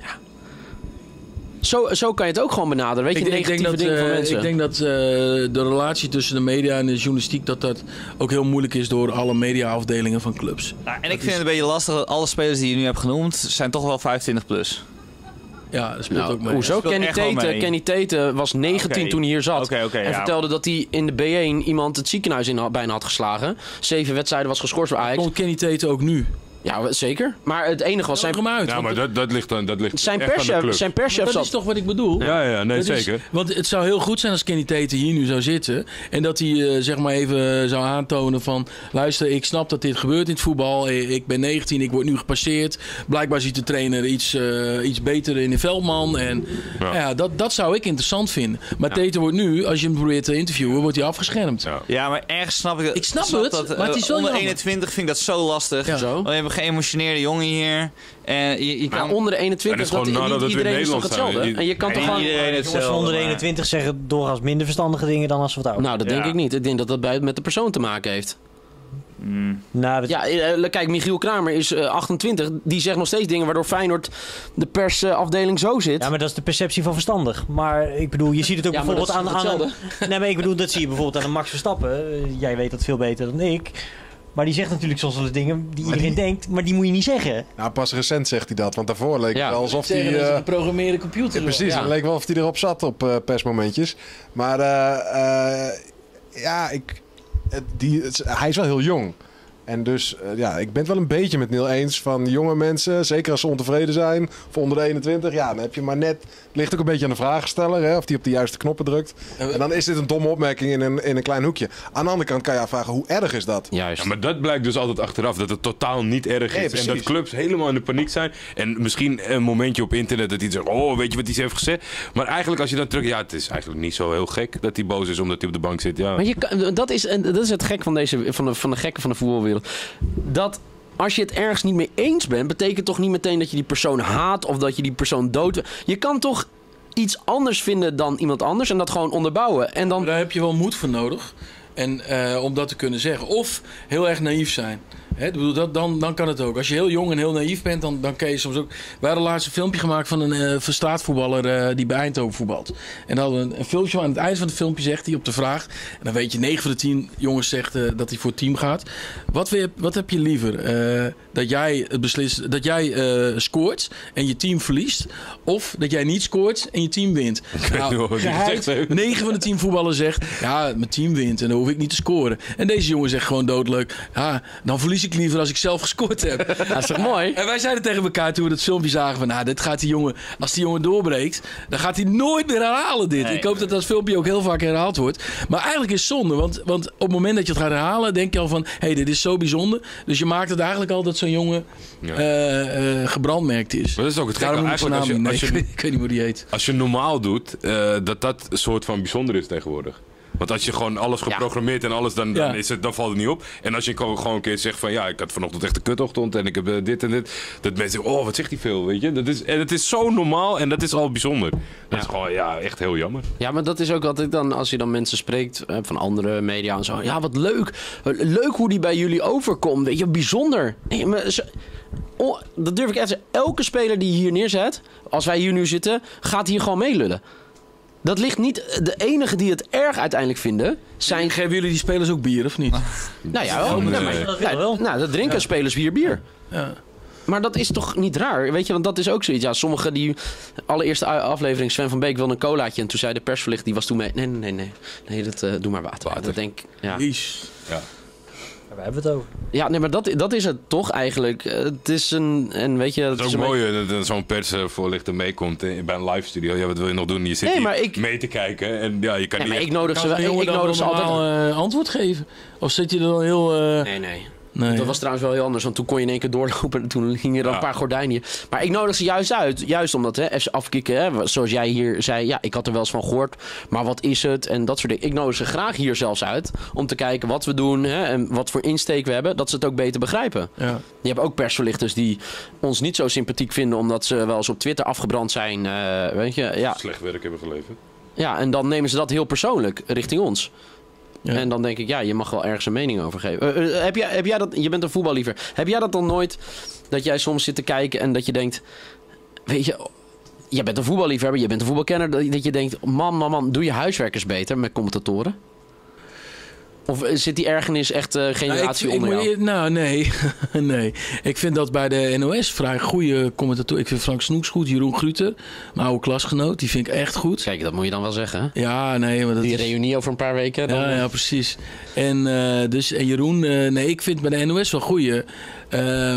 Zo, zo kan je het ook gewoon benaderen. Weet je, ik, negatieve ik denk dingen dat, van uh, mensen. Ik denk dat uh, de relatie tussen de media en de journalistiek... dat dat ook heel moeilijk is door alle mediaafdelingen van clubs. Nou, en ik vind het een beetje lastig dat alle spelers die je nu hebt genoemd... zijn toch wel vijfentwintig plus. Ja, dat speelt nou, ook mee. Hoezo? Kenny Tete, Kenny Tete was negentien okay. toen hij hier zat. Okay, okay, en ja. vertelde dat hij in de B één iemand het ziekenhuis in had, bijna had geslagen. Zeven wedstrijden was geschorst voor Ajax. Komt Kenny Tete ook nu? Ja, zeker. Maar het enige was zijn... Uit, ja, maar dat, dat ligt dan dat ligt zijn echt perschef, aan de club. zijn perschef dat zat... is toch wat ik bedoel? Ja, ja, nee, dat zeker. Is, want het zou heel goed zijn als Kenny Tete hier nu zou zitten. En dat hij uh, zeg maar even zou aantonen van... Luister, ik snap dat dit gebeurt in het voetbal. Ik ben negentien, ik word nu gepasseerd. Blijkbaar ziet de trainer iets, uh, iets beter in de veldman. En ja. Ja, dat, dat zou ik interessant vinden. Maar ja. Tete wordt nu, als je hem probeert te interviewen, wordt hij afgeschermd. Ja, ja maar ergens snap ik... Ik snap, snap het, dat, maar het is wel onder jammer. eenentwintig vind ik dat zo lastig. Ja. Zo? We hebben een geëmotioneerde jongen hier. En je, je kan... Maar onder de eenentwintig, dat is dat, dat niet iedereen is toch hetzelfde? Zijn. En je kan en toch gewoon... Iedereen hetzelfde, jongens onder de eenentwintig zeggen doorgaans minder verstandige dingen dan als we het oud. Nou, dat denk ja. ik niet. Ik denk dat dat bij, met de persoon te maken heeft. Mm. Nou, dat... Ja, uh, kijk, Michiel Kramer is uh, achtentwintig. Die zegt nog steeds dingen waardoor Feyenoord de persafdeling uh, zo zit. Ja, maar dat is de perceptie van verstandig. Maar ik bedoel, je ziet het ook ja, bijvoorbeeld aan... aan een... Nee, maar ik bedoel, dat zie je bijvoorbeeld aan een Max Verstappen. Uh, jij weet dat veel beter dan ik. Maar die zegt natuurlijk soms wel eens dingen die maar iedereen die... denkt, maar die moet je niet zeggen. Nou, pas recent zegt hij dat, want daarvoor leek ja. het wel alsof hij... Uh, uh, een geprogrammeerde computer. Ja, precies, ja. het leek wel of hij erop zat op uh, persmomentjes. Maar uh, uh, ja, ik, het, die, het, hij is wel heel jong. En dus, uh, ja, ik ben het wel een beetje met Neil eens van jonge mensen, zeker als ze ontevreden zijn, of onder de eenentwintig, ja, dan heb je maar net, het ligt ook een beetje aan de vragensteller, hè, of die op de juiste knoppen drukt. En dan is dit een domme opmerking in een, in een klein hoekje. Aan de andere kant kan je afvragen, hoe erg is dat? Juist. Ja, maar dat blijkt dus altijd achteraf, dat het totaal niet erg is. Nee, en dat clubs helemaal in de paniek zijn. En misschien een momentje op internet dat hij zegt, oh, weet je wat hij heeft gezegd? Maar eigenlijk als je dan terug, ja, het is eigenlijk niet zo heel gek dat hij boos is omdat hij op de bank zit. Ja. Maar je kan, dat, is, dat is het gek van, deze, van, de, van de gekken van de voetbalwereld. Dat als je het ergens niet mee eens bent, betekent toch niet meteen dat je die persoon haat of dat je die persoon dood... Je kan toch iets anders vinden dan iemand anders en dat gewoon onderbouwen. En dan... Maar daar heb je wel moed voor nodig. En uh, om dat te kunnen zeggen. Of heel erg naïef zijn. He, dat, dan, dan kan het ook. Als je heel jong en heel naïef bent, dan, dan kan je soms ook... We hadden laatst een filmpje gemaakt van een uh, straatvoetballer uh, die bij Eindhoven voetbalt. En dan hadden we een, een filmpje aan het eind van het filmpje zegt hij op de vraag... En dan weet je, negen van de tien jongens zegt uh, dat hij voor het team gaat. Wat, je, wat heb je liever? Uh, dat jij, het beslist, dat jij uh, scoort en je team verliest? Of dat jij niet scoort en je team wint? Nou, negen van de tien voetballers zegt... Ja, mijn team wint en dan hoef ik niet te scoren. En deze jongen zegt gewoon doodleuk... Ja, dan verlies ik liever als ik zelf gescoord heb. Dat is toch mooi? En wij zeiden tegen elkaar toen we dat filmpje zagen van... Nou, dit gaat die jongen... Als die jongen doorbreekt, dan gaat hij nooit meer herhalen dit. Nee. Ik hoop dat dat filmpje ook heel vaak herhaald wordt. Maar eigenlijk is het zonde. Want, want op het moment dat je het gaat herhalen, denk je al van... Hé, hey, dit is zo bijzonder. Dus je maakt het eigenlijk al dat zo'n jongen ja. uh, uh, gebrandmerkt is. Maar dat is ook het gekke. Eigenlijk als je, nee, als je, ik, weet, ik weet niet hoe die heet. Als je normaal doet, uh, dat dat een soort van bijzonder is tegenwoordig. Want als je gewoon alles geprogrammeerd ja. en alles, dan, dan, ja. is het, dan valt het niet op. En als je gewoon een keer zegt van ja, ik had vanochtend echt een kutochtend en ik heb uh, dit en dit. Dat mensen zeggen, oh, wat zegt hij veel, weet je. Dat is, en het is zo normaal en dat is al bijzonder. Dat ja. is gewoon ja, echt heel jammer. Ja, maar dat is ook wat ik dan, als je dan mensen spreekt uh, van andere media en zo. Ja, wat leuk. Leuk hoe die bij jullie overkomt. Weet je, bijzonder. Nee, maar zo, oh, dat durf ik echt te zeggen. Elke speler die je hier neerzet, als wij hier nu zitten, gaat hier gewoon meelullen. Dat ligt niet... De enige die het erg uiteindelijk vinden... zijn... Geven jullie die spelers ook bier, of niet? Nou ja, wel. Nee. Nee, maar, ja, nou, dat drinken ja. spelers hier bier. Ja. Maar dat is toch niet raar? Weet je, want dat is ook zoiets. Ja, sommigen die... Allereerste aflevering, Sven van Beek wilde een colaatje. En toen zei de persverlicht, die was toen mee... Nee, nee, nee. Nee, nee dat, uh, doe maar water. water. Dat denk ja. Ja. Waar hebben we het over? Ja, nee, maar dat, dat is het toch eigenlijk. Het is een... En weet je, het is ook is mooi beetje... dat zo'n persvoorlichter meekomt eh, bij een live studio. Ja, wat wil je nog doen? Je zit nee, maar hier ik... mee te kijken. En ja, je kan nee, niet maar echt... ik nodig ze, ik, ik nodig ze altijd... Uh, antwoord geven? Of zit je er dan heel... Uh... Nee, nee. Nee, dat was trouwens wel heel anders, want toen kon je in één keer doorlopen en toen hingen er ja. een paar gordijnen. Maar ik nodig ze juist uit, juist omdat, hè, even afkicken, hè, zoals jij hier zei, ja, ik had er wel eens van gehoord, maar wat is het en dat soort dingen. Ik nodig ze graag hier zelfs uit, om te kijken wat we doen hè, en wat voor insteek we hebben, dat ze het ook beter begrijpen. Ja. Je hebt ook persverlichters die ons niet zo sympathiek vinden, omdat ze wel eens op Twitter afgebrand zijn, uh, weet je. Ja. Slecht werk hebben geleverd. Ja, en dan nemen ze dat heel persoonlijk richting ons. Ja. En dan denk ik, ja, je mag wel ergens een mening over geven. Uh, uh, heb, jij, heb jij dat, je bent een voetballiever. Heb jij dat dan nooit, dat jij soms zit te kijken en dat je denkt... Weet je, jij bent een voetballiefhebber, je bent een voetbalkenner. Dat je denkt, man, man, man, doe je huiswerk eens beter met commentatoren? Of zit die ergernis echt uh, generatie nou, ik, onder ik, jou? Nou, nee. nee. Ik vind dat bij de N O S vrij goede commentatoren. Ik vind Frank Snoeks goed, Jeroen Gruter, mijn oude klasgenoot, die vind ik echt goed. Kijk, dat moet je dan wel zeggen, hè? Ja, nee. Maar dat die is... reunie over een paar weken. Dan... Ja, ja, precies. En, uh, dus, en Jeroen, uh, nee, ik vind bij de N O S wel goeie. Um,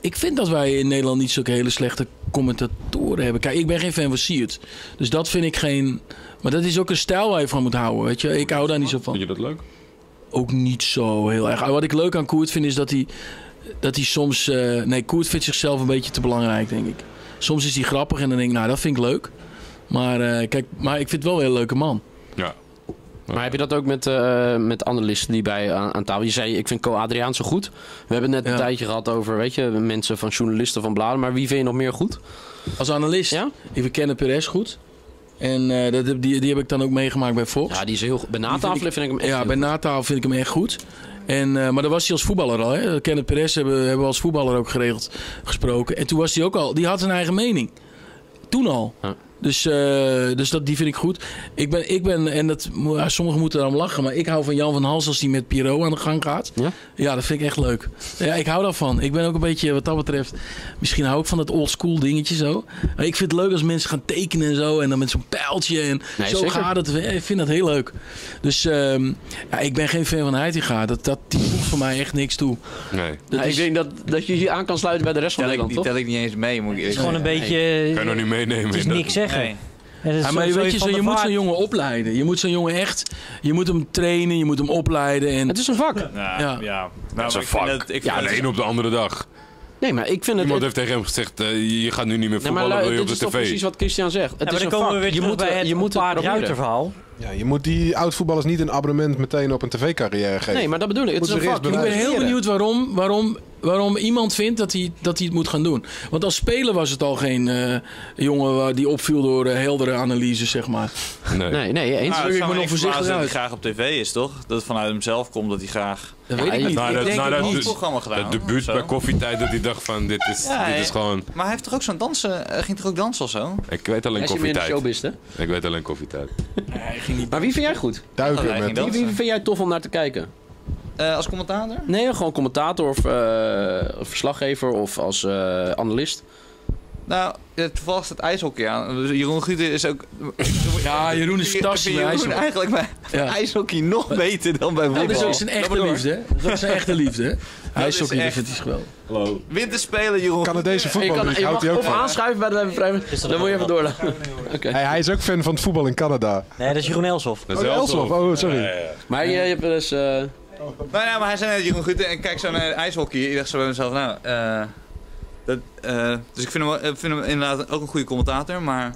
ik vind dat wij in Nederland niet zulke hele slechte commentatoren hebben. Kijk, ik ben geen fan van Siert. Dus dat vind ik geen... Maar dat is ook een stijl waar je van moet houden, weet je. Ik hou daar niet zo van. Vind je dat leuk? Ook niet zo heel erg. Wat ik leuk aan Koert vind is dat hij, dat hij soms... Uh, nee, Koert vindt zichzelf een beetje te belangrijk, denk ik. Soms is hij grappig en dan denk ik, nou, dat vind ik leuk. Maar, uh, kijk, maar ik vind het wel een hele leuke man. Ja. Maar heb je dat ook met, uh, met analisten die bij aan, aan tafel... Je zei, ik vind Co Adriaan zo goed. We hebben het net een ja. tijdje gehad over, weet je, mensen van journalisten van bladen. Maar wie vind je nog meer goed? Als analist? Ja? Ik vind Kenneth Perez goed. En uh, dat, die, die heb ik dan ook meegemaakt bij Fox. Ja, die is heel goed. Bij natafel vind, vind ik hem echt Ja, bij natafel vind ik hem echt goed. En, uh, maar dat was hij als voetballer al. Hè? Kenneth Perez hebben, hebben we als voetballer ook geregeld gesproken. En toen was hij ook al... Die had zijn eigen mening. Toen al. Ja. Dus, uh, dus dat, die vind ik goed. Ik ben, ik ben en dat, sommigen moeten daarom lachen, maar ik hou van Jan van Hals als die met Pierrot aan de gang gaat. Ja? Ja, dat vind ik echt leuk. Ja, ik hou daarvan. Ik ben ook een beetje, wat dat betreft, misschien hou ik van dat old school dingetje zo. Maar ik vind het leuk als mensen gaan tekenen en zo. En dan met zo'n pijltje en nee, zo zeker. gaat het. Ik vind dat heel leuk. Dus um, ja, ik ben geen fan van Heitinga. Dat, dat, die voegt voor mij echt niks toe. Nee. Ja, is, ik denk dat, dat je hier aan kan sluiten bij de rest van Nederland, toch? Die tel ik niet eens mee. Moet ik het is gewoon een nee. beetje... Nee. Kan je nog niet meenemen. Het is niks zeggen. Nee. Ja, ja, maar je, weet je, zo, je moet zo'n jongen opleiden. Je moet zo'n jongen echt... Je moet hem trainen, je moet hem opleiden. En... Het is een vak. Ja, ja. ja. Nou, het is een vak. Het, ik ja, de een op de andere dag. Nee, maar ik vind het... Iemand heeft tegen hem gezegd, uh, je gaat nu niet meer voetballen, nee, maar, wil je op de tv. Dat is toch precies wat Christian zegt. Het ja, is een komen vak. we weer je moet, bij het je moet het Ruiter-verhaal. Ja, je moet die oud-voetballers niet een abonnement meteen op een tv-carrière geven. Nee, maar dat bedoel ik. Het is een vak. Ik ben heel benieuwd waarom, waarom, waarom iemand vindt dat hij, dat hij het moet gaan doen. Want als speler was het al geen uh, jongen die opviel door uh, heldere analyses, zeg maar. Nee, nee, nee eens. Nou, ik me nog voorzichtig dat hij graag op tv is, toch? Dat het vanuit hemzelf komt dat hij graag... Dat weet ik niet. Nou, ik dat, denk nou, het dat, niet. Dus, programma gedaan, het debuut bij Koffietijd dat hij dacht van dit is, ja, dit is gewoon... Maar hij heeft toch ook zo'n dansen... Hij ging toch ook dansen of zo? Ik weet alleen Koffietijd. Showbiz, hè? Ik weet alleen Koffietijd. Nee, hij ging niet... Maar wie vind jij goed? Duiken met... Wie, wie vind jij tof om naar te kijken? Uh, als commentator? Nee, gewoon commentator of uh, verslaggever of als uh, analist. Nou, toevallig staat ijshockey aan. Jeroen Guter is ook... Ja, Jeroen is fantastisch bij ijshockey. eigenlijk bij ja. ijshockey nog beter dan bij voetbal. Ja, dat is ook zijn echte liefde, hè? Dat is ook zijn echte liefde, hè? Ijshockey, dat vindt hij geweldig. Hallo. Winterspelen, Jeroen. Canadese voetbal, dus houdt hij ook van. aanschuiven bij de vrijwillig. Dan moet je even doorlaten. Okay. Hey, hij is ook fan van het voetbal in Canada. Nee, dat is Jeroen Elshoff. Dat is oh, Elshoff. Oh, sorry. Ja, ja, ja. Maar je, je hebt dus... Uh... Nou, nou, maar hij zei net Jeroen Guter en kijk zo naar ijshockey. Ik dacht zo bij mezelf, nou... Uh, Dat, uh, dus ik vind hem, uh, vind hem inderdaad ook een goede commentator, maar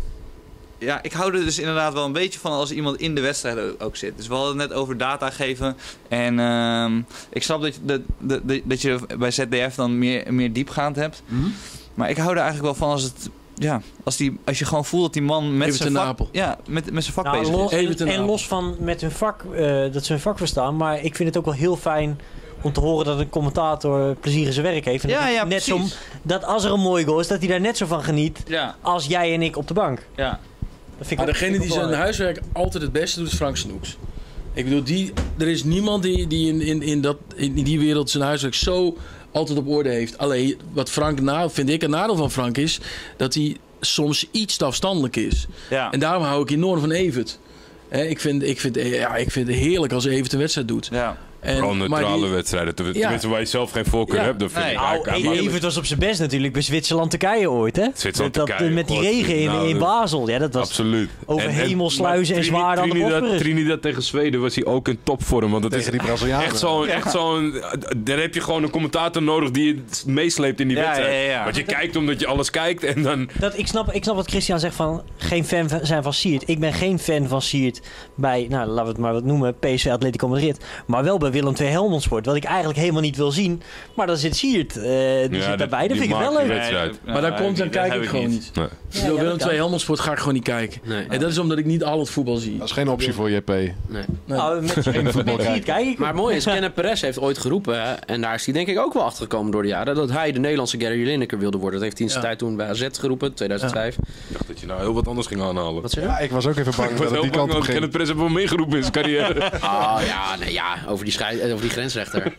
ja, ik hou er dus inderdaad wel een beetje van als iemand in de wedstrijd ook zit. Dus we hadden het net over data geven en uh, ik snap dat je, dat, dat, dat je bij Z D F dan meer, meer diepgaand hebt, mm-hmm. maar ik hou er eigenlijk wel van als het... Ja, als, die, als je gewoon voelt dat die man met zijn vak, ja, met, met zijn vak nou, bezig los, is. En, en los van met hun vak, uh, dat ze hun vak verstaan, maar ik vind het ook wel heel fijn om te horen dat een commentator plezier in zijn werk heeft. En ja, dat ja, net zo, dat als er een mooi goal is, dat hij daar net zo van geniet ja. als jij en ik op de bank. Ja. Dat vind ik maar ook, degene die zijn huiswerk altijd het beste doet, is Frank Snoeks. Ik bedoel, die, er is niemand die, die in, in, in, dat, in die wereld zijn huiswerk zo altijd op orde heeft. Alleen, wat Frank nadeel, vind ik een nadeel van Frank is, dat hij soms iets te afstandelijk is. Ja. En daarom hou ik enorm van Evert. He, ik, vind, ik, vind, ja, ik vind het heerlijk als Evert een wedstrijd doet. Ja. En, Vooral neutrale die, wedstrijden. Tenminste, ja. waar je zelf geen voorkeur ja. hebt. Dat vind nee. ik nou, Evert was op zijn best natuurlijk bij Zwitserland-Turkije ooit, hè? Zwitserland-Turkije. Met die regen in, nou, in Basel. Ja, dat was absoluut. Over en, hemelsluizen en, en zwaar aan de Bosporus. Trinidad tegen Zweden was hij ook in topvorm. Want dat tegen is die Brazilianen. Echt zo'n... Ja. Echt zo'n daar heb je gewoon een commentator nodig die je meesleept in die ja, wedstrijd. Ja, ja, ja. Want je kijkt omdat je alles kijkt en dan... Dat, ik, snap, ik snap wat Christian zegt van geen fan zijn van Siert. Ik ben geen fan van Siert bij, nou laten we het maar wat noemen, P S V Atletico Madrid. Maar wel bij Willem twee Helmond. Wat ik eigenlijk helemaal niet wil zien. Maar dan zit Siert uh, die ja, zit daarbij. Dat vind ik wel leuk. Nee, nee, maar daar komt dan kijk ik gewoon niet. Nee. Ja, ja, Willem twee Helmond Sport ga ik gewoon niet kijken. Nee. En dat is omdat ik niet al het voetbal zie. Dat is geen optie voor J P. Nee. nee. Nou, met geen voetbal kijken. Kijk. Maar mooi is, Kenneth Perez heeft ooit geroepen. Hè, en daar is hij denk ik ook wel achter gekomen door de jaren. Dat hij de Nederlandse Gary Lineker wilde worden. Dat heeft hij in zijn ja. tijd toen bij A Z geroepen. tweeduizend vijf. Ja. Ik dacht dat je nou heel wat anders ging aanhalen. Wat zeg je? Ja, ik was ook even bang dat het die kant op ging. Kenneth Perez heeft wel meegeroepen in zijn carrière. Ah oh, ja, nee, ja, over die, schei- over die grensrechter.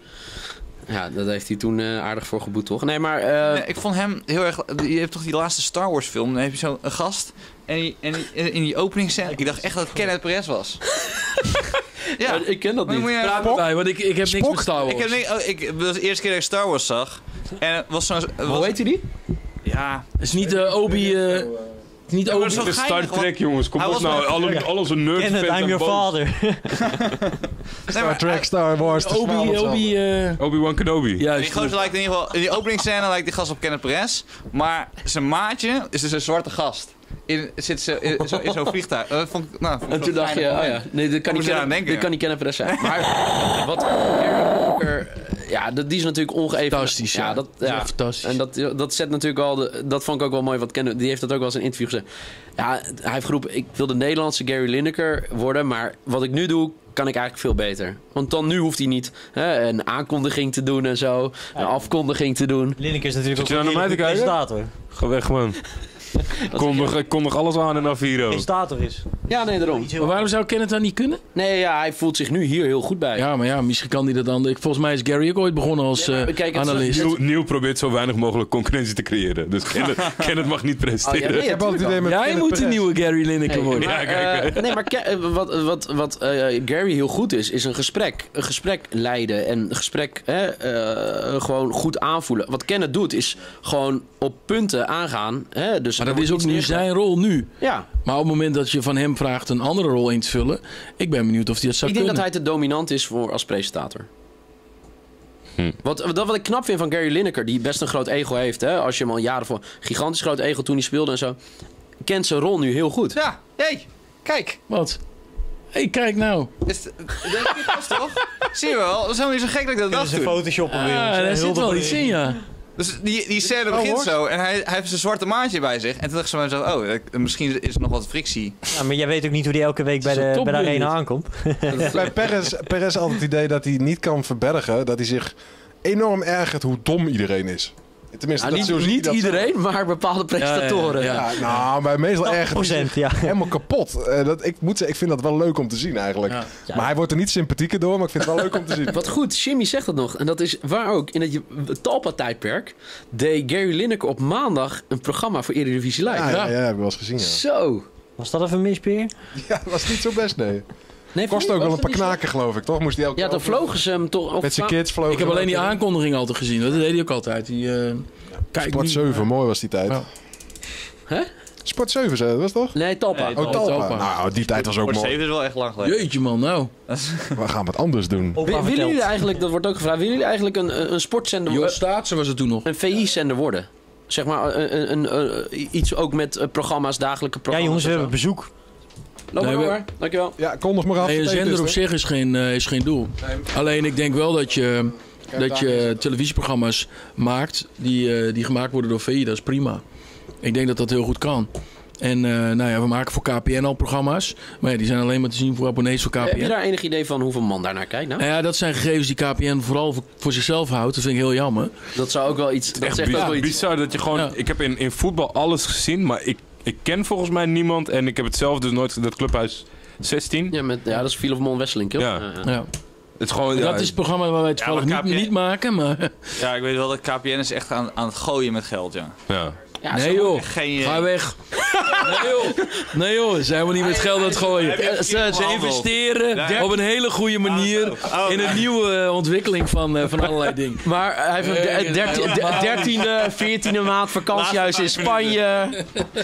Ja, dat heeft hij toen uh, aardig voor geboet, toch? Nee, maar... Uh... Nee, ik vond hem heel erg... Je hebt toch die laatste Star Wars film? Dan heb je zo'n gast. En, die, en die, in die openingsscène... Ik dacht echt dat het Kenneth Perez was. Ja, ja, ik ken dat niet. Praat erbij, want ik, ik heb Spock? niks met Star Wars. Ik heb niks, oh, ik, dat was de eerste keer dat ik Star Wars zag. En het was zo'n... was- Hoe heet hij die? Ja, Het is niet uh, Obi... Uh, het is niet Ja, maar Obi... zo Het is Star geinig, Trek, jongens. Kom hij op was nou. met- Alle, al onze nerds Ken het, I'm your father. nee, Star maar, Trek, Star Wars. de Obi... zwavel Obi... Uh, Obi-Wan Kenobi. die juist. gozer lijkt in ieder geval... In die openingsscène lijkt die gast op Kenneth Perez. Maar zijn maatje is dus een zwarte gast. In, zit ze in, zo, in zo'n vliegtuig. Dat vond ik, nou, vond ik En toen zo'n dacht je, geinig oh ja, moment. nee, dit kan Moest niet je kennen, aan denken, dit kan niet kennen voor de zijn. Maar wat Gary Lineker, ja, dat, die is natuurlijk ongeëven. Fantastisch, ja. dat, Dat is ja. echt fantastisch. En dat, dat zet natuurlijk al, de, dat vond ik ook wel mooi, wat Ken, die heeft dat ook wel eens in een interview gezegd. Ja, hij heeft geroepen, ik wil de Nederlandse Gary Lineker worden, maar wat ik nu doe, kan ik eigenlijk veel beter. Want dan nu hoeft hij niet hè, een aankondiging te doen en zo, een afkondiging te doen. Lineker is natuurlijk Zit ook je een nou naar mij hele te goede kijken? presentator. Ga weg, man. Kondig, ik kondig alles aan in Aviro. Presentator is. Ja, nee, daarom. Maar waarom zou Kenneth dan niet kunnen? Nee, ja, hij voelt zich nu hier heel goed bij. Ja, maar ja, misschien kan hij dat dan... Volgens mij is Gary ook ooit begonnen als Ja, maar uh, kijk, het is- analist. Nieuw, Nieuw probeert zo weinig mogelijk concurrentie te creëren. Dus Kenneth, Kenneth mag niet Oh, ja, presteren. nee, Ik heb altijd het idee met Jij Kenneth moet de Perez. nieuwe Gary Lineker Nee, worden. maar, Ja, kijk, eh, nee, maar Ke- wat, wat, wat eh, Gary heel goed is, is een gesprek. Een gesprek leiden en een gesprek hè, eh, gewoon goed aanvoelen. Wat Kenneth doet, is gewoon op punten aangaan. Hè, dus Maar er dat is wordt ook nu iets neergelegd. zijn rol nu. Ja, Maar op het moment dat je van hem vraagt een andere rol in te vullen... Ik ben benieuwd of hij dat zou ik denk dat kunnen. hij te dominant is voor als presentator. Hm. Wat, dat wat ik knap vind van Gary Lineker, die best een groot ego heeft. Hè, als je hem al jaren voor gigantisch groot ego toen hij speelde en zo. Kent zijn rol nu heel goed. Ja, hey, kijk. Wat? Hé, hey, kijk nou. Is het- dat is niet vast, toch? Zie je wel, dat is helemaal niet zo gek dat ik dat Dat dacht is een toen. Photoshop Ah, weer. daar zit wel iets in, ja. Dus die, die scène begint zo en hij, hij heeft zijn zwarte maatje bij zich. En toen dacht ze maar zo, oh, ik- misschien is er nog wat frictie. Ja, maar jij weet ook niet hoe die elke week bij Het is een de, bij de topbudget. arena aankomt. Bij Perez, Perez altijd het idee dat hij niet kan verbergen. Dat hij zich enorm ergert hoe dom iedereen is. Tenminste, Nou, dat niet zo zie je niet dat iedereen, maar bepaalde presentatoren. Ja, Ja, nou, maar meestal ergert hij procent, zich ja. helemaal kapot. Eh, dat, ik, moet, zeggen, ik vind dat wel leuk om te zien eigenlijk. Ja. Ja. Maar hij wordt er niet sympathieker door, maar ik vind het wel leuk om te zien. Wat goed, Jimmy zegt dat nog. En dat is waar ook. In het Talpa-tijdperk deed Gary Lineker op maandag een programma voor Eredivisie Live. Ja, ja, ja, heb ik wel eens gezien, ja. Zo. Was dat even een mispeer? Ja, dat was niet zo best, nee. Nee, Kost was ook wel dat een paar niet zo? knaken, geloof ik, toch? Moest hij elke Ja, dan vlogen ze hem toch... of- met zijn kids vlogen. Ik heb alleen die aan. aankondiging altijd gezien. Dat deed hij ook altijd. Die, uh, kijk Sport nu. zeven, mooi was die tijd. Ja. Hè? Sport zeven, zei dat was toch? Nee, Talpa. Nee, Oh, Talpa. Talpa. Nou, die tijd was ook Voor mooi. zeven is wel echt lang geleden. Jeetje man, nou. We gaan wat anders doen. Opa Wi- willen vertelt. jullie eigenlijk, dat wordt ook gevraagd, willen jullie eigenlijk een, een sportzender, Joost Staatsen was het toen nog. een V I-zender worden? Zeg maar, een, een, een- iets ook met eh, programma's, dagelijke Ja programma's. jongens, we en hebben zo. bezoek. Loop maar Nee, door, we- dankjewel. Ja, kondig maar af. Nee, een Het eten zender is op er. zich is geen, uh, is geen doel. Alleen ik denk wel dat je, dat je televisieprogramma's maakt die, uh, die gemaakt worden door V I. Dat is prima. Ik denk dat dat heel goed kan. En uh, nou ja, we maken voor K P N al programma's. Maar ja, die zijn alleen maar te zien voor abonnees voor K P N. Heb je daar enig idee van hoeveel man daar naar kijkt? Nou, Nou ja, dat zijn gegevens die K P N vooral voor, voor zichzelf houdt. Dat vind ik heel jammer. dat zou ook wel iets... Dat Echt zegt ook bizar, wel iets. bizar dat je gewoon... Ja. Ik heb in, in voetbal alles gezien, maar ik, ik ken volgens mij niemand. En ik heb het zelf dus nooit... Dat Clubhuis zestien. Ja, met, ja, dat is Philip Mon Wesseling, toch? Ja. Ja. Het is gewoon... ja, Dat is het programma waar wij toevallig maar niet, K P N niet maken. Maar Ja, ik weet wel dat K P N is echt aan, aan het gooien met geld, ja. ja. Ja, nee zo- joh, Geen, ga weg. Nee joh, nee joh, zijn we niet met geld aan het gooien. Heb je Ze, ze verkeerd investeren Ja. op een hele goede manier Oh, in een nieuwe eh, ontwikkeling van, eh, van allerlei dingen. Maar hij heeft een Nee, de- dertien- nee, de- dertiende, veertiende maand vakantiehuis in Laatste vijf Spanje.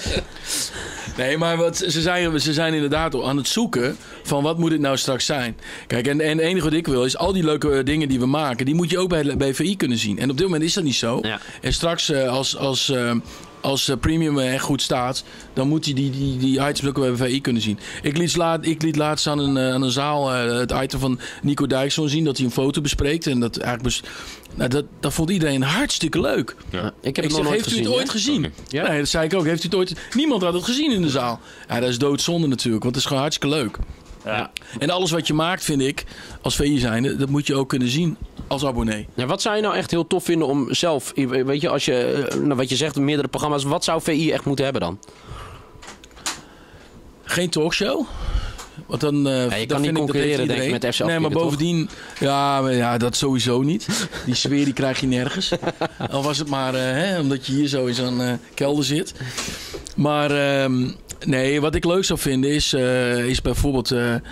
Nee, maar wat, ze, zijn, ze zijn inderdaad aan het zoeken van wat moet het nou straks zijn. Kijk, en, en het enige wat ik wil is al die leuke eh, dingen die we maken, die moet je ook bij, bij V I kunnen zien. En op dit moment is dat niet zo. Ja. En straks eh, als... als eh, Als eh, Premium echt goed staat, dan moet hij die, die, die items ook bij V I kunnen zien. Ik liet, laat, ik liet laatst aan een, eh, aan een zaal eh, het item van Nico Dijkshoorn zien, dat hij een foto bespreekt. En dat, eigenlijk bes- nou, dat, dat vond iedereen hartstikke leuk. Ja, ik heb Ik het nog zeg, nooit heeft u gezien. het ooit hè? gezien? Oké. Ja? Nee, dat zei ik ook. Heeft u het ooit... Niemand had het gezien in de zaal. Ja, dat is doodzonde natuurlijk, want het is gewoon hartstikke leuk. Ja. En alles wat je maakt, vind ik, als V I zijnde, dat moet je ook kunnen zien als abonnee. Ja, wat zou je nou echt heel tof vinden om zelf, weet je, als je, eh, nou, wat je zegt, meerdere programma's, wat zou V I echt moeten hebben dan? Geen talkshow. Want dan, uh, Ja, je kan niet concurreren, denk ik, met F C Nee, maar Afkikken, bovendien... Ja, maar ja, dat sowieso niet. Die sfeer die krijg je nergens. Al was het maar uh, hè, omdat je hier zo in zo'n uh, kelder zit. Maar uh, nee, wat ik leuk zou vinden is, uh, is bijvoorbeeld... Uh,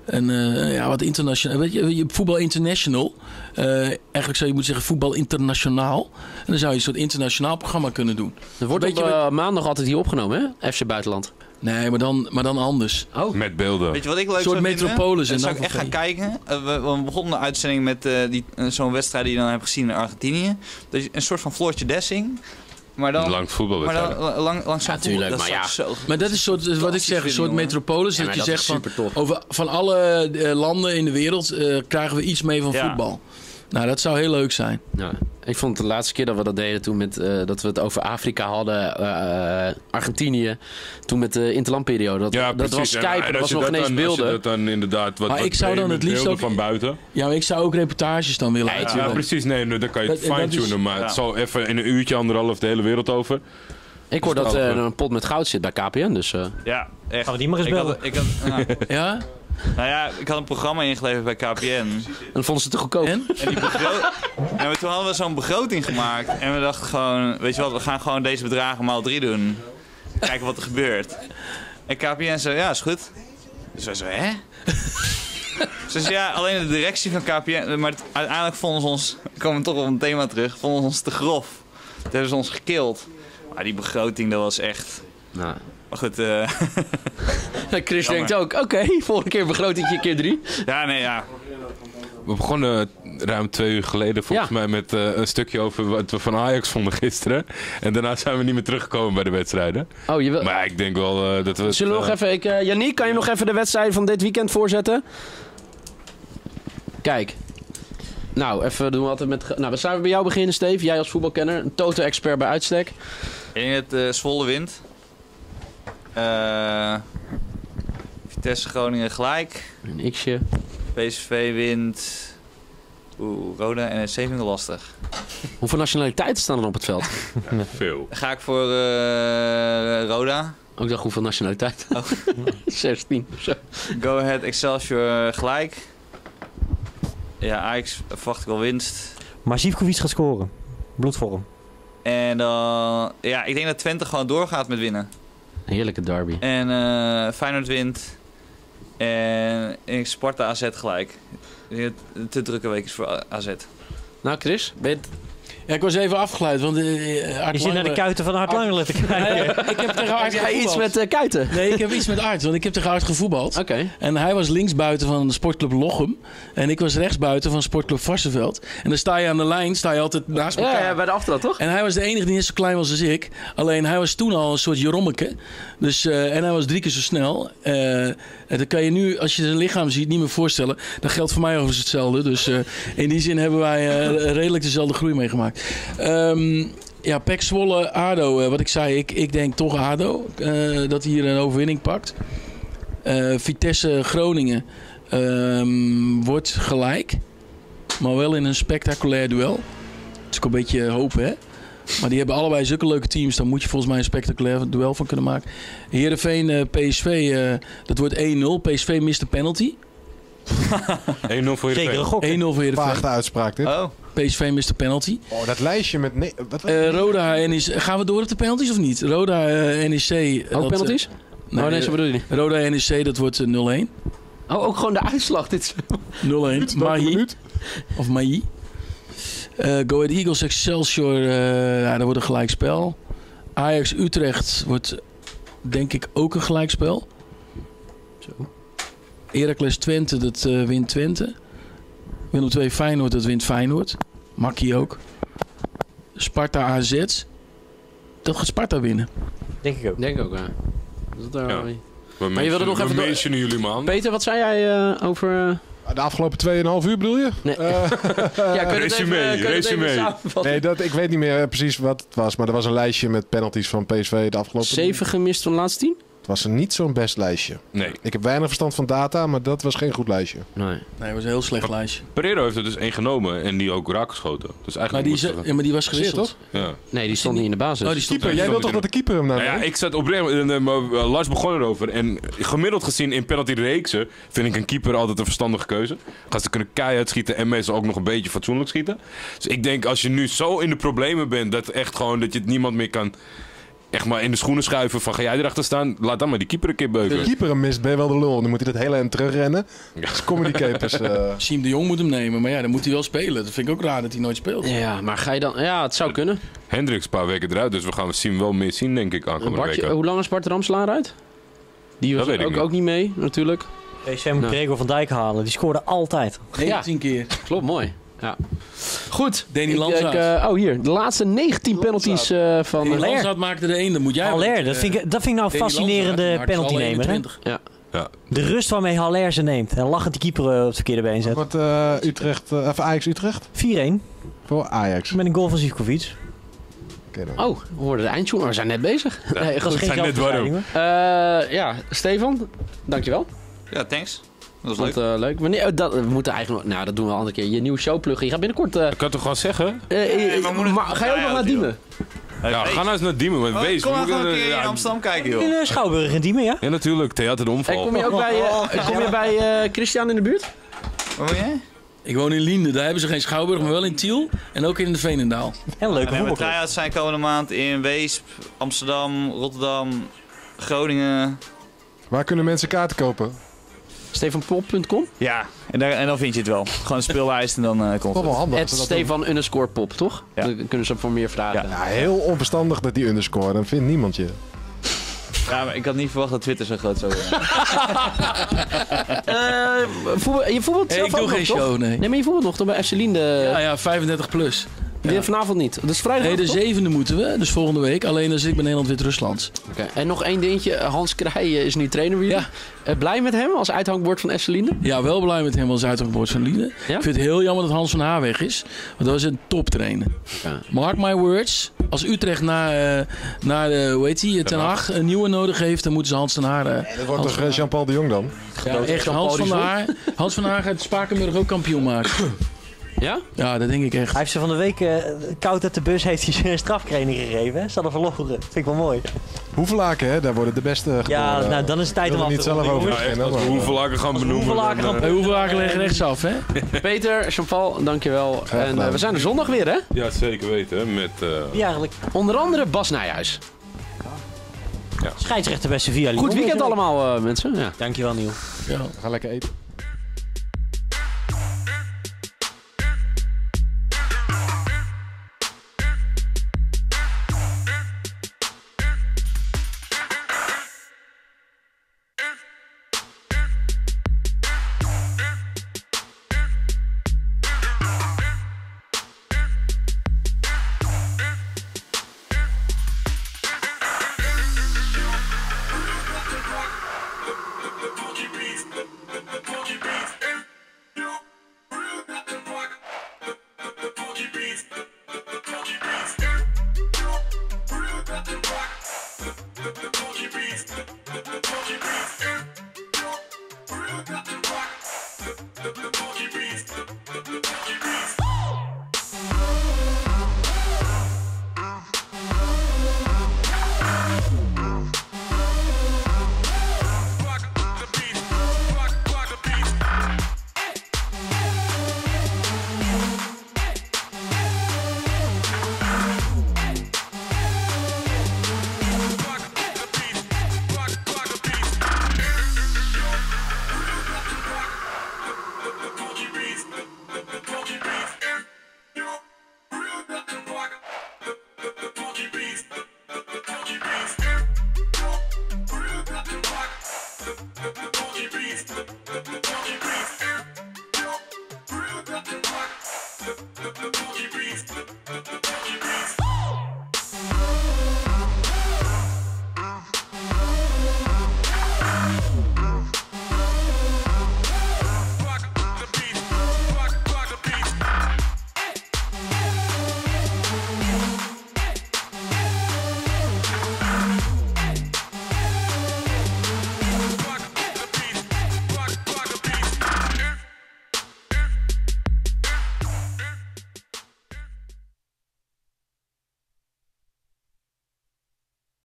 een uh, ja, wat internationaal. Weet je, je voetbal international. Uh, eigenlijk zou je moeten zeggen voetbal internationaal. En dan zou je een soort internationaal programma kunnen doen. Er wordt op uh, maandag altijd hier opgenomen, hè? F C Buitenland. Nee, maar dan, maar dan anders. Oh. Met beelden. Weet je wat ik leuk Een soort zou metropolis. En zou ik echt gaan kijken. Uh, we, we begonnen de uitzending met uh, die, uh, zo'n wedstrijd die je dan hebt gezien in Argentinië. Dat je een soort van Floortje Dessing. Maar dan, lang voetbalwedstrijd. Maar dan lang, lang ja, tuurlijk, dat maar ja. Zo maar dat is soort, wat ik zeg, een soort metropolis. Ja, dat je dat zegt van, tof. over, van alle uh, landen in de wereld uh, krijgen we iets mee van ja. voetbal. Nou, dat zou heel leuk zijn. Ja, ik vond het de laatste keer dat we dat deden toen met, uh, dat we het over Afrika hadden, uh, Argentinië, toen met de interlandperiode. Dat, ja, dat was Skype, en, en dat was nog dat ineens dan, beelden. Als je dat dan inderdaad wat, maar wat ik zou dan het liefst ook van buiten. Ja, maar ik zou ook reportages dan willen. Ja, Ja, Ja, precies. Nee, dan kan je het Dat- dat fine-tunen. is- Maar ja. het zal even in een uurtje, anderhalf de hele wereld over. Ik hoor dat uh, er een pot met goud zit bij K P N, dus... Uh, Ja, echt. Gaan we die maar eens ik bellen? had, ik had, nou, ja? nou ja, ik had een programma ingeleverd bij K P N. en dan vonden ze te goedkoop. En? En die begro- en we- toen hadden we zo'n begroting gemaakt. En we dachten gewoon, weet je wat, we gaan gewoon deze bedragen maal drie doen. Kijken wat er gebeurt. En K P N zei, ja, is goed. Dus wij zo, hè? Ze zei, ja, alleen de directie van K P N... Maar het- uiteindelijk vonden ze ons, we komen toch op een thema terug, vonden ze ons te grof. Toen hebben ze ons gekild. Maar die begroting, dat was echt... Nou. Maar goed, eh... Chris Jammer. denkt ook, oké, okay, volgende keer begrotingje keer drie. ja, nee, ja. We begonnen ruim twee uur geleden volgens Ja. mij met uh, een stukje over wat we van Ajax vonden gisteren. En daarna zijn we niet meer teruggekomen bij de wedstrijden. Oh, je wil... Maar ik denk wel uh, dat we... Zullen we het, nog uh, even... Ik, uh, Yannick, kan je nog even de wedstrijden van dit weekend voorzetten? Kijk. Nou, even doen we altijd met... Nou, dan zijn we bij jou beginnen, Steve. Jij als voetbalkenner. Een Toto-expert bij uitstek. Ik denk dat uh, Zwolle wint. Uh, Vitesse Groningen gelijk. Een x'je. P S V wint. Oeh, Roda en S C vind ik lastig. Hoeveel nationaliteiten staan er op het veld? veel. Dan ga ik voor uh, Roda. Ook dacht hoeveel nationaliteiten? Oh. zestien of zo. Go Ahead Excelsior gelijk. Ja, Ajax verwacht ik wel winst. Maar Zivkovic gaat scoren. Bloedvorm. En dan... Ja, ik denk dat Twente gewoon doorgaat met winnen. Een heerlijke derby. En uh, Feyenoord wint. En ik Sparta A Z gelijk. Ik denk dat het een te drukke week is voor A Z. Nou, Chris, ben je het... Ja, ik was even afgeleid, want uh, Art Je zit naar de kuiten van Art Langelen te kijken. Nee, ik heb tegen Art Heb jij iets gevoetbald. met uh, kuiten? Nee, ik heb iets met Art, want ik heb tegen Art gevoetbald. Oké. Okay. En hij was linksbuiten van de sportclub Lochem. En ik was rechtsbuiten van sportclub Varsenveld. En dan sta je aan de lijn, sta je altijd naast elkaar. Ja, ja, bij de aftrap, toch? En hij was de enige die net zo klein was als ik. Alleen hij was toen al een soort Jerommeke. Dus, uh, en hij was drie keer zo snel. Uh, en dan kan je nu, als je zijn lichaam ziet, niet meer voorstellen. Dat geldt voor mij overigens hetzelfde. Dus uh, in die zin hebben wij uh, redelijk dezelfde groei meegemaakt. Um, ja, P E C Zwolle, ADO. Uh, wat ik zei, ik, ik denk toch ADO. Uh, dat hij hier een overwinning pakt. Uh, Vitesse Groningen um, wordt gelijk. Maar wel in een spectaculair duel. Dat is ook een beetje hopen, hè? Maar die hebben allebei zulke leuke teams. Dan moet je volgens mij een spectaculair duel van kunnen maken. Heerenveen, uh, P S V, uh, dat wordt één nul. P S V mist de penalty. één nul voor Zeker een Heerenveen. gok. één nul voor Heerenveen. Vaagde uitspraak dit. Oh. P S V mist de penalty. Oh, dat lijstje met... Nee, wat was Uh, Roda en is. Gaan we door op de penalties of niet? Roda uh, N E C. Ook dat, penalties? Uh, oh nee, zo bedoel je niet. Roda N E C, dat wordt uh, nul één. Oh, ook gewoon de uitslag. Dit. nul één. Mahi. Of Mahi. Uh, Go Ahead Eagles Excelsior, uh, ja, dat wordt een gelijkspel. Ajax Utrecht wordt denk ik ook een gelijkspel. Zo. Heracles Twente, dat uh, wint Twente. Willem twee Feyenoord, dat wint Feyenoord. Makkie ook. Sparta A Z. Dat gaat Sparta winnen. Denk ik ook. Denk ik ook, ja. Dat daar Ja. wel- Maar je wilde nog even door- mentionen jullie man. Peter, wat zei jij uh, over... Uh... De afgelopen tweeënhalf uur bedoel je? Nee. Uh, ja, kun je het resume, even, kun je het even resume. samenvatten? nee, dat, ik weet niet meer precies wat het was. Maar er was een lijstje met penalties van P S V de afgelopen... Zeven gemist van de laatste tien? Het was niet zo'n best lijstje. Nee. Ik heb weinig verstand van data, maar dat was geen goed lijstje. Nee. Nee, dat was een heel slecht lijstje. Pereiro heeft er dus één genomen en die ook raak geschoten. Dus Maar eigenlijk die, is, moesten we- ja, maar die was gewisseld. toch? ja. Nee, die stond niet in de basis. Oh, die stond Keeper, jij wil toch dat de keeper hem nou Nou ja, neemt? ik zat op en, uh, Lars begon erover. En gemiddeld gezien in penaltyreeksen vind ik een keeper altijd een verstandige keuze. Gasten kunnen keihard schieten en meestal ook nog een beetje fatsoenlijk schieten. Dus ik denk als je nu zo in de problemen bent dat echt gewoon dat je het niemand meer kan... echt maar in de schoenen schuiven van ga jij erachter staan, laat dan maar die keeper een keer beuken. De keeper hem mist, ben je wel de lul. Dan moet hij dat hele eind terugrennen. Dus comedy capers. Uh... Siem de Jong moet hem nemen, maar ja, dan moet hij wel spelen. Dat vind ik ook raar dat hij nooit speelt. Ja, maar ga je dan... Ja, het zou kunnen. Hendricks een paar weken eruit, dus we gaan Siem wel meer zien, denk ik, aankomende Bartje, weken. hoe lang is Bart Ramselaar uit? Die was ook, ook niet mee, natuurlijk. Hey, Sam moet Gregor van Dijk halen. Die scoorde altijd. negentien ja. keer. Klopt, mooi. Ja. Goed. Danny Landzaat. Uh, oh, hier. De laatste negentien penalties uh, van... Danny Landzaat maakte er één, dan moet jij... Haller, dat vind ik, dat vind ik nou een fascinerende penalty nemen. Hè? Ja. Ja. De rust waarmee Haller ze neemt. En lachend die keeper op het verkeerde been zet. Wat uh, Utrecht, uh, even Ajax Utrecht? vier-een. Voor Ajax. Met een goal van Zivkovic. Okay, oh, we hoorden de eindtune. We zijn net bezig. Ja, nee, goed, we zijn net warm. Uh, ja, Stefan, dankjewel. Ja, thanks. Dat was Want, leuk. Uh, leuk. Maar nee, dat, we moeten eigenlijk... Nou, dat doen we een andere keer. Je nieuwe show pluggen. Je gaat binnenkort... Uh, ik kan toch gewoon zeggen? Uh, uh, nee, maar maar, maar ga je ook nog naar Diemen? Ja, ja ga nou eens naar Diemen. Maar oh, wees, kom maar gewoon een keer ja, in Amsterdam kijken, joh. In uh, Schouwburg in Diemen, ja? Ja, natuurlijk. Theater de Omval. En kom je ook bij, uh, kom je bij uh, Christian in de buurt? Waar woon jij? Ik woon in Liende. Daar hebben ze geen Schouwburg, maar wel in Tiel. En ook in de Veenendaal. En leuke voetbalclub. De try-outs zijn komende maand in Weesp, Amsterdam, Rotterdam, Groningen. Waar kunnen mensen kaarten kopen? Stefan Pop punt com? Ja, en, daar, en dan vind je het wel. Gewoon een speellijst en dan uh, komt het. Wel handig. Het Stefan underscore pop, toch? Ja. Dan kunnen ze voor meer vragen. Ja, ja, heel onverstandig dat die underscore. Dan vindt niemand je. Ja, maar ik had niet verwacht dat Twitter zo groot zou worden. uh, voetbal, je voetbalt hey, zelf ik doe ook geen nog, show, toch? nee. Nee, maar je voetbalt nog toch bij F C Linde? Ja, ja, vijfendertig plus. Ja. Vanavond niet. Dat is vrijdag. Nee, de toch? zevende moeten we, dus volgende week. Alleen dan zit ik bij Nederland-Wit-Rusland. Okay. En nog één dingetje. Hans Krij is nu trainer weer. Ja. Uh, blij met hem als uithangbord van F C Linde? Ja, wel blij met hem als uithangbord van Linde. Ja? Ik vind het heel jammer dat Hans van Haar weg is. Want dat was een toptrainer. Ja. Mark my words. Als Utrecht na, uh, na uh, hoe heet die, Ten Hag een nieuwe nodig heeft, dan moeten ze Hans van Haar... Uh, nee, dat wordt toch uh, Jean-Paul de Jong dan? Ja, echt. Hans van Haar, Hans van Haar gaat Spakenburg ook kampioen maken. Ja? Ja, dat denk ik echt. Hij heeft ze van de week uh, koud uit de bus heeft hij een straftraining gegeven. Hè? Ze hadden verloren. Dat vind ik wel mooi. Hoevelaken, hè? Daar worden de beste geboren. Ja, nou, dan is het tijd om af te niet zelf over te beginnen. Als we Hoevelaken gaan benoemen. Hoevelaken dan, gaan uh, Hoevelaken leggen rechtsaf, hè? Peter, Jean-Paul, dankjewel. En uh, we zijn er zondag weer, hè? Ja, zeker weten. Met uh... ja, eigenlijk. Onder andere Bas Nijhuis. Ja. Scheidsrechter bij Sevilla. Goed weekend allemaal, uh, mensen. Ja. Dankjewel, Niel. Ja. Ga lekker eten.